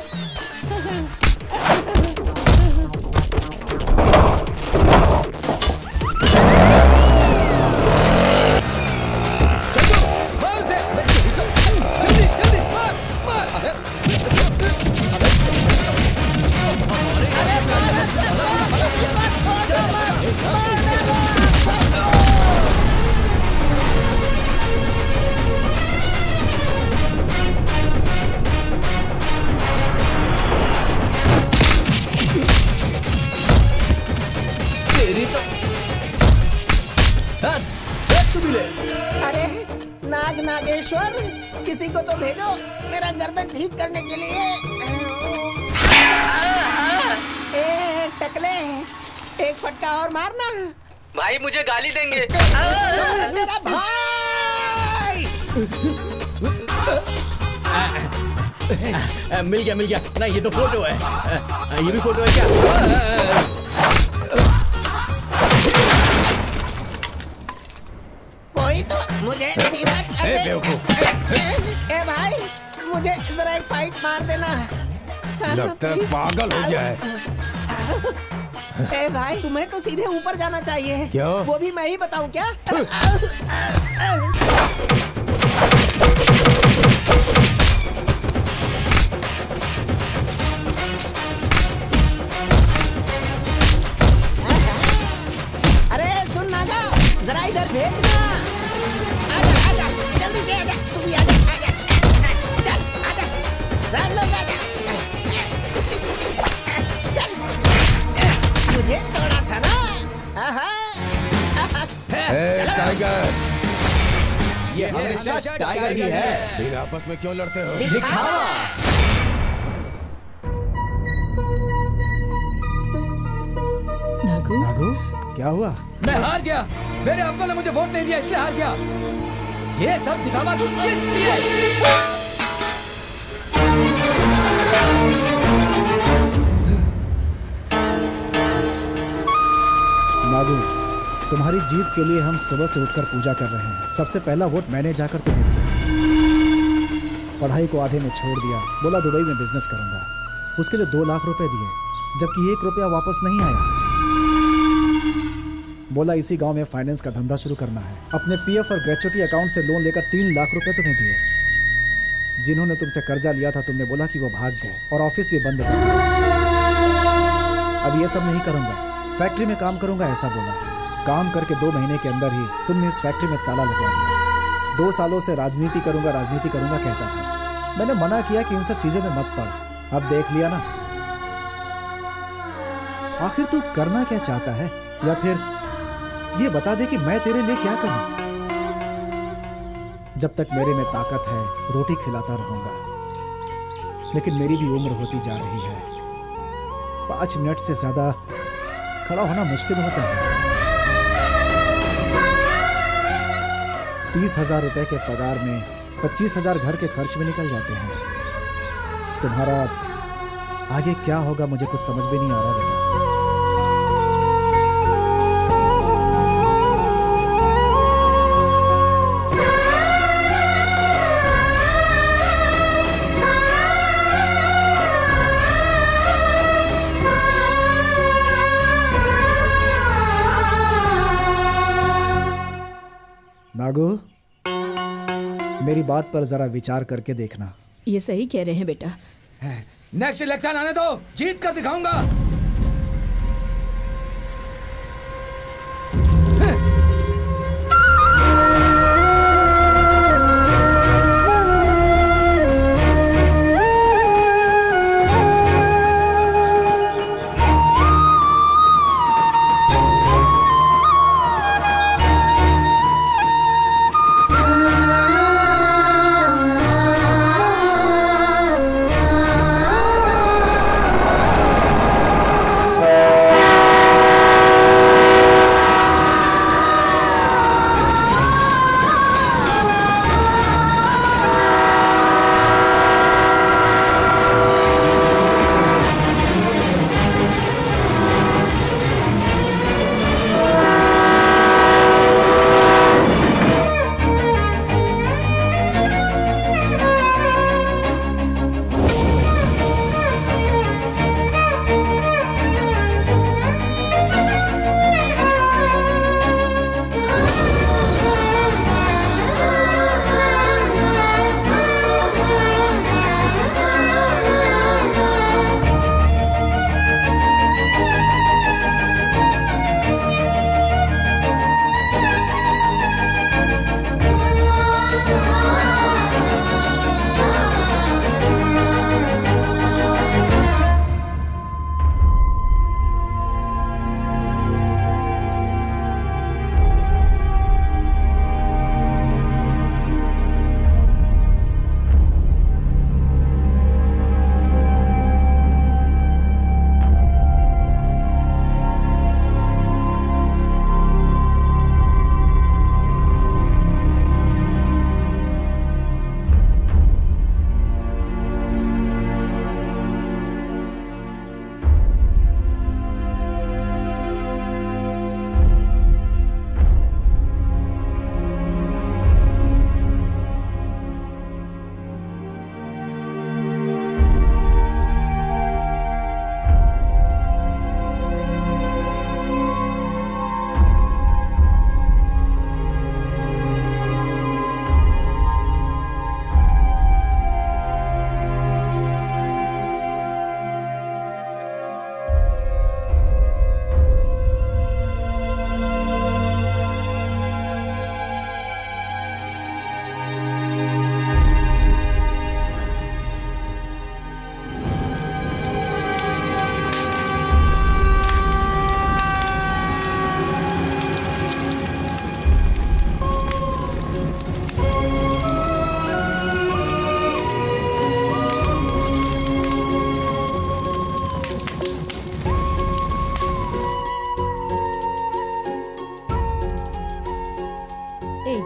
अरे नाग नागेश्वर, किसी को तो भेजो मेरा गर्दन ठीक करने के लिए। ए टकले, एक फटका और मारना। भाई मुझे गाली देंगे। तेरा भाई। मिल गया मिल गया ना, ये तो फोटो है। ये भी फोटो है क्या? कोई तो मुझे सीधा कर दे। ए भाई, मुझे जरा एक फाइट मार देना। लगता है पागल हो गया है। ए भाई, तुम्हें तो सीधे ऊपर जाना चाहिए। क्यों? वो भी मैं ही बताऊं क्या? अरे सुन नागा, जरा इधर भेजना। आजा आजा, जल्दी से आजा, तू भी आजा, आजा, चल आजा, सब लोग आजा, चल। मुझे तोड़ा था ना? टाइगर, ये हमेशा टाइगर ही है। फिर आपस में क्यों लड़ते हो? दिखा। नागू, नागू, क्या हुआ? मैं हार गया। मेरे अब्बा ने मुझे वोट नहीं दिया, इसलिए हार गया। ये सब दिखावा किस लिए? नागू, तुम्हारी जीत के लिए हम सुबह से उठकर पूजा कर रहे हैं। सबसे पहला वोट मैंने जाकर तुम्हें दिया। पढ़ाई को आधे में छोड़ दिया, बोला दुबई में बिजनेस करूंगा। उसके लिए दो लाख रुपए दिए, जबकि एक रुपया वापस नहीं आया। बोला इसी गांव में फाइनेंस का धंधा शुरू करना है। अपने पीएफ और ग्रेचुटी अकाउंट से लोन लेकर तीन लाख रुपए तुम्हें दिए। जिन्होंने तुमसे कर्जा लिया था, तुमने बोला कि वो भाग गए और ऑफिस भी बंद कर दिया। अब ये सब नहीं करूंगा, फैक्ट्री में काम करूंगा ऐसा बोला। काम करके दो महीने के अंदर ही तुमने इस फैक्ट्री में ताला लगवा दिया। दो सालों से राजनीति करूंगा राजनीति करूंगा कहता था। मैंने मना किया कि इन सब चीजों में मत पड़। अब देख लिया ना, आखिर तू करना क्या चाहता है? या फिर ये बता दे कि मैं तेरे लिए क्या करूं? जब तक मेरे में ताकत है रोटी खिलाता रहूंगा, लेकिन मेरी भी उम्र होती जा रही है। पांच मिनट से ज्यादा खड़ा होना मुश्किल होता है। तीस हजार रुपए के पगार में पच्चीस हजार घर के खर्च में निकल जाते हैं। तुम्हारा आगे क्या होगा मुझे कुछ समझ भी नहीं आ रहा बेटा। नागू, मेरी बात पर जरा विचार करके देखना। ये सही कह रहे हैं बेटा। नेक्स्ट इलेक्शन आने दो, जीत कर दिखाऊंगा।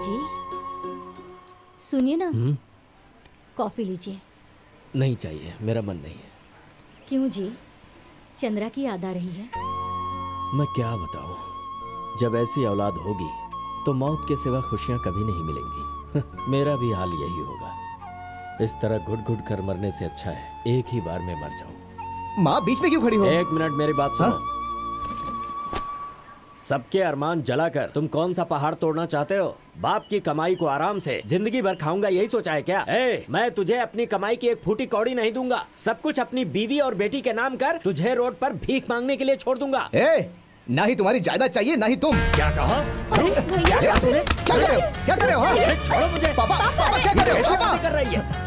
जी सुनिए ना, कॉफी लीजिए। नहीं चाहिए, मेरा मन नहीं है। क्यों जी, चंद्रा की याद आ रही है? मैं क्या बताऊं, जब ऐसी औलाद होगी तो मौत के सिवा खुशियां कभी नहीं मिलेंगी। मेरा भी हाल यही होगा। इस तरह घुट घुट कर मरने से अच्छा है एक ही बार में मर जाऊं। माँ बीच में क्यों खड़ी हो? एक मिनट मेरी बात सुनो। हाँ? सबके अरमान जलाकर तुम कौन सा पहाड़ तोड़ना चाहते हो? बाप की कमाई को आराम से जिंदगी भर खाऊंगा यही सोचा है क्या? ए, मैं तुझे अपनी कमाई की एक फूटी कौड़ी नहीं दूंगा। सब कुछ अपनी बीवी और बेटी के नाम कर तुझे रोड पर भीख मांगने के लिए छोड़ दूंगा। ए, ना ही तुम्हारी जायदाद चाहिए ना ही तुम। क्या कहा? अरे भैया, क्या कर रहे हो? क्या कर रहे हो? छोड़ो मुझे। पापा, पापा क्या कर रहे हो? पापा कर रही है।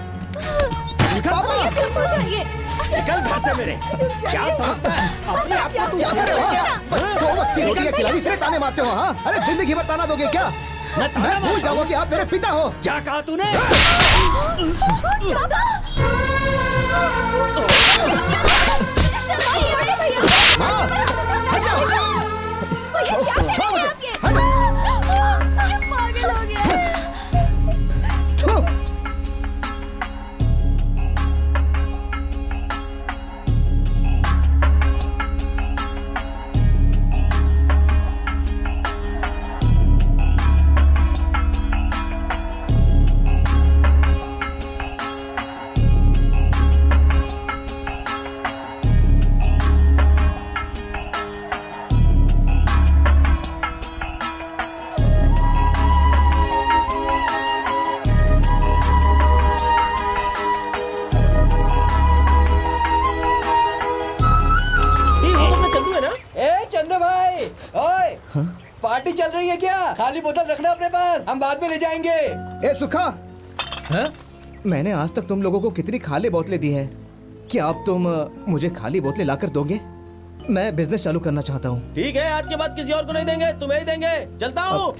निकल घर से मेरे। क्या समझता है अपने आप को? क्या कर रहे हो? बच्चों वक्त की रोटियां खिलाई इतने ताने मारते हो? हाँ, अरे जिंदगी भर ताना दोगे क्या? मैं भूल जाऊंगा कि आप मेरे पिता हो। क्या कहा तूने? पार्टी चल रही है क्या? खाली बोतल रखना अपने पास, हम बाद में ले जाएंगे। ए सुखा, हाँ? मैंने आज तक तुम लोगों को कितनी खाली बोतलें दी हैं? क्या अब तुम मुझे खाली बोतलें लाकर दोगे? मैं बिजनेस चालू करना चाहता हूँ। ठीक है, आज के बाद किसी और को नहीं देंगे, तुम्हें ही देंगे। चलता हूँ।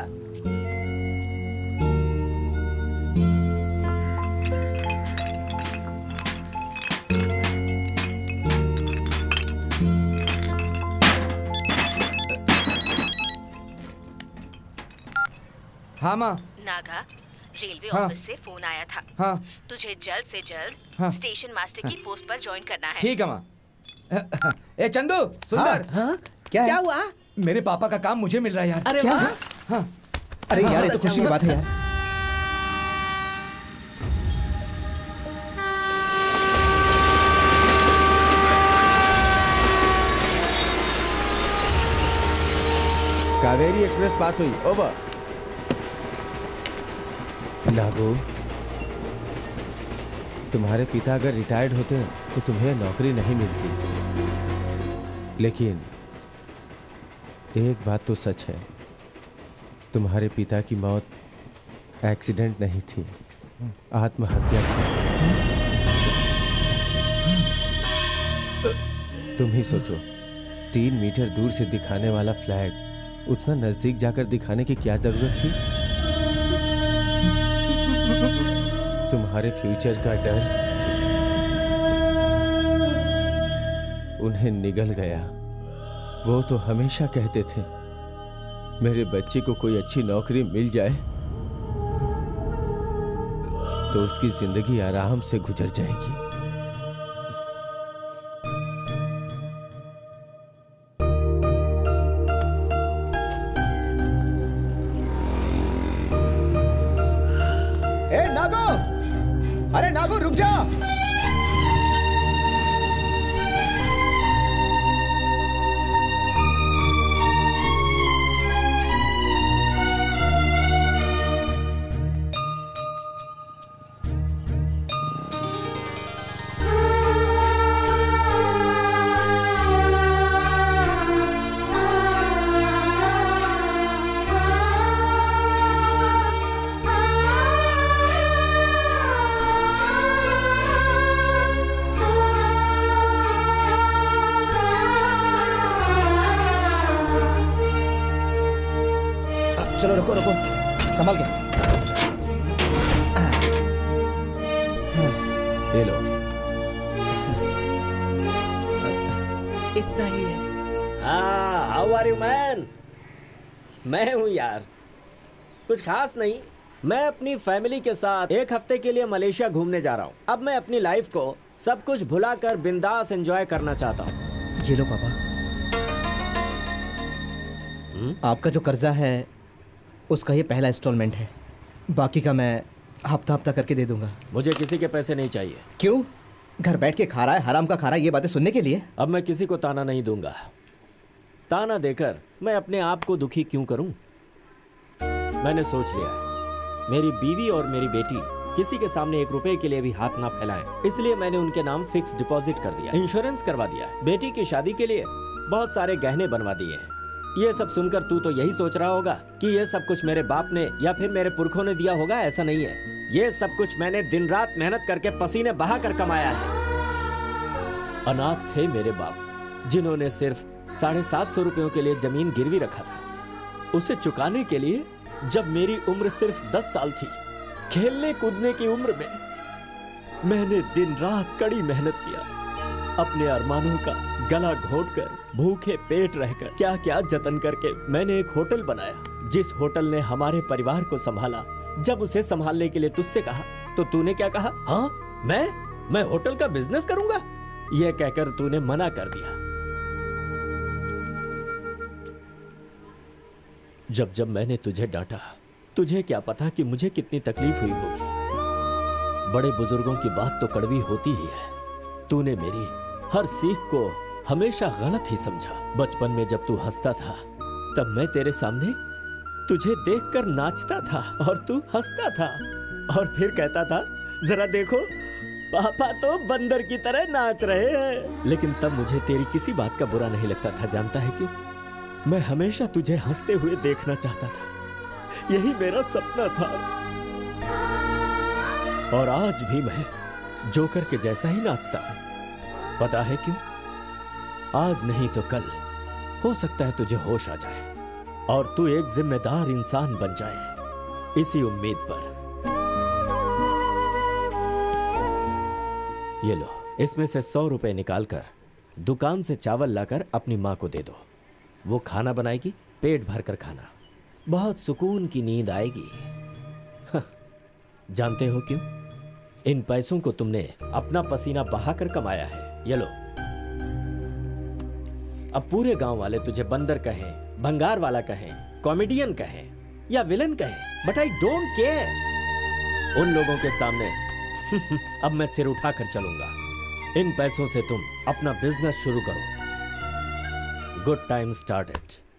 हाँ माँ। नागा, रेलवे हाँ। ऑफिस से फोन आया था। हाँ। तुझे जल्द से जल्द हाँ। स्टेशन मास्टर की पोस्ट पर ज्वाइन करना है। ठीक है माँ। ए चंदू, सुंदर। हाँ, हाँ? क्या, क्या हुआ? मेरे पापा का काम मुझे मिल रहा है यार। अरे क्या? हाँ। अरे यार, ये तो खुशी की बात है यार। कावेरी एक्सप्रेस पास हुई। ओवर। नागो, तुम्हारे पिता अगर रिटायर्ड होते तो तुम्हें नौकरी नहीं मिलती, लेकिन एक बात तो सच है, तुम्हारे पिता की मौत एक्सीडेंट नहीं थी, आत्महत्या थी। तुम ही सोचो, तीन मीटर दूर से दिखाने वाला फ्लैग उतना नजदीक जाकर दिखाने की क्या जरूरत थी? तुम्हारे फ्यूचर का डर उन्हें निगल गया। वो तो हमेशा कहते थे, मेरे बच्चे को कोई अच्छी नौकरी मिल जाए तो उसकी जिंदगी आराम से गुजर जाएगी। ए नागो, अरे नागो रुक जा। चलो रुको रुको, संभाल के। ये लो। इतना ही है। हाँ, हाउ आर यू मैन? मैं हूँ यार, कुछ खास नहीं। मैं अपनी फैमिली के साथ एक हफ्ते के लिए मलेशिया घूमने जा रहा हूँ। अब मैं अपनी लाइफ को सब कुछ भुलाकर बिंदास एंजॉय करना चाहता हूँ। ये लो पापा। आपका जो कर्जा है उसका ये पहला इंस्टॉलमेंट है, बाकी का मैं हफ्ता हफ्ता करके दे दूंगा। मुझे किसी के पैसे नहीं चाहिए। क्यों? घर बैठ के खा रहा है, हराम का खा रहा है, ये बातें सुनने के लिए? अब मैं किसी को ताना नहीं दूंगा। ताना देकर मैं अपने आप को दुखी क्यों करूं? मैंने सोच लिया है, मेरी बीवी और मेरी बेटी किसी के सामने एक रुपए के लिए भी हाथ ना फैलाएं, इसलिए मैंने उनके नाम फिक्स डिपॉजिट कर दिया, इंश्योरेंस करवा दिया, बेटी की शादी के लिए बहुत सारे गहने बनवा दिए हैं। ये सब सुनकर तू तो यही सोच रहा होगा कि ये सब कुछ मेरे बाप ने या फिर मेरे पुरखों ने दिया होगा। ऐसा नहीं है, ये सब कुछ मैंने दिन रात मेहनत करके पसीने बहा कर कमाया है। अनाथ थे मेरे बाप, जिन्होंने सिर्फ साढ़े सात सौ रुपयों के लिए जमीन गिरवी रखा था। उसे चुकाने के लिए जब मेरी उम्र सिर्फ दस साल थी, खेलने कूदने की उम्र में, मैंने दिन रात कड़ी मेहनत किया। अपने अरमानों का गला घोटकर, भूखे पेट रहकर, क्या क्या जतन करके मैंने एक होटल बनाया, जिस होटल ने हमारे परिवार को संभाला। जब उसे संभालने के लिए तुझसे कहा तो तूने क्या कहा? हाँ, मैं मैं होटल का बिजनेस करूंगा, यह कहकर तूने मना कर दिया। जब जब मैंने तुझे डांटा, तुझे क्या पता कि मुझे कितनी तकलीफ हुई होगी। बड़े बुजुर्गों की बात तो कड़वी होती ही है। तूने मेरी हर सीख को हमेशा गलत ही समझा। बचपन में जब तू हंसता था, तब मैं तेरे सामने तुझे देखकर नाचता था और तू हंसता था और फिर कहता था, जरा देखो पापा तो बंदर की तरह नाच रहे हैं। लेकिन तब मुझे तेरी किसी बात का बुरा नहीं लगता था। जानता है क्यों? मैं हमेशा तुझे हंसते हुए देखना चाहता था, यही मेरा सपना था। और आज भी मैं जोकर के जैसा ही नाचता हूं। पता है क्यों? आज नहीं तो कल हो सकता है तुझे होश आ जाए और तू एक जिम्मेदार इंसान बन जाए, इसी उम्मीद पर। ये लो, इसमें से सौ रुपए निकालकर दुकान से चावल लाकर अपनी माँ को दे दो। वो खाना बनाएगी, पेट भर कर खाना, बहुत सुकून की नींद आएगी। जानते हो क्यों? इन पैसों को तुमने अपना पसीना बहाकर कमाया है। ये लो, अब पूरे गांव वाले तुझे बंदर कहें, भंगार वाला कहें, कॉमेडियन कहें या विलन कहें, बट आई डोंट केयर। उन लोगों के सामने अब मैं सिर उठाकर चलूंगा। इन पैसों से तुम अपना बिजनेस शुरू करो। Good time started.